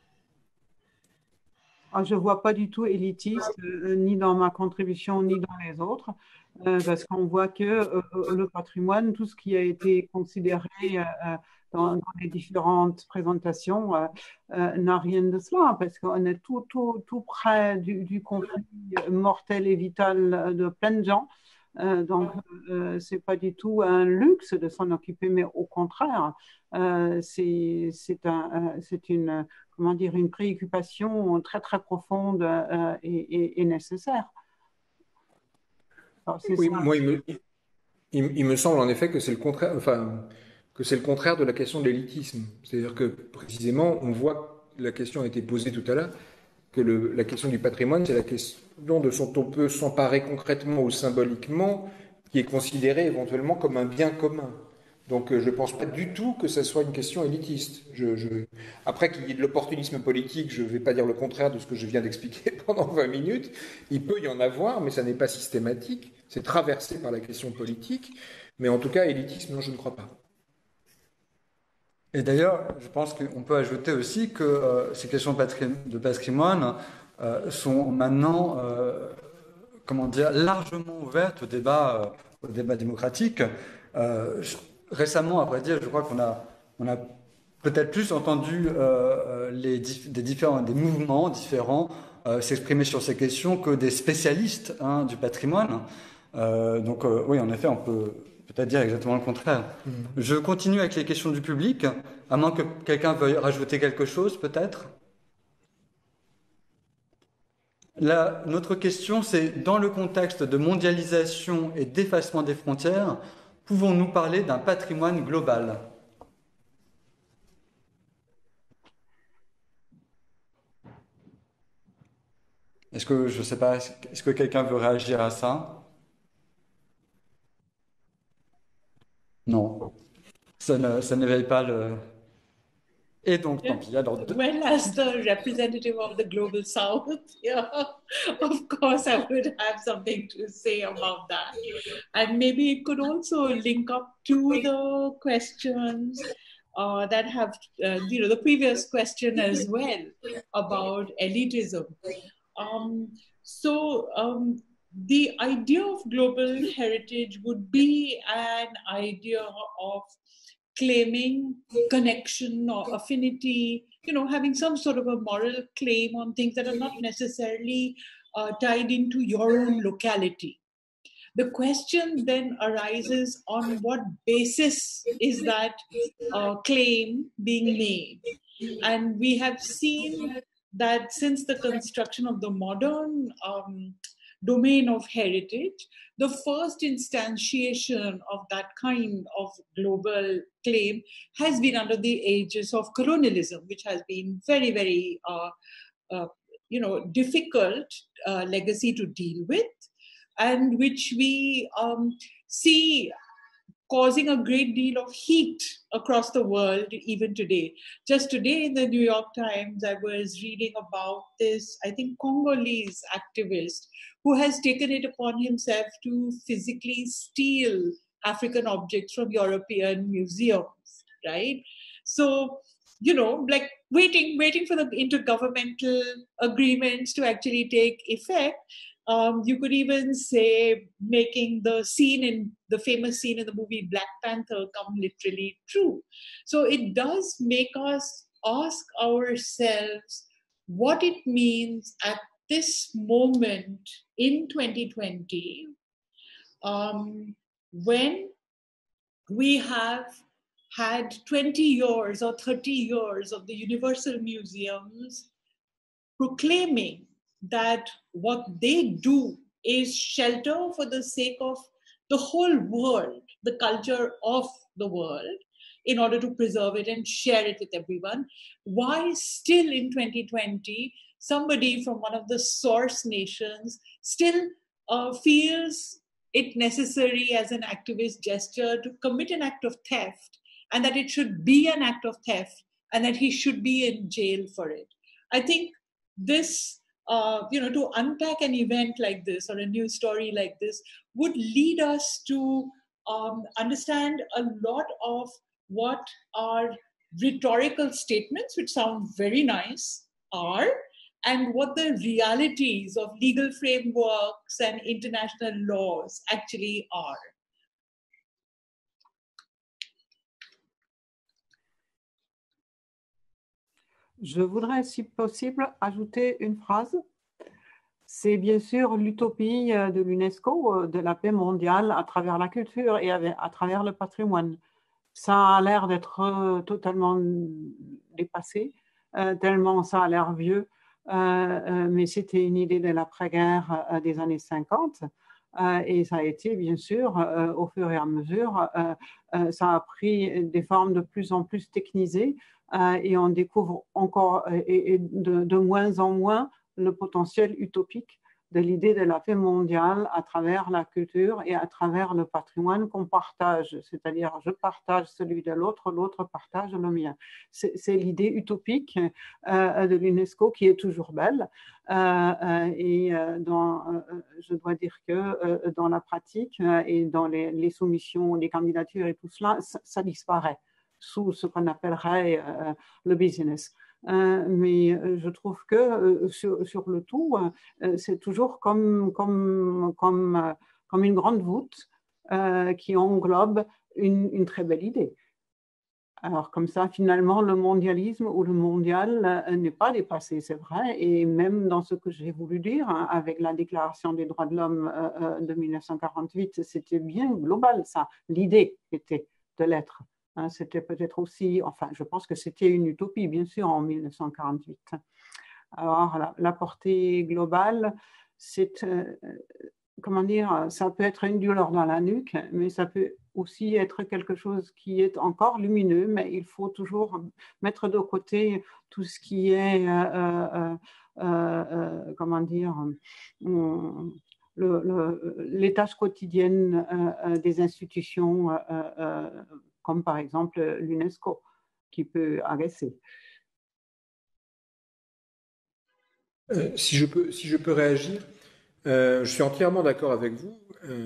Je ne vois pas du tout élitiste, ni dans ma contribution, ni dans les autres, parce qu'on voit que le patrimoine, tout ce qui a été considéré dans les différentes présentations, n'a rien de cela, parce qu'on est tout près du conflit mortel et vital de plein de gens. Donc, c'est pas du tout un luxe de s'en occuper, mais au contraire, c'est une, comment dire, une préoccupation très très profonde et nécessaire. Alors, Oui, ça. moi, il me semble en effet que c'est le contraire, que c'est le contraire de la question de l'élitisme. C'est-à-dire que précisément, on voit, la question a été posée tout à l'heure, que la question du patrimoine, c'est la question de ce dont on peut s'emparer concrètement ou symboliquement, qui est considérée éventuellement comme un bien commun. Donc je ne pense pas du tout que ça soit une question élitiste. Après qu'il y ait de l'opportunisme politique, je ne vais pas dire le contraire de ce que je viens d'expliquer pendant 20 minutes. Il peut y en avoir, mais ça n'est pas systématique. C'est traversé par la question politique. Mais en tout cas, élitisme, non, je ne crois pas. Et d'ailleurs, je pense qu'on peut ajouter aussi que ces questions de patrimoine sont maintenant, comment dire, largement ouvertes au débat démocratique. Récemment, à vrai dire, je crois qu'on a peut-être plus entendu des mouvements différents s'exprimer sur ces questions que des spécialistes du patrimoine. Oui, en effet, on peut peut-être dire exactement le contraire. Je continue avec les questions du public, à moins que quelqu'un veuille rajouter quelque chose, peut-être. Notre question, c'est dans le contexte de mondialisation et d'effacement des frontières, pouvons-nous parler d'un patrimoine global ? Est-ce que, je ne sais pas, est-ce que quelqu'un veut réagir à ça ? Non. Ça n'éveille pas le... Et donc, tant pis. Alors, well, as the representative of the Global South, yeah, of course, I would have something to say about that. And maybe it could also link up to the questions that have, the previous question as well about elitism. The idea of global heritage would be an idea of claiming connection or affinity, having some sort of a moral claim on things that are not necessarily tied into your own locality. The question then arises, on what basis is that claim being made? And we have seen that since the construction of the modern domain of heritage, the first instantiation of that kind of global claim has been under the aegis of colonialism, which has been very, very, difficult legacy to deal with, and which we see causing a great deal of heat across the world even today. Just today in the New York Times, I was reading about this, I think, Congolese activist who has taken it upon himself to physically steal African objects from European museums, right? So, like waiting for the intergovernmental agreements to actually take effect. You could even say making the famous scene in the movie Black Panther come literally true. So it does make us ask ourselves what it means at this moment in 2020, when we have had 20 years or 30 years of the Universal Museums proclaiming that what they do is shelter for the sake of the whole world, the culture of the world, in order to preserve it and share it with everyone. Why still in 2020, somebody from one of the source nations still feels it necessary as an activist gesture to commit an act of theft, and that it should be an act of theft, and that he should be in jail for it? I think this, to unpack an event like this or a news story like this would lead us to understand a lot of what our rhetorical statements, which sound very nice, are, and what the realities of legal frameworks and international laws actually are. Je voudrais, si possible, ajouter une phrase. C'est bien sûr l'utopie de l'UNESCO, de la paix mondiale à travers la culture et à travers le patrimoine. Ça a l'air d'être totalement dépassé, tellement ça a l'air vieux, mais c'était une idée de l'après-guerre des années 50. Et ça a été, bien sûr, au fur et à mesure, ça a pris des formes de plus en plus technisées, et on découvre encore et de moins en moins le potentiel utopique de l'idée de la paix mondiale à travers la culture et à travers le patrimoine qu'on partage. C'est-à-dire, je partage celui de l'autre, l'autre partage le mien. C'est l'idée utopique de l'UNESCO qui est toujours belle. Je dois dire que dans la pratique et dans les soumissions, les candidatures et tout cela, ça disparaît sous ce qu'on appellerait le business. Mais je trouve que sur le tout, c'est toujours comme une grande voûte qui englobe une très belle idée. Alors comme ça, finalement, le mondialisme ou le mondial n'est pas dépassé, c'est vrai, et même dans ce que j'ai voulu dire, avec la Déclaration des droits de l'homme de 1948, c'était bien global, ça. L'idée était de l'être. C'était peut-être aussi, enfin, je pense que c'était une utopie, bien sûr, en 1948. Alors, la portée globale, c'est, comment dire, ça peut être une douleur dans la nuque, mais ça peut aussi être quelque chose qui est encore lumineux, mais il faut toujours mettre de côté tout ce qui est, comment dire, les tâches quotidiennes des institutions, comme par exemple l'UNESCO, qui peut agacer. Si je peux réagir, je suis entièrement d'accord avec vous.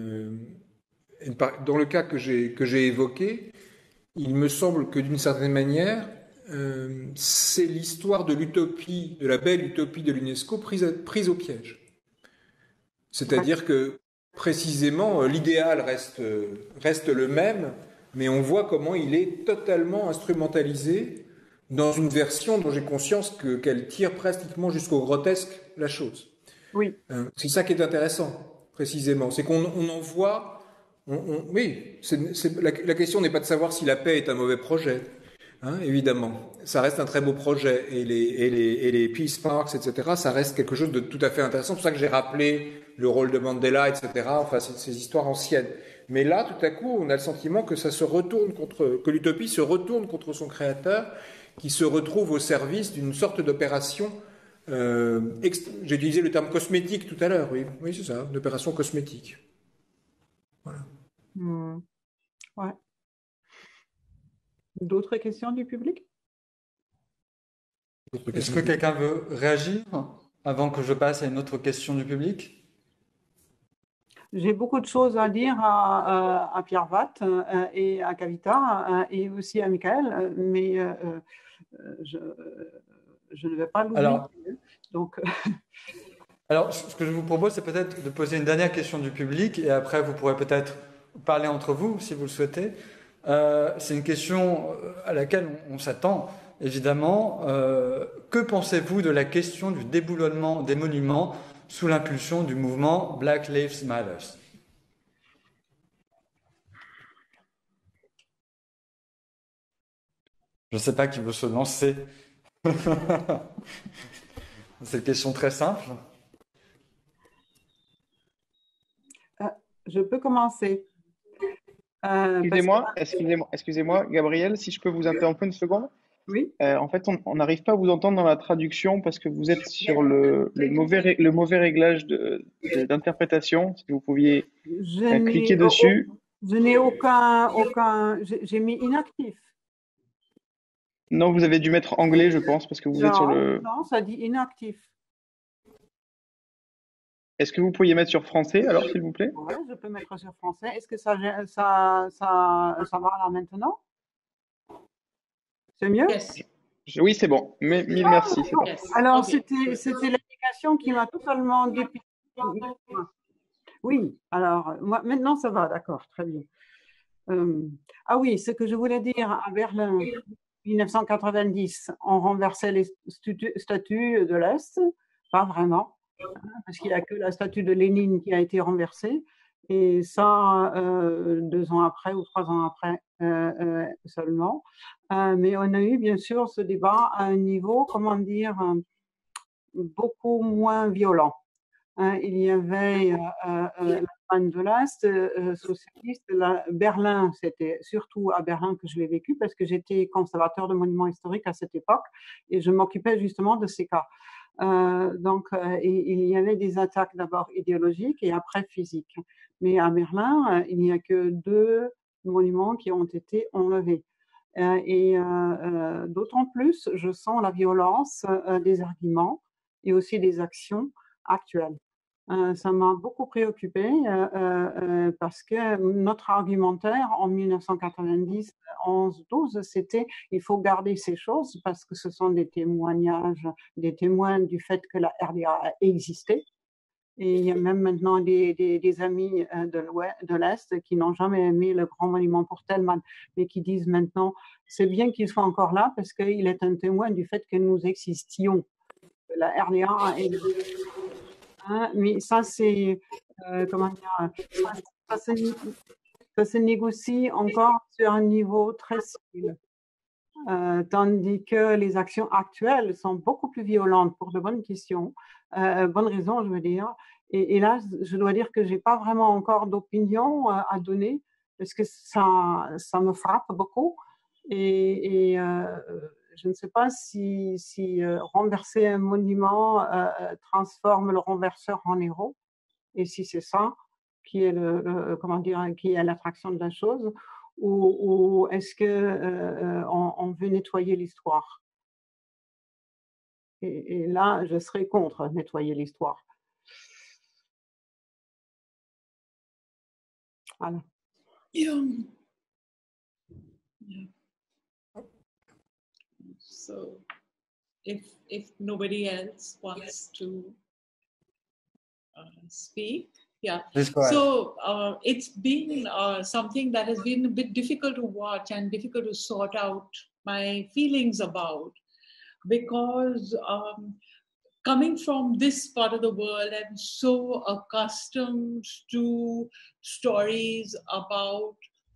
Dans le cas que j'ai évoqué, il me semble que d'une certaine manière, c'est l'histoire de l'utopie, de la belle utopie de l'UNESCO prise au piège. C'est-à-dire que précisément, l'idéal reste le même, mais on voit comment il est totalement instrumentalisé dans une version dont j'ai conscience qu'elle tire pratiquement jusqu'au grotesque la chose. Oui. C'est ça qui est intéressant, précisément. C'est qu'on en voit. Oui, la question n'est pas de savoir si la paix est un mauvais projet, hein, évidemment. Ça reste un très beau projet. Et les Peace Parks, etc., ça reste quelque chose de tout à fait intéressant. C'est pour ça que j'ai rappelé le rôle de Mandela, etc., enfin, ces histoires anciennes. Mais là, tout à coup, on a le sentiment que que l'utopie se retourne contre son créateur, qui se retrouve au service d'une sorte d'opération. J'ai utilisé le terme cosmétique tout à l'heure, oui, c'est ça, d'opération cosmétique. Voilà. Ouais. D'autres questions du public? Est-ce que quelqu'un veut réagir avant que je passe à une autre question du public? J'ai beaucoup de choses à dire à Pierre Watt et à Kavita et aussi à Michael, mais je ne vais pas l'oublier. Donc, alors, ce que je vous propose, c'est peut-être de poser une dernière question du public et après, vous pourrez peut-être parler entre vous, si vous le souhaitez. C'est une question à laquelle on s'attend, évidemment. Que pensez-vous de la question du déboulonnement des monuments sous l'impulsion du mouvement Black Lives Matter? Je ne sais pas qui veut se lancer. C'est une question très simple. Je peux commencer. Excusez-moi, Gabriel, si je peux vous interrompre une seconde. Oui. En fait, on n'arrive pas à vous entendre dans la traduction parce que vous êtes sur le mauvais réglage d'interprétation. Si vous pouviez cliquer dessus. Je n'ai aucun. J'ai mis inactif. Non, vous avez dû mettre anglais, je pense, parce que vous êtes sur le. Non, ça dit inactif. Est-ce que vous pourriez mettre sur français, alors, s'il vous plaît? Oui, je peux mettre sur français. Est-ce que ça va là maintenant? C'est mieux? Yes. Oui, c'est bon. Mais mille merci. Bon. Alors, c'était l'application qui m'a totalement dépité. Oui, alors, moi, maintenant, ça va, d'accord, très bien. Ah oui, ce que je voulais dire, à Berlin, 1990, on renversait les statues de l'Est, pas vraiment, parce qu'il n'y a que la statue de Lénine qui a été renversée, et ça 2 ans après ou 3 ans après seulement. Mais on a eu bien sûr ce débat à un niveau, comment dire, beaucoup moins violent. Il y avait l'Allemagne de l'Est socialiste. Berlin, c'était surtout à Berlin que je l'ai vécu parce que j'étais conservateur de monuments historiques à cette époque et je m'occupais justement de ces cas. Donc, il y avait des attaques d'abord idéologiques et après physiques. Mais à Berlin, il n'y a que 2 monuments qui ont été enlevés. Et d'autant plus, je sens la violence des arguments et aussi des actions actuelles. Ça m'a beaucoup préoccupée parce que notre argumentaire en 1990, 11, 12, c'était il faut garder ces choses parce que ce sont des témoignages, des témoins du fait que la RDA a existé. Et il y a même maintenant des amis de l'Est qui n'ont jamais aimé le grand monument pour Thälmann, mais qui disent maintenant c'est bien qu'il soit encore là parce qu'il est un témoin du fait que nous existions. La RDA est... mais ça, c'est, comment dire, ça se négocie encore sur un niveau très civil. Tandis que les actions actuelles sont beaucoup plus violentes pour de bonnes questions, bonnes raisons, je veux dire. Et là, je dois dire que je n'ai pas vraiment encore d'opinion à donner parce que ça me frappe beaucoup. Et je ne sais pas si renverser un monument transforme le renverseur en héros, et si c'est ça qui est comment dire, qui est l'attraction de la chose, ou est-ce qu'on veut nettoyer l'histoire? Et là, je serais contre nettoyer l'histoire. Voilà. Yeah. So, if nobody else wants to speak, yeah. So it's been something that has been a bit difficult to watch and difficult to sort out my feelings about, because coming from this part of the world, I'm so accustomed to stories about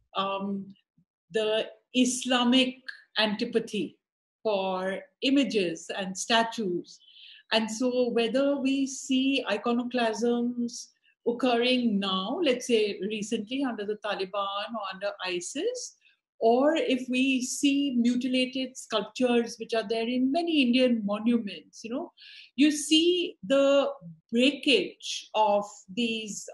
the Islamic antipathy for images and statues. And so whether we see iconoclasms occurring now, let's say recently under the Taliban or under ISIS, or if we see mutilated sculptures which are there in many Indian monuments, you know, you see the breakage of these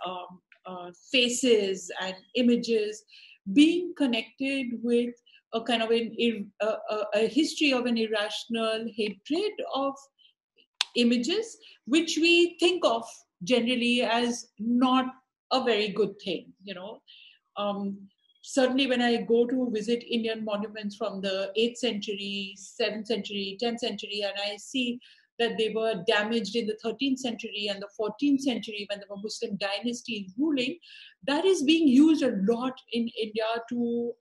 faces and images being connected with a kind of a history of an irrational hatred of images, which we think of generally as not a very good thing, you know. Certainly when I go to visit Indian monuments from the 8th century, 7th century, 10th century, and I see that they were damaged in the 13th century and the 14th century when the Muslim dynasty is ruling, that is being used a lot in India to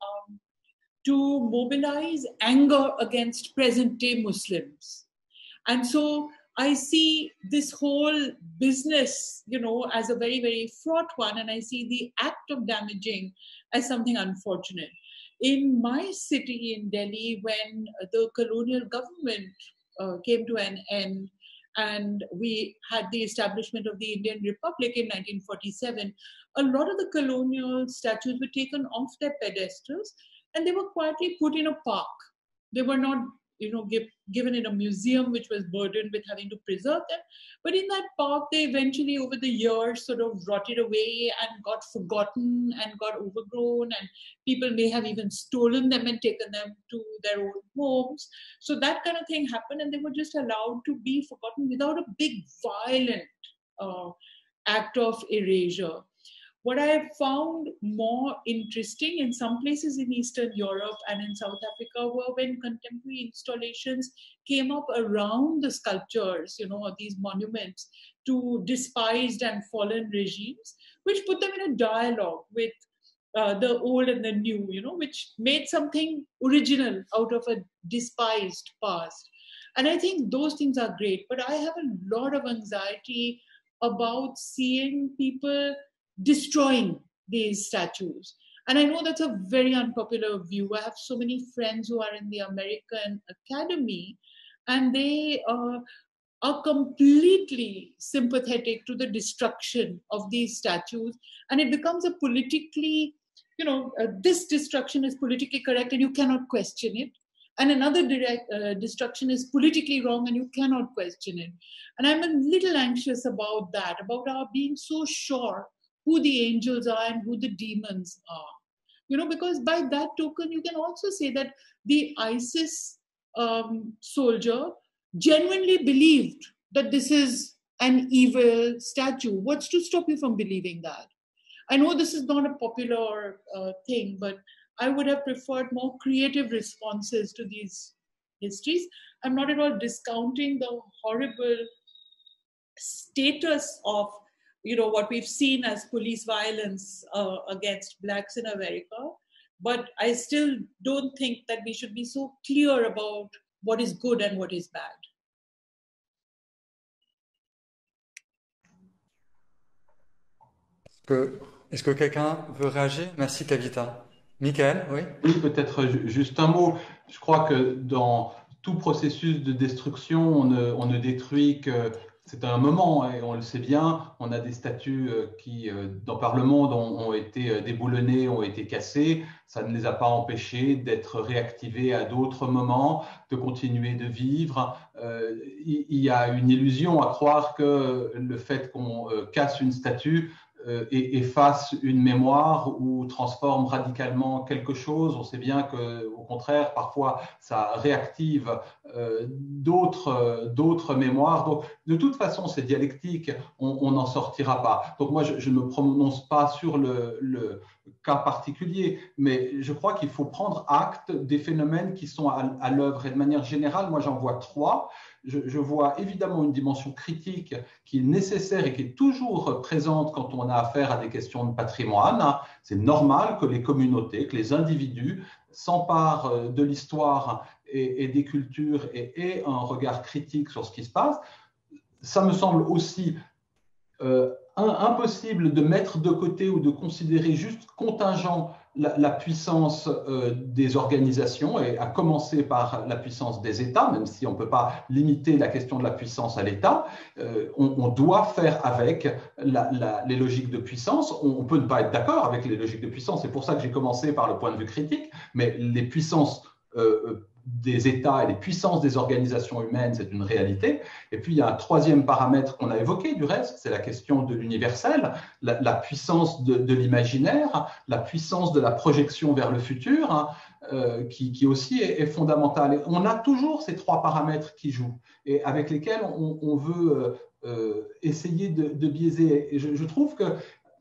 mobilize anger against present-day Muslims. And so I see this whole business, you know, as a very, very fraught one, and I see the act of damaging as something unfortunate. In my city in Delhi, when the colonial government came to an end and we had the establishment of the Indian Republic in 1947, a lot of the colonial statues were taken off their pedestals and they were quietly put in a park. They were not, you know, given in a museum which was burdened with having to preserve them. But in that park, they eventually over the years sort of rotted away and got forgotten and got overgrown, and people may have even stolen them and taken them to their own homes. So that kind of thing happened, and they were just allowed to be forgotten without a big violent act of erasure. What I have found more interesting in some places in Eastern Europe and in South Africa were when contemporary installations came up around the sculptures, you know, these monuments to despised and fallen regimes, which put them in a dialogue with the old and the new, you know, which made something original out of a despised past. And I think those things are great, but I have a lot of anxiety about seeing people destroying these statues. And I know that's a very unpopular view. I have so many friends who are in the American Academy, and they are completely sympathetic to the destruction of these statues. And it becomes a politically, you know, this destruction is politically correct and you cannot question it. And another destruction is politically wrong and you cannot question it. And I'm a little anxious about that, about our being so sure who the angels are and who the demons are. You know, because by that token, you can also say that the ISIS soldier genuinely believed that this is an evil statue. What's to stop you from believing that? I know this is not a popular thing, but I would have preferred more creative responses to these histories. I'm not at all discounting the horrible status of, you know, what we've seen as police violence against Blacks in America. But I still don't think that we should be so clear about what is good and what is bad. Est-ce que quelqu'un veut réagir? Merci, Kavita. Michael, oui? Oui, peut-être juste un mot. Je crois que dans tout processus de destruction, on ne détruit que... C'est un moment, et on le sait bien, on a des statues qui, par le monde, ont été déboulonnées, ont été cassées. Ça ne les a pas empêchés d'être réactivées à d'autres moments, de continuer de vivre. Il y a une illusion à croire que le fait qu'on casse une statue efface une mémoire ou transforme radicalement quelque chose. On sait bien qu'au contraire, parfois, ça réactive d'autres mémoires. Donc, de toute façon, c'est dialectique, on n'en sortira pas. Donc, moi, je ne me prononce pas sur le cas particulier, mais je crois qu'il faut prendre acte des phénomènes qui sont à l'œuvre. Et de manière générale, moi, j'en vois trois. Je vois évidemment une dimension critique qui est nécessaire et qui est toujours présente quand on a affaire à des questions de patrimoine. C'est normal que les communautés, que les individus s'emparent de l'histoire et des cultures et aient un regard critique sur ce qui se passe. Ça me semble aussi impossible de mettre de côté ou de considérer juste contingent la puissance des organisations, et à commencer par la puissance des États, même si on ne peut pas limiter la question de la puissance à l'État. On doit faire avec les logiques de puissance. On peut ne pas être d'accord avec les logiques de puissance, c'est pour ça que j'ai commencé par le point de vue critique, mais les puissances des États et les puissances des organisations humaines, c'est une réalité. Et puis, il y a un troisième paramètre qu'on a évoqué, du reste, c'est la question de l'universel, la puissance de l'imaginaire, la puissance de la projection vers le futur, qui aussi est fondamentale. Et on a toujours ces trois paramètres qui jouent et avec lesquels on veut essayer de biaiser. Et je trouve que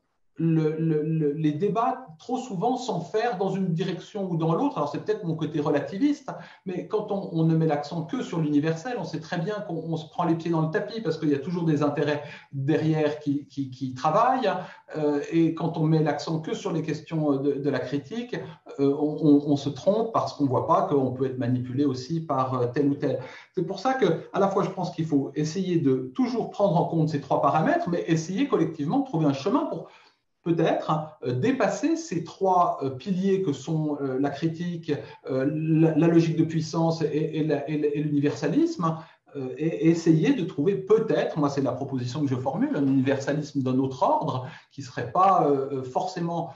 les débats, trop souvent, s'enferment dans une direction ou dans l'autre. Alors, c'est peut-être mon côté relativiste, mais quand on ne met l'accent que sur l'universel, on sait très bien qu'on se prend les pieds dans le tapis parce qu'il y a toujours des intérêts derrière qui travaillent. Et quand on met l'accent que sur les questions de la critique, on se trompe parce qu'on ne voit pas qu'on peut être manipulé aussi par tel ou tel. C'est pour ça qu'à la fois, je pense qu'il faut essayer de toujours prendre en compte ces trois paramètres, mais essayer collectivement de trouver un chemin pour peut-être dépasser ces trois piliers que sont la critique, la logique de puissance et l'universalisme, et essayer de trouver peut-être, moi c'est la proposition que je formule, un universalisme d'un autre ordre qui ne serait pas forcément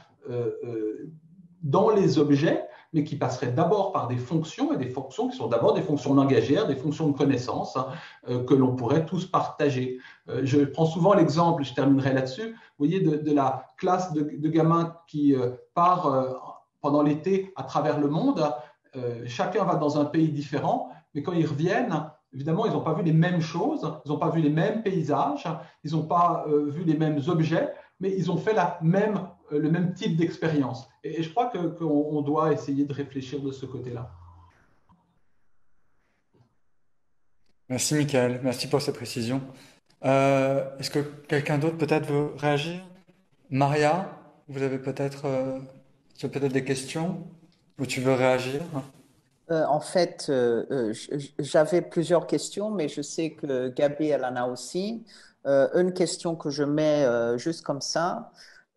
dans les objets, mais qui passerait d'abord par des fonctions, et des fonctions qui sont d'abord des fonctions langagières, des fonctions de connaissance que l'on pourrait tous partager. Je prends souvent l'exemple, je terminerai là-dessus, vous voyez, de la classe de gamins qui part pendant l'été à travers le monde. Chacun va dans un pays différent, mais quand ils reviennent, évidemment, ils n'ont pas vu les mêmes choses, ils n'ont pas vu les mêmes paysages, ils n'ont pas vu les mêmes objets, mais ils ont fait le même type d'expérience. Et je crois qu'on doit essayer de réfléchir de ce côté-là. Merci Mickaël, merci pour ces précisions. Est-ce que quelqu'un d'autre peut-être veut réagir? Maria, vous avez peut-être des questions ou tu veux réagir? En fait, j'avais plusieurs questions, mais je sais que Gabi, elle en a aussi. Une question que je mets juste comme ça.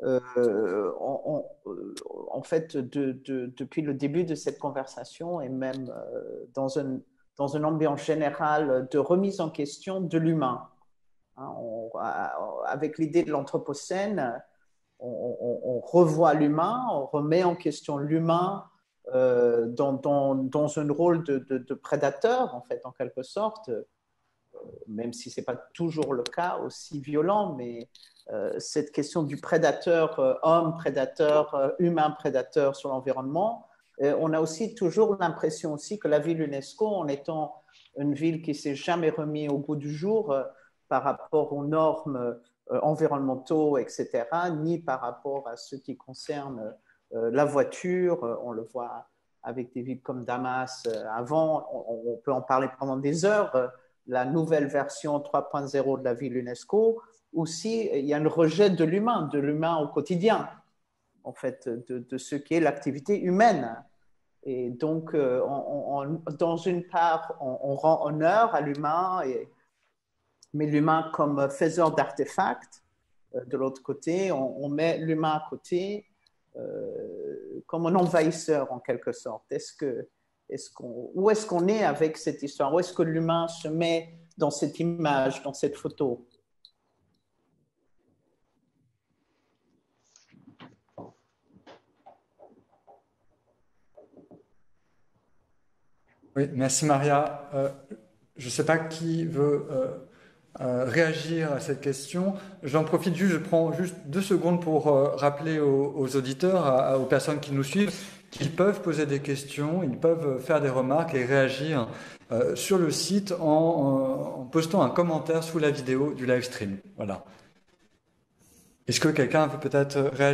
En fait, depuis le début de cette conversation et même dans une ambiance générale de remise en question de l'humain, hein, avec l'idée de l'anthropocène, on revoit l'humain, on remet en question l'humain dans un rôle de prédateur, en fait, en quelque sorte, même si ce n'est pas toujours le cas aussi violent, mais cette question du prédateur, homme prédateur, humain prédateur sur l'environnement, on a aussi toujours l'impression aussi que la ville UNESCO, en étant une ville qui ne s'est jamais remise au goût du jour par rapport aux normes environnementaux, etc., ni par rapport à ce qui concerne la voiture, on le voit avec des villes comme Damas avant, on peut en parler pendant des heures, la nouvelle version 3.0 de la ville UNESCO, aussi il y a un rejet de l'humain au quotidien, en fait, de ce qui est l'activité humaine. Et donc, dans une part, on rend honneur à l'humain, mais l'humain comme faiseur d'artefacts. De l'autre côté, on met l'humain à côté comme un envahisseur en quelque sorte. Où est-ce qu'on est avec cette histoire? Où est-ce que l'humain se met dans cette image, dans cette photo? Oui, merci Maria. Je ne sais pas qui veut réagir à cette question. J'en profite juste, je prends juste 2 secondes pour rappeler aux auditeurs, aux personnes qui nous suivent, qu'ils peuvent poser des questions, ils peuvent faire des remarques et réagir sur le site en postant un commentaire sous la vidéo du live stream. Voilà. Est-ce que quelqu'un peut peut-être réagir ?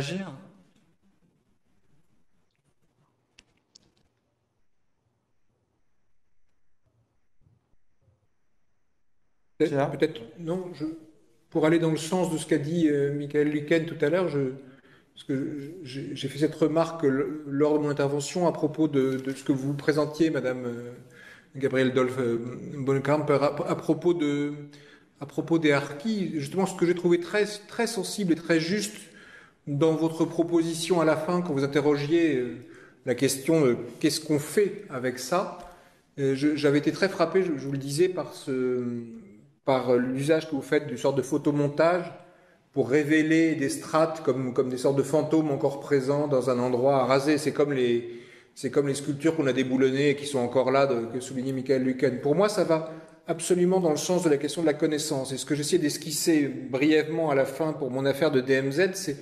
Peut-être, non, pour aller dans le sens de ce qu'a dit Michael Lueken tout à l'heure, parce que j'ai fait cette remarque lors de mon intervention à propos de ce que vous présentiez, Madame Gabrielle Dolf-Bonnekamper, à propos des harkis. Justement, ce que j'ai trouvé très, très sensible et très juste dans votre proposition à la fin, quand vous interrogiez la question de qu'est-ce qu'on fait avec ça, j'avais été très frappé, je vous le disais, par l'usage que vous faites d'une sorte de photomontage pour révéler des strates comme des sortes de fantômes encore présents dans un endroit rasé. C'est comme les sculptures qu'on a déboulonnées et qui sont encore là, que soulignait Michael Lueken. Pour moi, ça va absolument dans le sens de la question de la connaissance. Et ce que j'essaie d'esquisser brièvement à la fin pour mon affaire de DMZ, c'est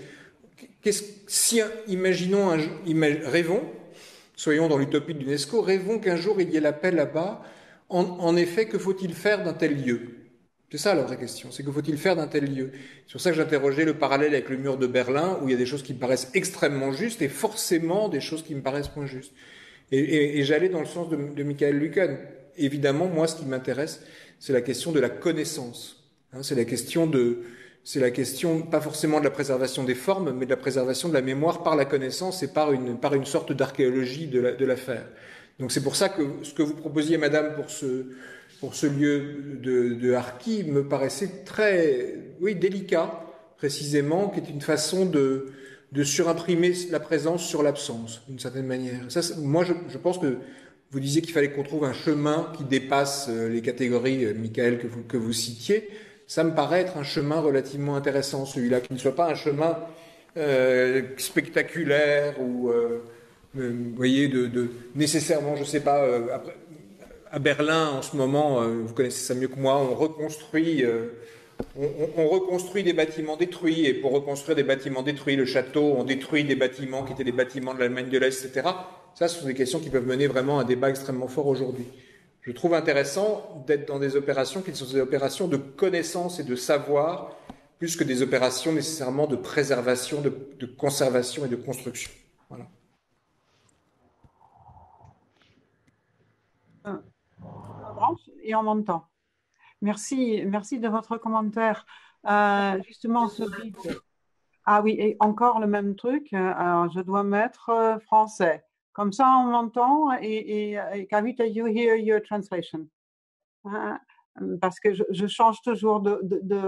rêvons, soyons dans l'utopie de l'UNESCO, rêvons qu'un jour il y ait la paix là-bas. En effet, que faut-il faire d'un tel lieu ? C'est ça la vraie question, c'est que faut-il faire d'un tel lieu ? C'est pour ça que j'interrogeais le parallèle avec le mur de Berlin, où il y a des choses qui me paraissent extrêmement justes et forcément des choses qui me paraissent moins justes. Et j'allais dans le sens de Michael Lueken. Évidemment, moi, ce qui m'intéresse, c'est la question de la connaissance. C'est la question, pas forcément de la préservation des formes, mais de la préservation de la mémoire par la connaissance et par une sorte d'archéologie de l'affaire. Donc c'est pour ça que ce que vous proposiez, Madame, pour ce lieu de harki me paraissait très, délicat, précisément, qui est une façon de surimprimer la présence sur l'absence, d'une certaine manière. Ça, moi, je pense que vous disiez qu'il fallait qu'on trouve un chemin qui dépasse les catégories, Michael, que vous citiez. Ça me paraît être un chemin relativement intéressant, celui-là, qui ne soit pas un chemin spectaculaire ou, vous voyez, nécessairement, je ne sais pas, à Berlin, en ce moment, vous connaissez ça mieux que moi, on reconstruit des bâtiments détruits, et pour reconstruire des bâtiments détruits, le château, on détruit des bâtiments qui étaient des bâtiments de l'Allemagne de l'Est, etc. Ça, ce sont des questions qui peuvent mener vraiment à un débat extrêmement fort aujourd'hui. Je trouve intéressant d'être dans des opérations qui sont des opérations de connaissance et de savoir, plus que des opérations nécessairement de préservation, de conservation et de construction. Voilà. Et on m'entend. Merci de votre commentaire. Justement, ce vide. Ah oui, et encore le même truc. Alors, je dois mettre français. Comme ça, on m'entend. Et Kavita, you hear your translation. Parce que je change toujours de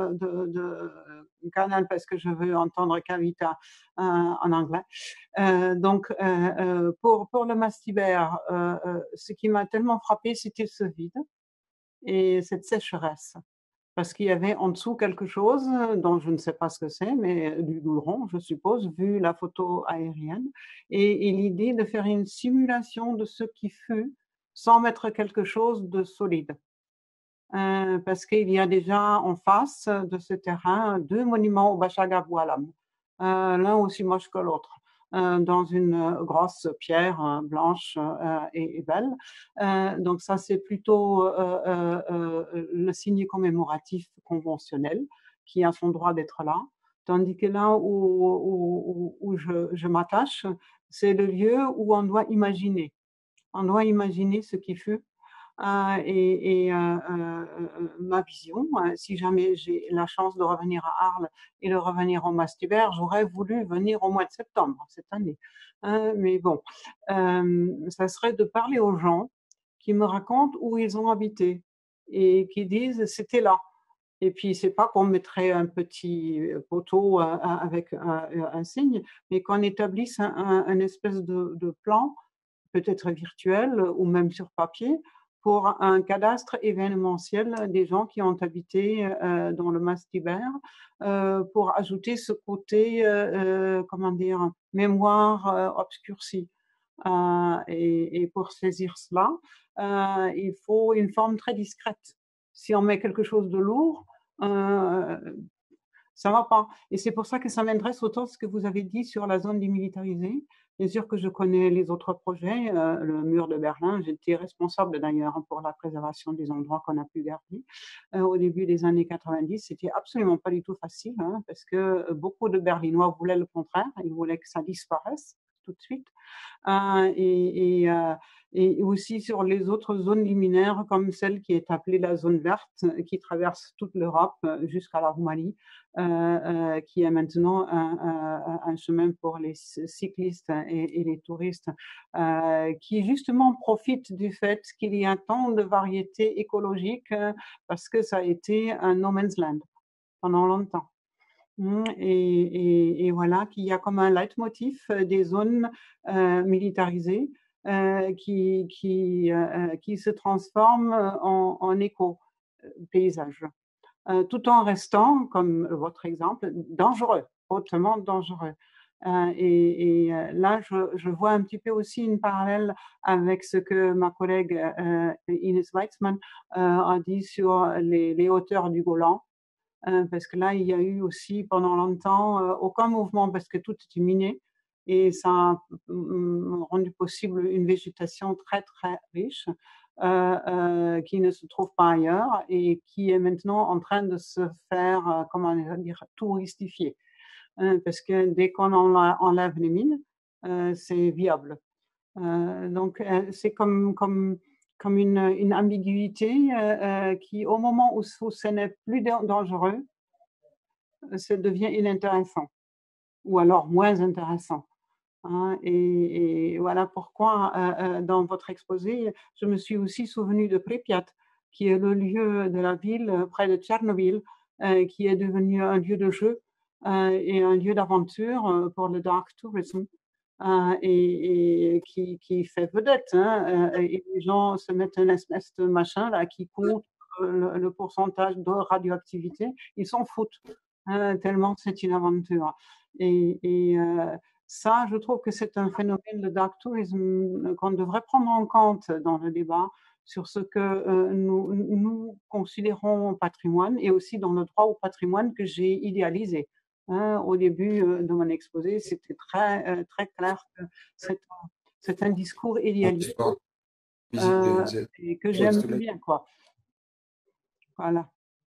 canal parce que je veux entendre Kavita en anglais. Donc, pour le mastibère, ce qui m'a tellement frappé, c'était ce vide et cette sécheresse. Parce qu'il y avait en dessous quelque chose dont je ne sais pas ce que c'est, mais du goudron, je suppose, vu la photo aérienne. Et l'idée de faire une simulation de ce qui fut sans mettre quelque chose de solide. Parce qu'il y a déjà en face de ce terrain 2 monuments au Bachagaboualam, l'un aussi moche que l'autre, dans une grosse pierre blanche et belle. Donc ça, c'est plutôt le signe commémoratif conventionnel qui a son droit d'être là. Tandis que là où je m'attache, c'est le lieu où on doit imaginer. On doit imaginer ce qui fut. Ma vision, si jamais j'ai la chance de revenir à Arles et de revenir au Mastibert, j'aurais voulu venir au mois de septembre cette année. Mais bon, ça serait de parler aux gens qui me racontent où ils ont habité et qui disent c'était là. Et puis, c'est pas qu'on mettrait un petit poteau avec un signe, mais qu'on établisse un espèce de plan, peut-être virtuel ou même sur papier, pour un cadastre événementiel des gens qui ont habité dans le Mastibert, pour ajouter ce côté, comment dire, mémoire obscurcie. Et pour saisir cela, il faut une forme très discrète. Si on met quelque chose de lourd, Ça ne va pas. Et c'est pour ça que ça m'intéresse autant ce que vous avez dit sur la zone démilitarisée. Bien sûr que je connais les autres projets, le mur de Berlin. J'étais responsable d'ailleurs pour la préservation des endroits qu'on a pu garder. Au début des années 90, c'était absolument pas du tout facile, hein, parce que beaucoup de Berlinois voulaient le contraire. Ils voulaient que ça disparaisse tout de suite. Et aussi sur les autres zones liminaires, comme celle qui est appelée la zone verte, qui traverse toute l'Europe jusqu'à la Roumanie, qui est maintenant un chemin pour les cyclistes et les touristes, qui justement profite du fait qu'il y a tant de variétés écologiques, parce que ça a été un no man's land pendant longtemps. Et voilà qu'il y a comme un leitmotiv des zones militarisées qui se transforment en éco-paysage, tout en restant, comme votre exemple, dangereux, hautement dangereux. Là, je vois un petit peu aussi une parallèle avec ce que ma collègue Ines Weitzman a dit sur les hauteurs du Golan. Parce que là, il y a eu aussi pendant longtemps aucun mouvement parce que tout était miné et ça a rendu possible une végétation très très riche qui ne se trouve pas ailleurs et qui est maintenant en train de se faire, comment dire, touristifier. Parce que dès qu'on enlève les mines, c'est viable. Donc c'est comme une ambiguïté qui, au moment où ce n'est plus dangereux, ça devient inintéressant ou alors moins intéressant. Hein, et voilà pourquoi, dans votre exposé, je me suis aussi souvenue de Pripyat, qui est le lieu de la ville près de Tchernobyl, qui est devenu un lieu de jeu et un lieu d'aventure pour le dark tourism. Et qui fait vedette. Hein, et les gens se mettent une espèce de machin là qui compte le pourcentage de radioactivité. Ils s'en foutent, tellement c'est une aventure. Et ça, je trouve que c'est un phénomène, le dark tourism, qu'on devrait prendre en compte dans le débat sur ce que nous considérons patrimoine et aussi dans le droit au patrimoine que j'ai idéalisé. Au début de mon exposé, c'était très, très clair que c'est un discours idéaliste et que j'aime bien, quoi. Voilà.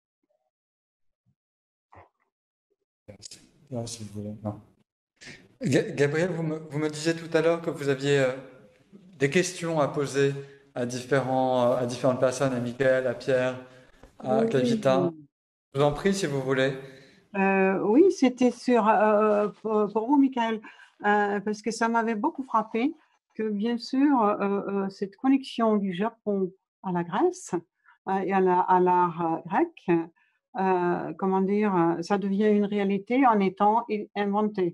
Non, si vous voulez. Non. Gabriel, vous me disiez tout à l'heure que vous aviez des questions à poser à différentes personnes, à Mickaël, à Pierre, à Kavita. Je vous en prie, si vous voulez. Oui, c'était pour vous, Mickaël, parce que ça m'avait beaucoup frappé que, bien sûr, cette connexion du Japon à la Grèce et à l'art grec, comment dire, ça devient une réalité en étant inventé.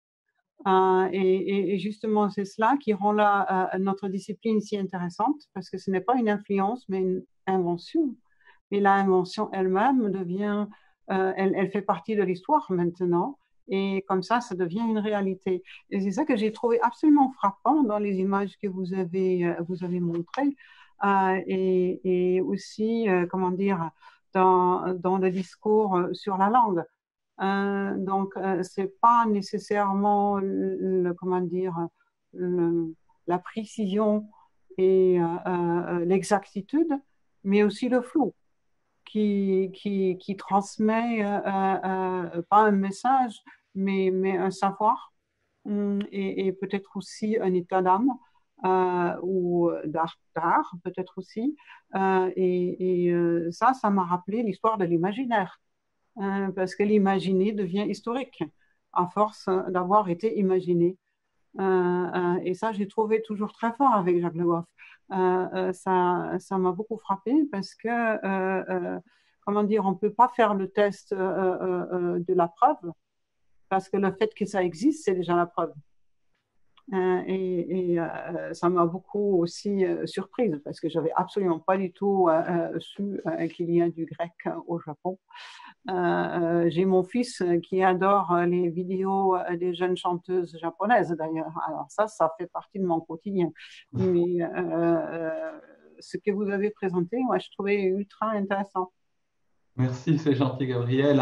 Et justement, c'est cela qui rend notre discipline si intéressante, parce que ce n'est pas une influence, mais une invention. Et l'invention elle-même devient, elle fait partie de l'histoire maintenant, et comme ça devient une réalité. Et c'est ça que j'ai trouvé absolument frappant dans les images que vous avez montrées, et aussi, comment dire, dans le discours sur la langue. Donc, c'est pas nécessairement comment dire, la précision et l'exactitude, mais aussi le flou qui transmet pas un message, mais un savoir et peut-être aussi un état d'âme ou d'art peut-être aussi. Et ça m'a rappelé l'histoire de l'imaginaire. Parce que l'imaginer devient historique à force d'avoir été imaginé. Et ça, j'ai trouvé toujours très fort avec Jacques Le Goff. Ça m'a beaucoup frappé parce que, comment dire, on ne peut pas faire le test de la preuve parce que le fait que ça existe, c'est déjà la preuve. Et ça m'a beaucoup aussi surprise parce que j'avais absolument pas du tout su qu'il y a du grec au Japon. J'ai mon fils qui adore les vidéos des jeunes chanteuses japonaises d'ailleurs. Alors ça fait partie de mon quotidien. Mais ce que vous avez présenté, moi je trouvais ultra intéressant. Merci, c'est gentil, Gabriel.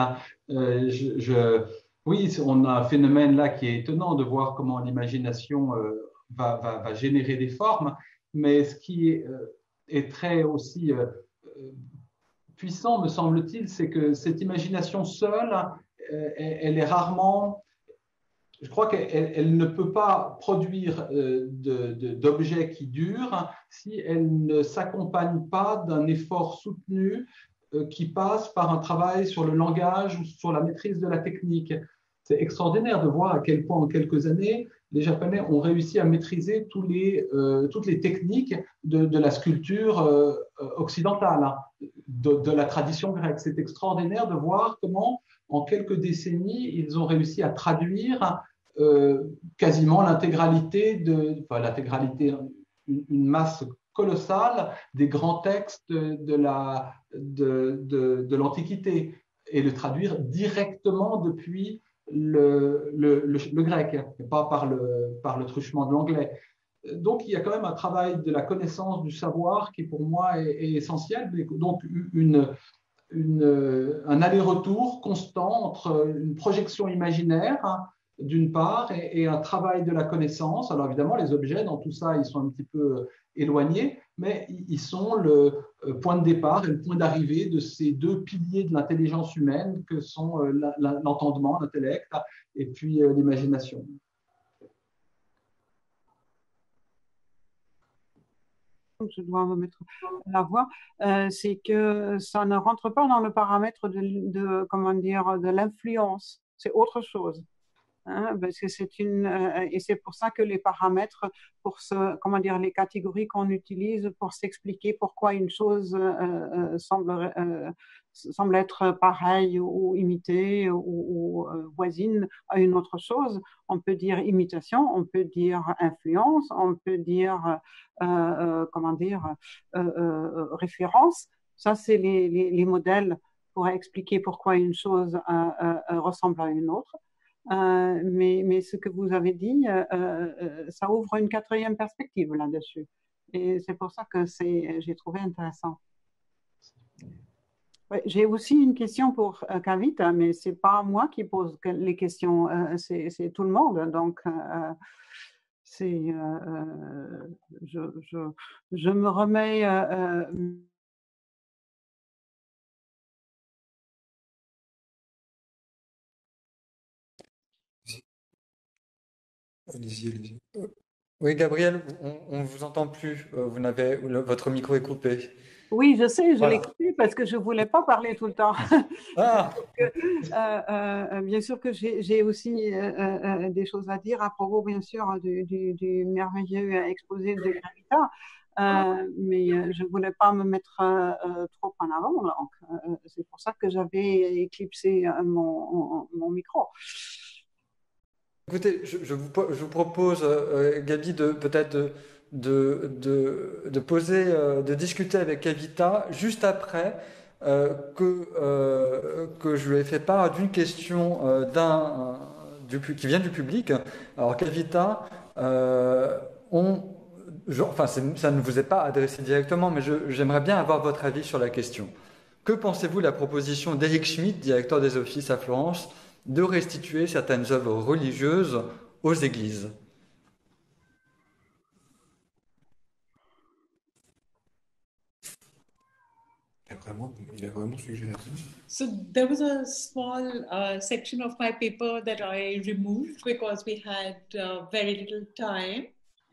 Oui, on a un phénomène là qui est étonnant de voir comment l'imagination va générer des formes, mais ce qui est très aussi puissant, me semble-t-il, c'est que cette imagination seule, elle est rarement, je crois qu'elle ne peut pas produire d'objets qui durent si elle ne s'accompagne pas d'un effort soutenu qui passe par un travail sur le langage ou sur la maîtrise de la technique. C'est extraordinaire de voir à quel point en quelques années, les Japonais ont réussi à maîtriser toutes les techniques de la sculpture occidentale, hein, de la tradition grecque. C'est extraordinaire de voir comment, en quelques décennies, ils ont réussi à traduire quasiment l'intégralité, une masse colossale des grands textes de l'Antiquité et le traduire directement depuis le grec, pas par le truchement de l'anglais. Donc, il y a quand même un travail de la connaissance, du savoir qui, pour moi, est essentiel. Donc, un aller-retour constant entre une projection imaginaire, hein, d'une part, et un travail de la connaissance. Alors, évidemment, les objets, dans tout ça, ils sont un petit peu éloignés, mais ils sont le point de départ et le point d'arrivée de ces deux piliers de l'intelligence humaine que sont l'entendement, l'intellect, et puis l'imagination. Je dois me mettre à la voix, c'est que ça ne rentre pas dans le paramètre comment dire, de l'influence, c'est autre chose. Hein, parce que et c'est pour ça que les paramètres, comment dire, les catégories qu'on utilise pour s'expliquer pourquoi une chose semble être pareille ou imitée ou voisine à une autre chose. On peut dire imitation, on peut dire influence, on peut dire, comment dire, référence. Ça, c'est les modèles pour expliquer pourquoi une chose ressemble à une autre. Mais ce que vous avez dit, ça ouvre une quatrième perspective là-dessus. Et c'est pour ça que j'ai trouvé intéressant. Ouais, j'ai aussi une question pour Kavita, mais ce n'est pas moi qui pose les questions, c'est tout le monde. Donc, je me remets... Allez-y. Oui, Gabriel, on ne vous entend plus. Votre micro est coupé. Oui, je sais, je l'ai coupé parce que je ne voulais pas parler tout le temps. Ah. Bien sûr que j'ai aussi des choses à dire à propos, bien sûr, du merveilleux exposé de Kavita, mais je ne voulais pas me mettre trop en avant. Donc, c'est pour ça que j'avais éclipsé mon micro. Écoutez, je vous propose, Gabi, de poser, de discuter avec Kavita juste après que je lui ai fait part d'une question qui vient du public. Alors, Kavita, ça ne vous est pas adressé directement, mais j'aimerais bien avoir votre avis sur la question. Que pensez-vous de la proposition d'Eric Schmitt, directeur des offices à Florence, de restituer certaines œuvres religieuses aux églises? Il a vraiment suggéré. So there was a small section of my paper that I removed because we had very little time.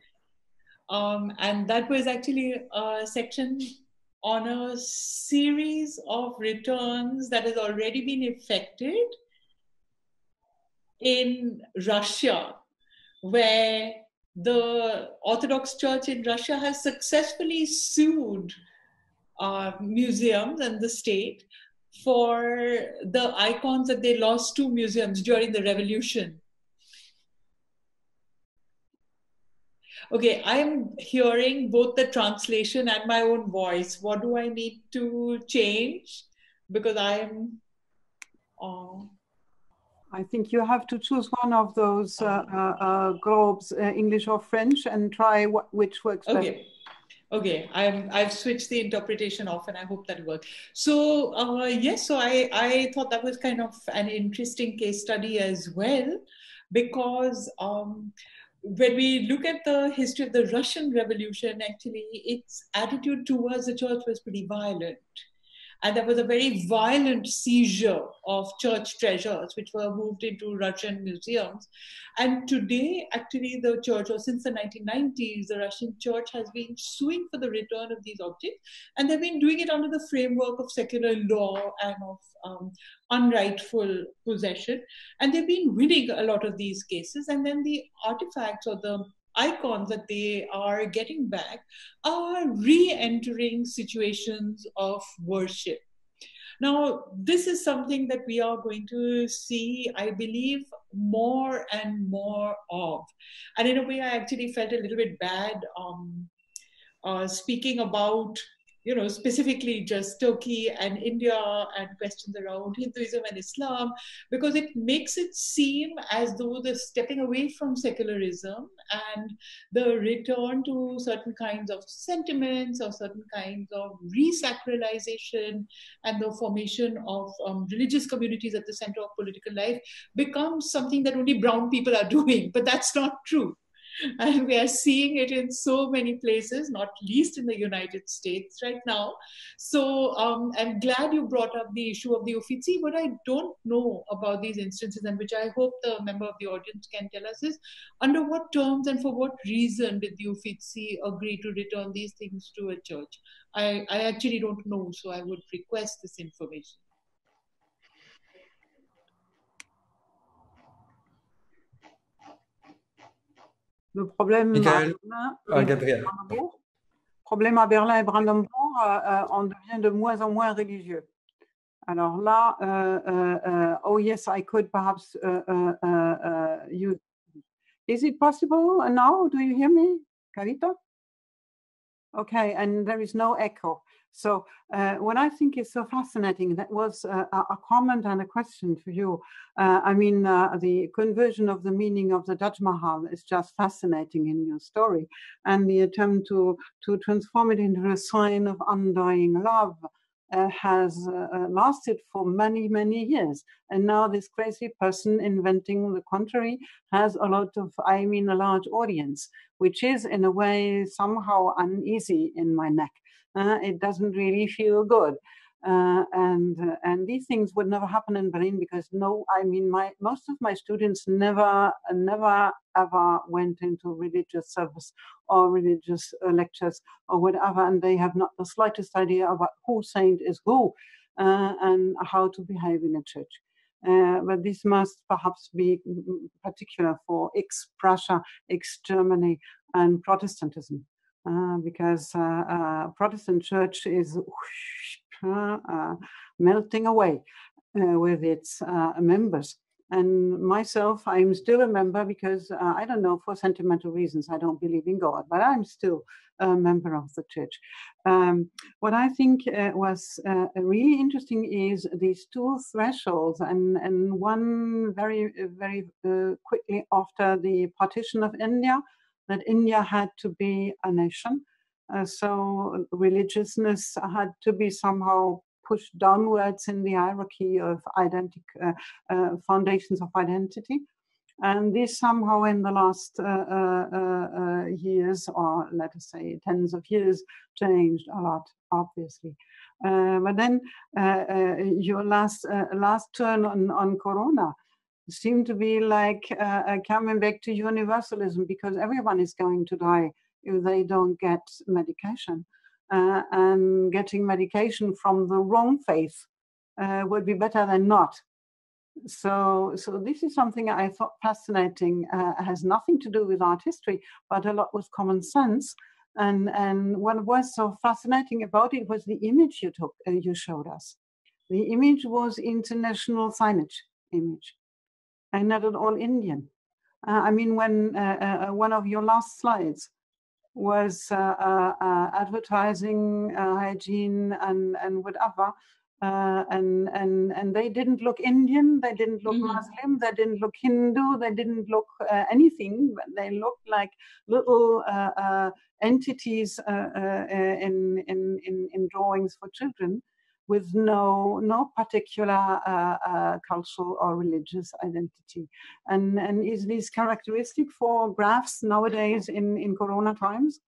And that was actually a section on a series of returns that has already been effected in Russia, where the Orthodox Church in Russia has successfully sued museums and the state for the icons that they lost to museums during the revolution. Okay, I'm hearing both the translation and my own voice. What do I need to change? Because I'm... I think you have to choose one of those globes, English or French, and try which works best. Okay. Okay, I've switched the interpretation off, and I hope that works. So yes, so I thought that was kind of an interesting case study as well, because when we look at the history of the Russian Revolution, actually, its attitude towards the church was pretty violent. And there was a very violent seizure of church treasures, which were moved into Russian museums. And today, actually, the church, or since the 1990s, the Russian church has been suing for the return of these objects. And they've been doing it under the framework of secular law and of unrightful possession. And they've been winning a lot of these cases. And then the artifacts or the icons that they are getting back are re-entering situations of worship. Now, this is something that we are going to see, I believe, more and more of. And in a way, I actually felt a little bit bad speaking about, you know, specifically just Turkey and India and questions around Hinduism and Islam, because it makes it seem as though the stepping away from secularism and the return to certain kinds of sentiments or certain kinds of re-sacralization and the formation of religious communities at the center of political life becomes something that only brown people are doing, but that's not true. And we are seeing it in so many places, not least in the United States right now. So I'm glad you brought up the issue of the Uffizi. What I don't know about these instances, and which I hope the member of the audience can tell us, is under what terms and for what reason did the Uffizi agree to return these things to a church? I actually don't know, so I would request this information. Le problème à Berlin et Brandebourg, on devient de moins en moins religieux. Alors là, oh yes, I could perhaps use. Is it possible now? Do you hear me, Carita? Okay, and there is no echo. So what I think is so fascinating, that was a comment and a question for you. I mean, the conversion of the meaning of the Taj Mahal is just fascinating in your story. And the attempt to transform it into a sign of undying love has lasted for many, many years. And now this crazy person inventing the contrary has a lot of, I mean, a large audience, which is in a way somehow uneasy in my neck. It doesn't really feel good. And these things would never happen in Berlin because most of my students never ever went into religious service or religious lectures or whatever, and they have not the slightest idea about who saint is who and how to behave in a church. But this must perhaps be particular for ex-Prussia, ex-Germany, and Protestantism. Because Protestant church is melting away with its members. And myself, I'm still a member because, I don't know, for sentimental reasons, I don't believe in God, but I'm still a member of the church. What I think was really interesting is these two thresholds, and one very, very quickly after the partition of India, that India had to be a nation. So religiousness had to be somehow pushed downwards in the hierarchy of foundations of identity. And this somehow in the last years, or let us say tens of years, changed a lot, obviously. But then your last turn on Corona seem to be like coming back to universalism, because everyone is going to die if they don't get medication. And getting medication from the wrong faith would be better than not. So this is something I thought fascinating. Has nothing to do with art history, but a lot with common sense. And what was so fascinating about it was the image you showed us. The image was international signage image, and not at all Indian. I mean, when one of your last slides was advertising hygiene and whatever, and they didn't look Indian, they didn't look Muslim, they didn't look Hindu, they didn't look anything, but they looked like little entities in drawings for children, with no particular cultural or religious identity. And is this characteristic for graphs nowadays in Corona times?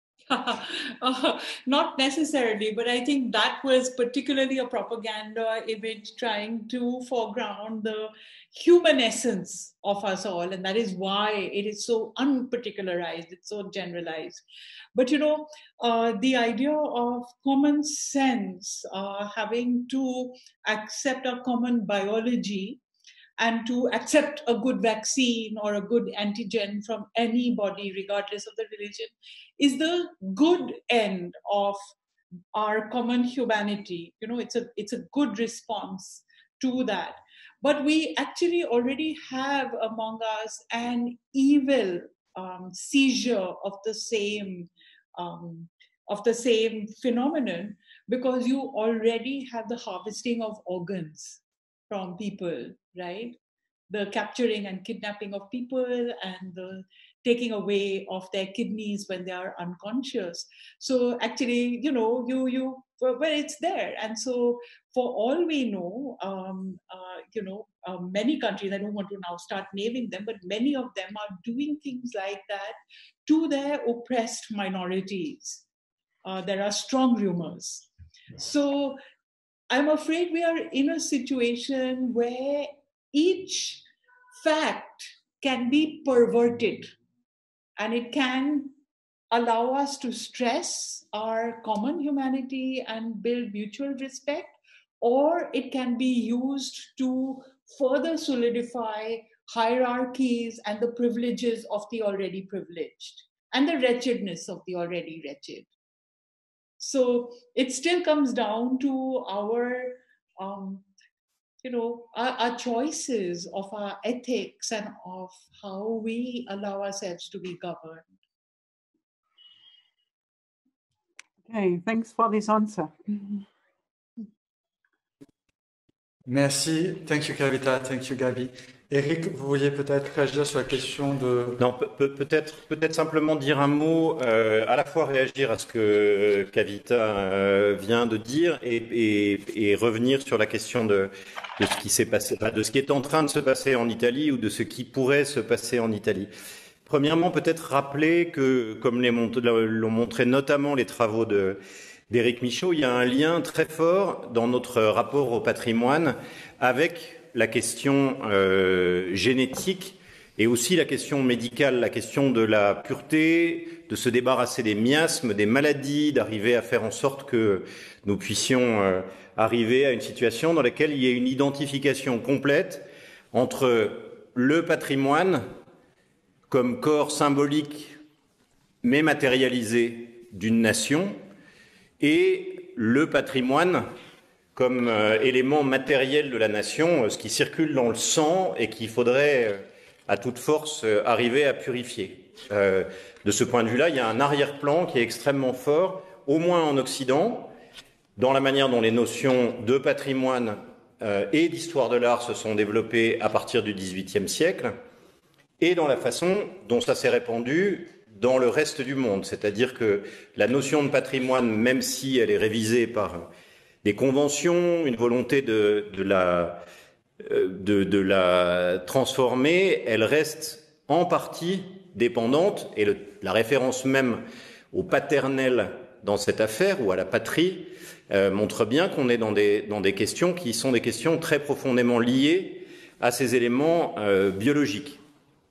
Not necessarily, but I think that was particularly a propaganda image trying to foreground the human essence of us all. And that is why it is so unparticularized, it's so generalized. But you know, the idea of common sense, having to accept a common biology and to accept a good vaccine or a good antigen from anybody, regardless of the religion, is the good end of our common humanity. You know, it's a good response to that. But we actually already have among us an evil seizure of the same phenomenon, because you already have the harvesting of organs from people, right? The capturing and kidnapping of people and the taking away of their kidneys when they are unconscious. So actually, you know, well, it's there. And so for all we know, many countries, I don't want to now start naming them, but many of them are doing things like that to their oppressed minorities. There are strong rumors. So I'm afraid we are in a situation where each fact can be perverted, and it can allow us to stress our common humanity and build mutual respect, or it can be used to further solidify hierarchies and the privileges of the already privileged and the wretchedness of the already wretched. So it still comes down to our choices of our ethics and of how we allow ourselves to be governed. Okay, thanks for this answer. Merci. Thank you, Kavita. Thank you, Gabi. Eric, vous vouliez peut-être réagir sur la question de... Non, peut-être simplement dire un mot, à la fois réagir à ce que Kavita vient de dire et revenir sur la question de ce qui s'est passé, de ce qui est en train de se passer en Italie ou de ce qui pourrait se passer en Italie. Premièrement, peut-être rappeler que, comme l'ont montré notamment les travaux d'Éric Michaud, il y a un lien très fort dans notre rapport au patrimoine avec la question génétique et aussi la question médicale, la question de la pureté, de se débarrasser des miasmes, des maladies, d'arriver à faire en sorte que nous puissions arriver à une situation dans laquelle il y ait une identification complète entre le patrimoine comme corps symbolique mais matérialisé d'une nation et le patrimoine comme élément matériel de la nation, ce qui circule dans le sang et qu'il faudrait à toute force arriver à purifier. De ce point de vue-là, il y a un arrière-plan qui est extrêmement fort, au moins en Occident, dans la manière dont les notions de patrimoine et d'histoire de l'art se sont développées à partir du XVIIIe siècle, et dans la façon dont ça s'est répandu dans le reste du monde. C'est-à-dire que la notion de patrimoine, même si elle est révisée par des conventions, une volonté de la transformer, elle reste en partie dépendante, et la référence même au paternel dans cette affaire, ou à la patrie, montre bien qu'on est dans des questions qui sont des questions très profondément liées à ces éléments biologiques.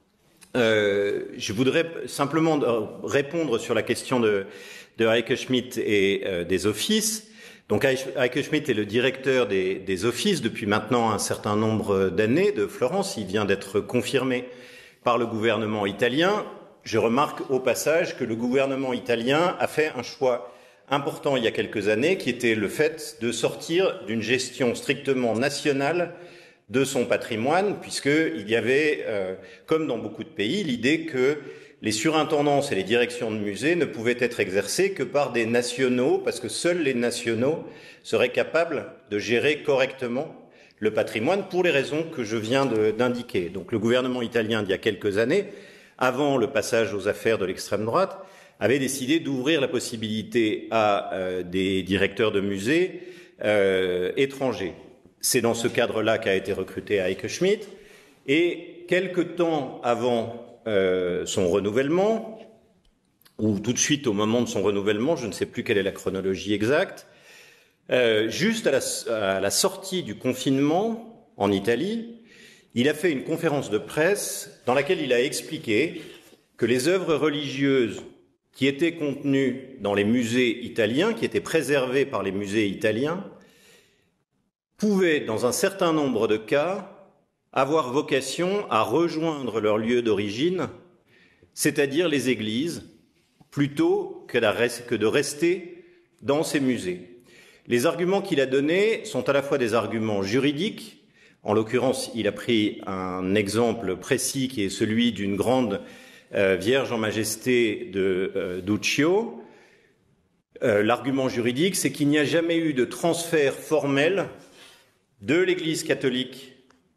Je voudrais simplement répondre sur la question de Heike Schmidt et des offices. Donc Heike Schmidt est le directeur des offices depuis maintenant un certain nombre d'années de Florence. Il vient d'être confirmé par le gouvernement italien. Je remarque au passage que le gouvernement italien a fait un choix important il y a quelques années, qui était le fait de sortir d'une gestion strictement nationale de son patrimoine, puisqu'il y avait, comme dans beaucoup de pays, l'idée que les surintendances et les directions de musées ne pouvaient être exercées que par des nationaux, parce que seuls les nationaux seraient capables de gérer correctement le patrimoine pour les raisons que je viens d'indiquer. Donc le gouvernement italien d'il y a quelques années, avant le passage aux affaires de l'extrême droite, avait décidé d'ouvrir la possibilité à des directeurs de musées étrangers. C'est dans ce cadre-là qu'a été recruté Heike Schmidt, et quelque temps avant son renouvellement, ou tout de suite au moment de son renouvellement, je ne sais plus quelle est la chronologie exacte, juste à la sortie du confinement en Italie, il a fait une conférence de presse dans laquelle il a expliqué que les œuvres religieuses qui étaient contenues dans les musées italiens, qui étaient préservées par les musées italiens, pouvaient, dans un certain nombre de cas, avoir vocation à rejoindre leur lieu d'origine, c'est-à-dire les églises, plutôt que de rester dans ces musées. Les arguments qu'il a donnés sont à la fois des arguments juridiques. En l'occurrence, il a pris un exemple précis qui est celui d'une grande Vierge en Majesté de Duccio. L'argument juridique, c'est qu'il n'y a jamais eu de transfert formel de l'Église catholique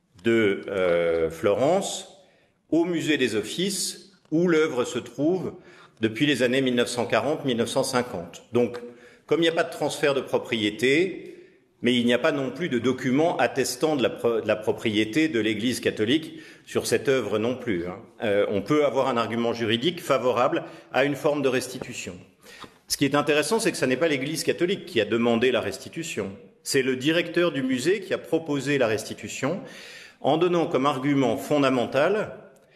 de Florence au musée des Offices où l'œuvre se trouve depuis les années 1940-1950. Donc, comme il n'y a pas de transfert de propriété, mais il n'y a pas non plus de document attestant de la propriété de l'Église catholique sur cette œuvre non plus. On peut avoir un argument juridique favorable à une forme de restitution. Ce qui est intéressant, c'est que ce n'est pas l'Église catholique qui a demandé la restitution. C'est le directeur du musée qui a proposé la restitution en donnant comme argument fondamental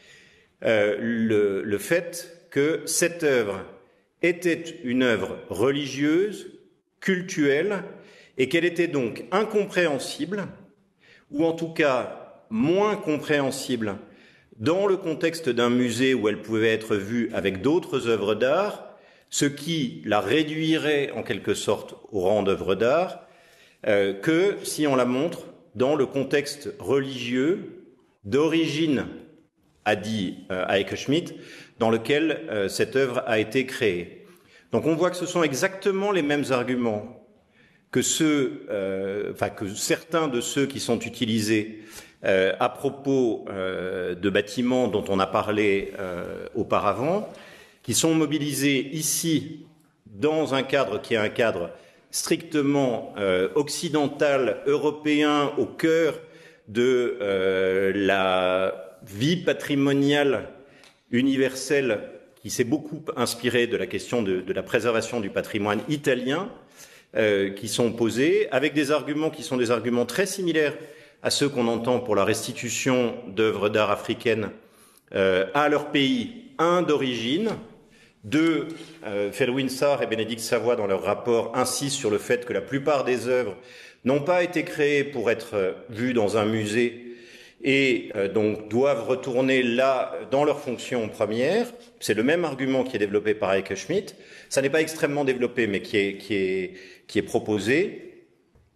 le fait que cette œuvre était une œuvre religieuse, cultuelle, et qu'elle était donc incompréhensible, ou en tout cas moins compréhensible, dans le contexte d'un musée où elle pouvait être vue avec d'autres œuvres d'art, ce qui la réduirait en quelque sorte au rang d'œuvre d'art, que si on la montre dans le contexte religieux d'origine, a dit Heike Schmidt, dans lequel cette œuvre a été créée. Donc on voit que ce sont exactement les mêmes arguments que certains de ceux qui sont utilisés à propos de bâtiments dont on a parlé auparavant, qui sont mobilisés ici dans un cadre qui est un cadre strictement occidental, européen, au cœur de la vie patrimoniale universelle qui s'est beaucoup inspirée de la question de la préservation du patrimoine italien, qui sont posés, avec des arguments qui sont des arguments très similaires à ceux qu'on entend pour la restitution d'œuvres d'art africaines à leur pays, un d'origine. Deux, Felwine Sarr et Bénédicte Savoie, dans leur rapport, insistent sur le fait que la plupart des œuvres n'ont pas été créées pour être vues dans un musée et donc doivent retourner là dans leur fonction première. C'est le même argument qui est développé par Heike Schmidt. Ça n'est pas extrêmement développé, mais qui est proposé,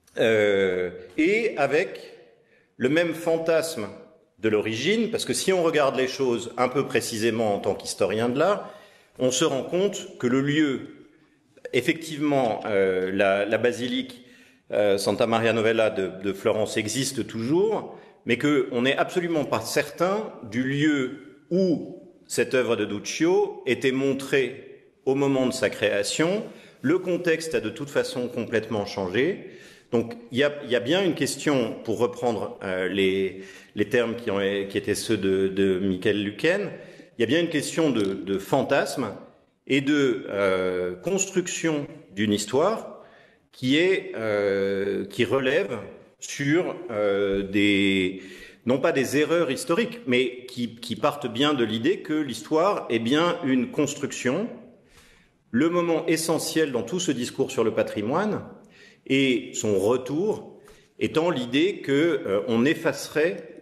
et avec le même fantasme de l'origine, parce que si on regarde les choses un peu précisément en tant qu'historien de l'art, on se rend compte que le lieu, effectivement, la basilique Santa Maria Novella de Florence existe toujours, mais qu'on n'est absolument pas certain du lieu où cette œuvre de Duccio était montrée au moment de sa création. Le contexte a de toute façon complètement changé. Donc il y a bien une question, pour reprendre les termes qui étaient ceux de Michael Lueken, il y a bien une question de fantasme et de construction d'une histoire qui relève sur non pas des erreurs historiques, mais qui partent bien de l'idée que l'histoire est bien une construction. Le moment essentiel dans tout ce discours sur le patrimoine et son retour étant l'idée qu'on effacerait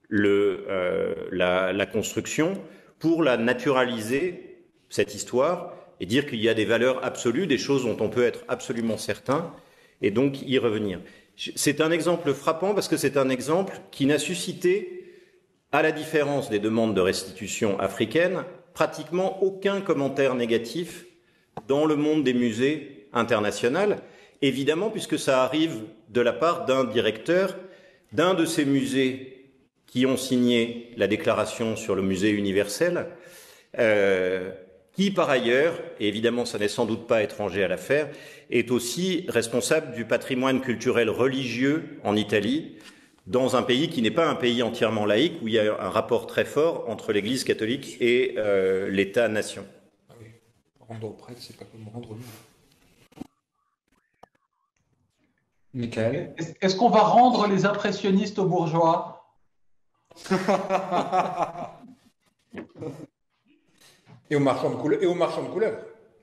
la construction pour la naturaliser, cette histoire, et dire qu'il y a des valeurs absolues, des choses dont on peut être absolument certain, et donc y revenir. C'est un exemple frappant parce que c'est un exemple qui n'a suscité, à la différence des demandes de restitution africaines, pratiquement aucun commentaire négatif dans le monde des musées internationaux, évidemment puisque ça arrive de la part d'un directeur d'un de ces musées qui ont signé la déclaration sur le musée universel, qui par ailleurs, et évidemment ça n'est sans doute pas étranger à l'affaire, est aussi responsable du patrimoine culturel religieux en Italie, dans un pays qui n'est pas un pays entièrement laïque, où il y a un rapport très fort entre l'Église catholique et l'État-nation. Ah oui, rendre au prêtre, c'est pas comme rendre au Michael. Est-ce qu'on va rendre les impressionnistes aux bourgeois? Et aux marchands de couleurs.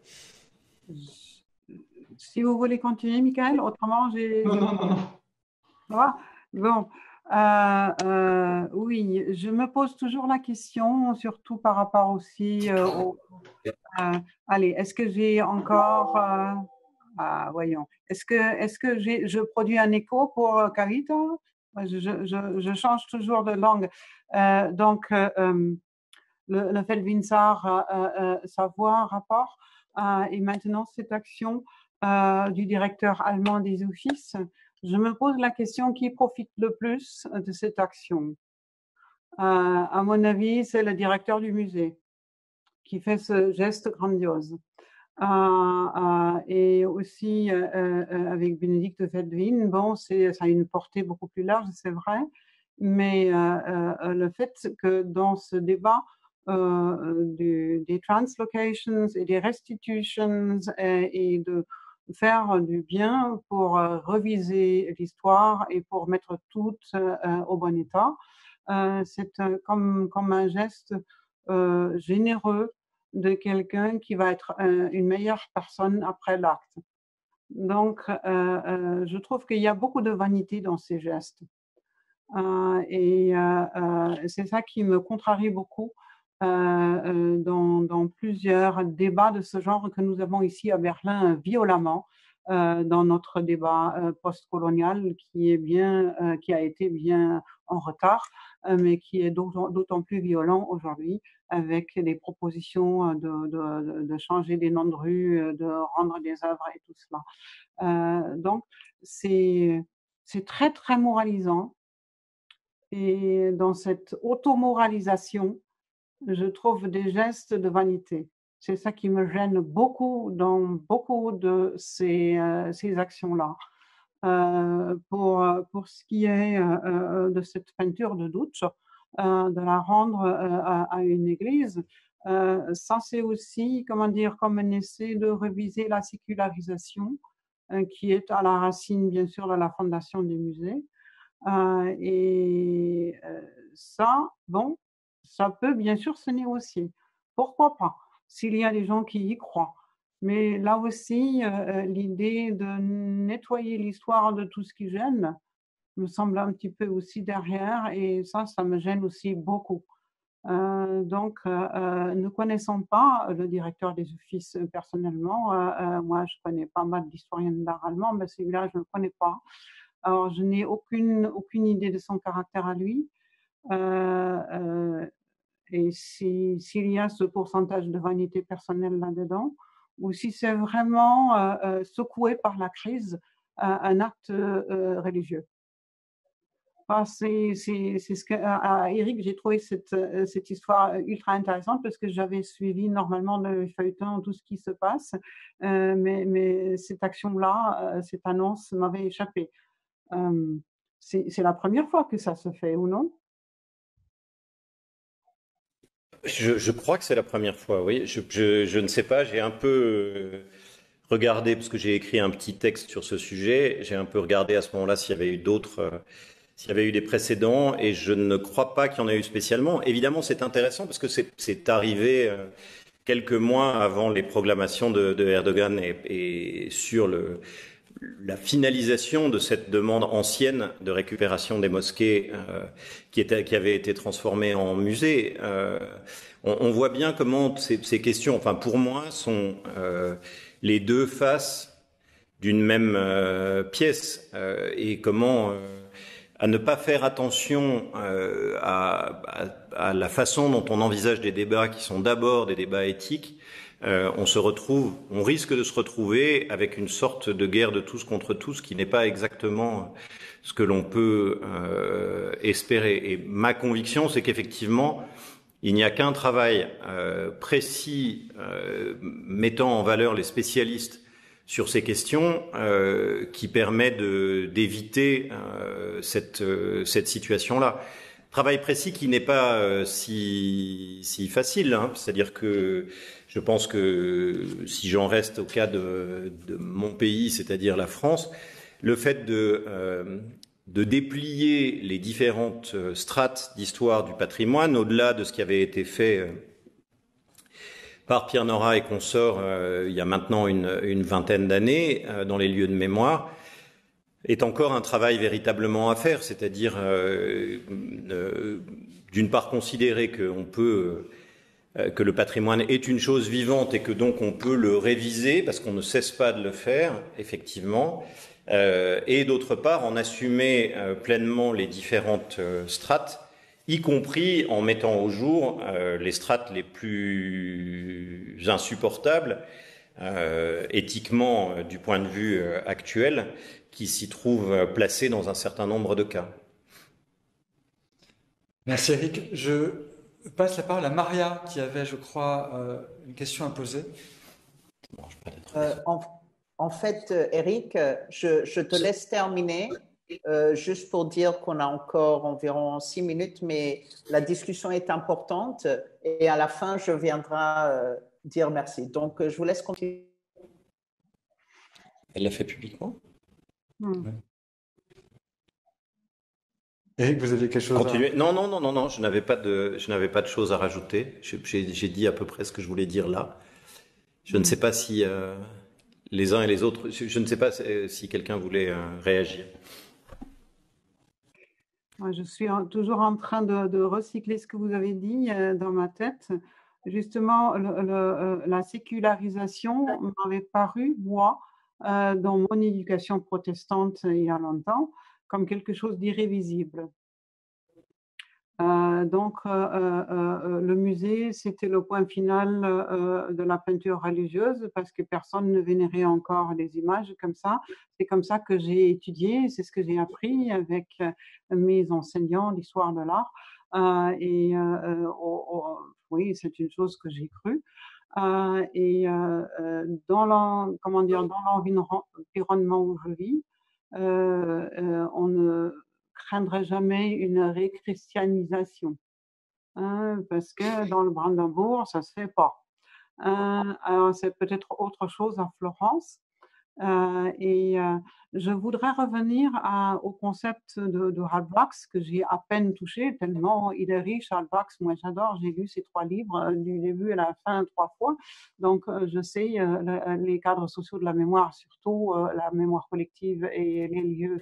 Si vous voulez continuer, Michael, autrement j'ai... Non. Ah, bon, oui, je me pose toujours la question, surtout par rapport aussi allez, est-ce que j'ai encore... voyons, est-ce que je produis un écho pour Carita? Je change toujours de langue. Donc, le Feldwinsar Savoir rapport et maintenant cette action du directeur allemand des offices, je me pose la question qui profite le plus de cette action. À mon avis, c'est le directeur du musée qui fait ce geste grandiose. Et aussi avec Bénédicte Feldwin, bon, ça a une portée beaucoup plus large, c'est vrai, mais le fait que dans ce débat des translocations et des restitutions et de faire du bien pour reviser l'histoire et pour mettre tout au bon état, c'est comme un geste généreux de quelqu'un qui va être une meilleure personne après l'acte. Donc, je trouve qu'il y a beaucoup de vanité dans ces gestes. Et c'est ça qui me contrarie beaucoup dans plusieurs débats de ce genre que nous avons ici à Berlin violemment dans notre débat postcolonial qui a été bien en retard, mais qui est d'autant plus violent aujourd'hui avec les propositions de changer des noms de rue, de rendre des œuvres et tout cela. Donc, c'est très, très moralisant. Et dans cette automoralisation, je trouve des gestes de vanité. C'est ça qui me gêne beaucoup dans beaucoup de ces actions-là. Pour ce qui est de cette peinture de Duccio, de la rendre à une église, ça c'est aussi, comment dire, comme un essai de réviser la sécularisation qui est à la racine, bien sûr, de la fondation des musées. Et ça, bon, ça peut bien sûr se négocier. Pourquoi pas, s'il y a des gens qui y croient. Mais là aussi, l'idée de nettoyer l'histoire de tout ce qui gêne me semble un petit peu aussi derrière, et ça me gêne aussi beaucoup. Donc, ne connaissant pas le directeur des offices personnellement, moi je connais pas mal d'historiens d'art allemand, mais celui-là je ne le connais pas. Alors, je n'ai aucune idée de son caractère à lui. Et s'il y a ce pourcentage de vanité personnelle là-dedans, ou si c'est vraiment secoué par la crise, un acte religieux. C'est ce que, à Eric, j'ai trouvé cette histoire ultra intéressante parce que j'avais suivi normalement le feuilleton, tout ce qui se passe, mais cette action-là, cette annonce m'avait échappé. C'est la première fois que ça se fait, ou non? Je crois que c'est la première fois, oui. Je ne sais pas, j'ai un peu regardé, parce que j'ai écrit un petit texte sur ce sujet, j'ai un peu regardé à ce moment-là s'il y avait eu s'il y avait eu des précédents, et je ne crois pas qu'il y en ait eu spécialement. Évidemment, c'est intéressant parce que c'est arrivé quelques mois avant les proclamations de Erdogan et sur la finalisation de cette demande ancienne de récupération des mosquées qui avait été transformée en musée. On voit bien comment ces questions, enfin pour moi, sont les deux faces d'une même pièce, et comment à ne pas faire attention à la façon dont on envisage des débats qui sont d'abord des débats éthiques. On risque de se retrouver avec une sorte de guerre de tous contre tous qui n'est pas exactement ce que l'on peut espérer. Et ma conviction, c'est qu'effectivement, il n'y a qu'un travail précis mettant en valeur les spécialistes sur ces questions qui permet d'éviter cette situation-là. Travail précis qui n'est pas si facile, hein. C'est-à-dire que je pense que si j'en reste au cas de mon pays, c'est-à-dire la France, le fait de déplier les différentes strates d'histoire du patrimoine, au-delà de ce qui avait été fait par Pierre Nora et consorts il y a maintenant une vingtaine d'années dans les lieux de mémoire, est encore un travail véritablement à faire, c'est-à-dire d'une part considérer que le patrimoine est une chose vivante et que donc on peut le réviser parce qu'on ne cesse pas de le faire, effectivement, et d'autre part en assumer pleinement les différentes strates, y compris en mettant au jour les strates les plus insupportables, éthiquement du point de vue actuel, qui s'y trouvent placées dans un certain nombre de cas. Merci Eric. Je passe la parole à Maria qui avait, je crois, une question à poser. En fait, Eric, je te laisse terminer. Juste pour dire qu'on a encore environ 6 minutes, mais la discussion est importante et à la fin, je viendrai dire merci. Donc, je vous laisse continuer. Elle l'a fait publiquement. Ouais. Eric, vous aviez quelque chose Continuez. Non, je n'avais pas de choses à rajouter. J'ai dit à peu près ce que je voulais dire là. Je ne sais pas si les uns et les autres, je ne sais pas si quelqu'un voulait réagir. Je suis toujours en train de recycler ce que vous avez dit dans ma tête. Justement, la sécularisation m'avait paru, moi, dans mon éducation protestante il y a longtemps, comme quelque chose d'irrévisible. Donc, le musée, c'était le point final de la peinture religieuse parce que personne ne vénérait encore les images comme ça. C'est comme ça que j'ai étudié, c'est ce que j'ai appris avec mes enseignants d'histoire de l'art. Oui, c'est une chose que j'ai crue. Dans l'environnement où je vis, on ne craindrait jamais une réchristianisation, parce que dans le Brandebourg, ça ne se fait pas. Alors, c'est peut-être autre chose à Florence. Je voudrais revenir au concept de Halbwachs, que j'ai à peine touché, tellement il est riche, Halbwachs. Moi, j'adore, j'ai lu ces 3 livres, du début à la fin 3 fois. Donc, je sais les cadres sociaux de la mémoire, surtout la mémoire collective et les lieux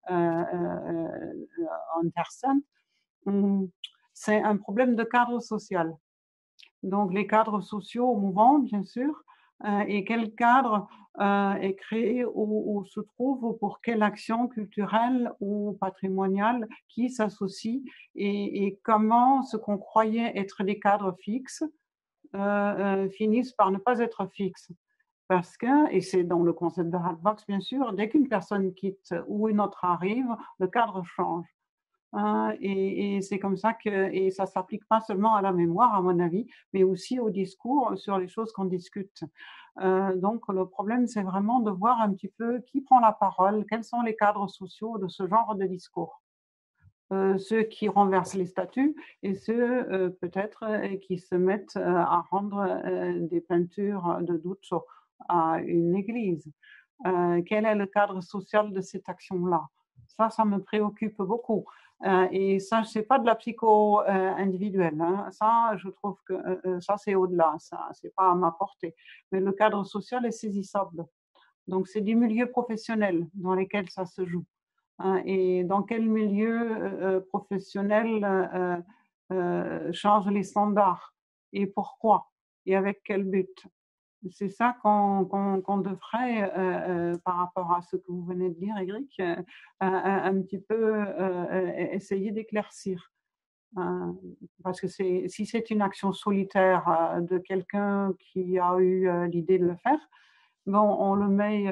en terre sainte. C'est un problème de cadre social. Donc, les cadres sociaux mouvants, bien sûr, et quel cadre est créé ou se trouve pour quelle action culturelle ou patrimoniale qui s'associe et comment ce qu'on croyait être des cadres fixes finissent par ne pas être fixes. Parce que, et c'est dans le concept de Halbwachs, bien sûr, dès qu'une personne quitte ou une autre arrive, le cadre change. Et c'est comme ça et ça s'applique pas seulement à la mémoire, à mon avis, mais aussi au discours sur les choses qu'on discute. Donc, le problème, c'est vraiment de voir un petit peu qui prend la parole, quels sont les cadres sociaux de ce genre de discours. Ceux qui renversent les statues et ceux peut-être qui se mettent à rendre des peintures de doute à une église. Quel est le cadre social de cette action-là? Ça me préoccupe beaucoup. Et ça, c'est pas de la psycho individuelle. Ça, je trouve que ça, c'est au-delà. Ça, c'est pas à ma portée. Mais le cadre social est saisissable. Donc, c'est des milieux professionnels dans lesquels ça se joue. Et dans quel milieu professionnel change les standards et pourquoi et avec quel but? C'est ça qu'on devrait, par rapport à ce que vous venez de dire, Éric, un petit peu essayer d'éclaircir. Parce que si c'est une action solitaire de quelqu'un qui a eu l'idée de le faire, bon, on le met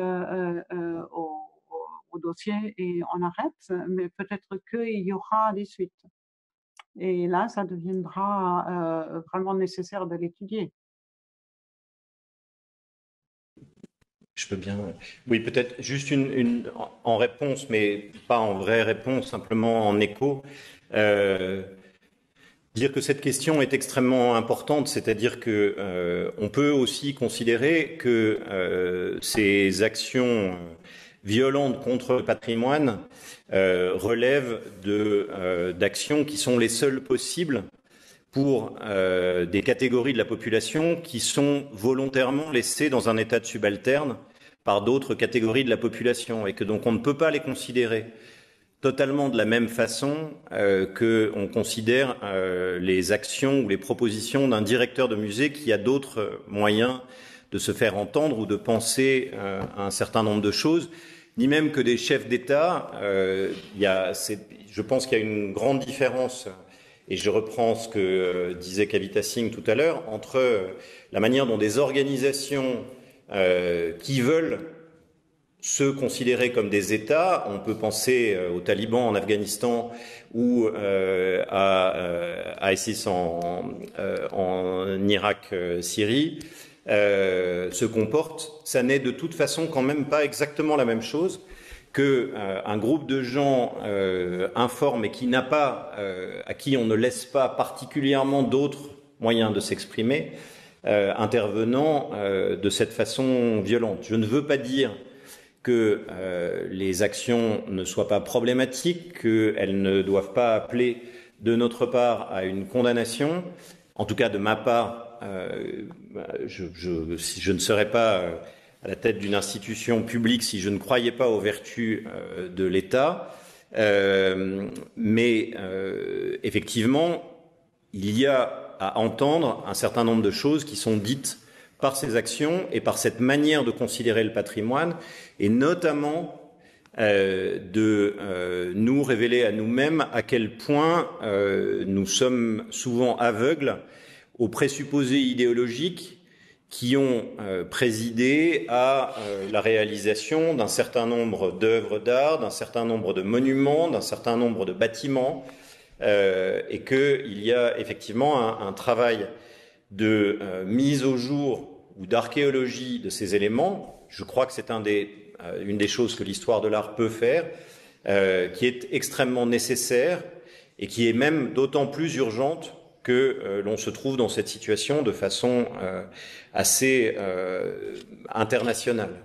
au dossier et on arrête, mais peut-être qu'il y aura des suites. Et là, ça deviendra vraiment nécessaire de l'étudier. Je peux bien. Oui, peut-être juste en réponse, mais pas en vraie réponse, simplement en écho. Dire que cette question est extrêmement importante, c'est-à-dire que on peut aussi considérer que ces actions violentes contre le patrimoine relèvent d'actions qui sont les seules possibles pour des catégories de la population qui sont volontairement laissées dans un état de subalterne par d'autres catégories de la population et que donc on ne peut pas les considérer totalement de la même façon qu'on considère les actions ou les propositions d'un directeur de musée qui a d'autres moyens de se faire entendre ou de penser un certain nombre de choses, ni même que des chefs d'État. Je pense qu'il y a une grande différence, et je reprends ce que disait Kavita Singh tout à l'heure, entre la manière dont des organisations qui veulent se considérer comme des États, on peut penser aux talibans en Afghanistan ou à ISIS en Irak, Syrie, se comportent. Ça n'est de toute façon quand même pas exactement la même chose qu'un groupe de gens informes et qui n'a pas, à qui on ne laisse pas particulièrement d'autres moyens de s'exprimer, intervenant de cette façon violente. Je ne veux pas dire que les actions ne soient pas problématiques, qu'elles ne doivent pas appeler de notre part à une condamnation. En tout cas, de ma part, je ne serais pas à la tête d'une institution publique si je ne croyais pas aux vertus de l'État. Mais effectivement, il y a à entendre un certain nombre de choses qui sont dites par ces actions et par cette manière de considérer le patrimoine, et notamment de nous révéler à nous-mêmes à quel point nous sommes souvent aveugles aux présupposés idéologiques qui ont présidé à la réalisation d'un certain nombre d'œuvres d'art, d'un certain nombre de monuments, d'un certain nombre de bâtiments, et qu'il y a effectivement un travail de mise au jour ou d'archéologie de ces éléments. Je crois que c'est une des choses que l'histoire de l'art peut faire, qui est extrêmement nécessaire et qui est même d'autant plus urgente que l'on se trouve dans cette situation de façon assez internationale.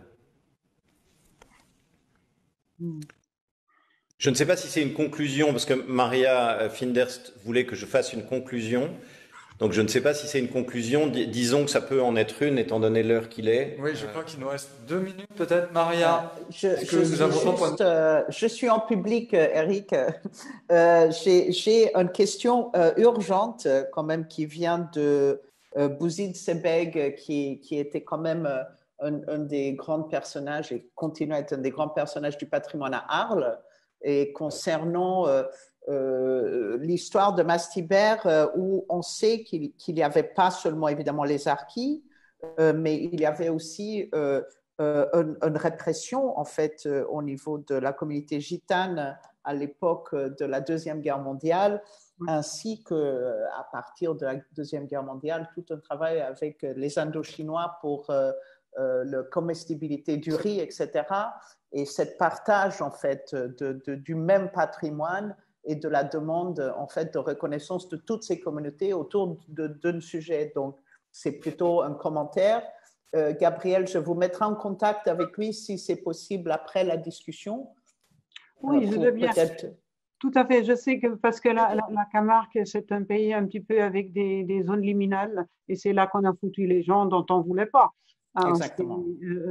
Je ne sais pas si c'est une conclusion, parce que Maria Finderst voulait que je fasse une conclusion. Donc je ne sais pas si c'est une conclusion. Disons que ça peut en être une, étant donné l'heure qu'il est. Oui, je crois qu'il nous reste 2 minutes peut-être, Maria. Je suis en public, Eric. J'ai une question urgente quand même qui vient de Bouzid Sebeg, qui était quand même un des grands personnages et continue à être un des grands personnages du patrimoine à Arles. Et concernant l'histoire de Mastibert, où on sait qu'il n'y avait pas seulement évidemment les harkis, mais il y avait aussi une répression en fait au niveau de la communauté gitane à l'époque de la Deuxième Guerre mondiale, ainsi qu'à partir de la Deuxième Guerre mondiale, tout un travail avec les Indochinois pour la comestibilité du riz, etc. Et cette partage en fait du même patrimoine et de la demande en fait de reconnaissance de toutes ces communautés autour d'un sujet. Donc c'est plutôt un commentaire. Gabriel, je vous mettrai en contact avec lui si c'est possible après la discussion. Oui, je veux bien. Tout à fait. Je sais que parce que la Camargue, c'est un pays un petit peu avec des zones liminales et c'est là qu'on a foutu les gens dont on ne voulait pas. Exactement.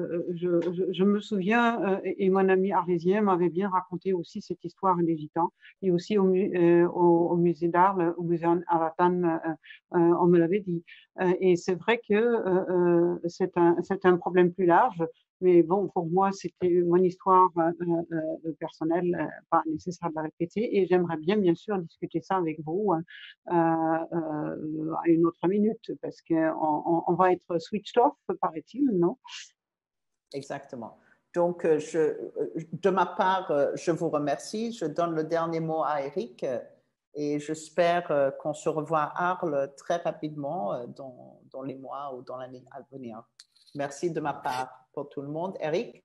Je me souviens, et mon ami arlésien m'avait bien raconté aussi cette histoire des Gitans, et aussi au musée d'art, au musée Aratan, on me l'avait dit. Et c'est vrai que c'est un problème plus large, mais bon, pour moi, c'était mon histoire personnelle, pas nécessaire de la répéter, et j'aimerais bien sûr, discuter ça avec vous à une autre minute, parce qu'on va être switched off, paraît-il, non? Exactement. Donc, de ma part, je vous remercie. Je donne le dernier mot à Eric et j'espère qu'on se revoit à Arles très rapidement dans les mois ou dans l'année à venir. Merci de ma part pour tout le monde. Eric?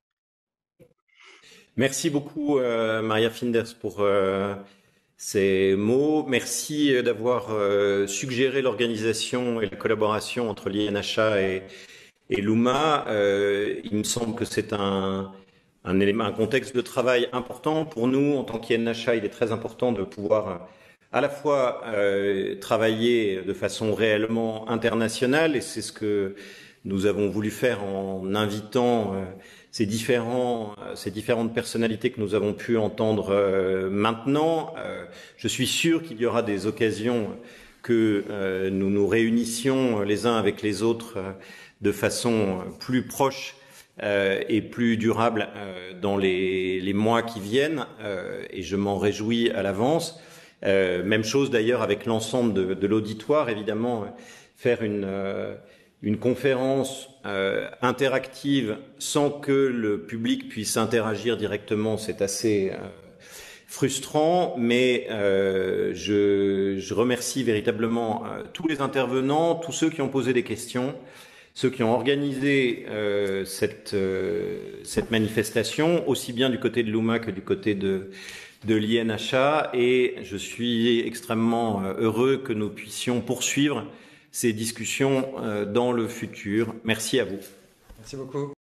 Merci beaucoup, Maria Finders, pour ces mots. Merci d'avoir suggéré l'organisation et la collaboration entre l'INHA et l'UMA. Il me semble que c'est un contexte de travail important pour nous. En tant qu'INHA, il est très important de pouvoir à la fois travailler de façon réellement internationale, et c'est ce que nous avons voulu faire en invitant ces différentes personnalités que nous avons pu entendre maintenant. Je suis sûr qu'il y aura des occasions que nous nous réunissions les uns avec les autres de façon plus proche et plus durable dans les mois qui viennent, et je m'en réjouis à l'avance. Même chose d'ailleurs avec l'ensemble de l'auditoire, évidemment, faire une conférence interactive sans que le public puisse interagir directement, c'est assez frustrant, mais je remercie véritablement tous les intervenants, tous ceux qui ont posé des questions, ceux qui ont organisé cette manifestation, aussi bien du côté de l'UMA que du côté de l'INHA, et je suis extrêmement heureux que nous puissions poursuivre ces discussions dans le futur. Merci à vous. Merci beaucoup.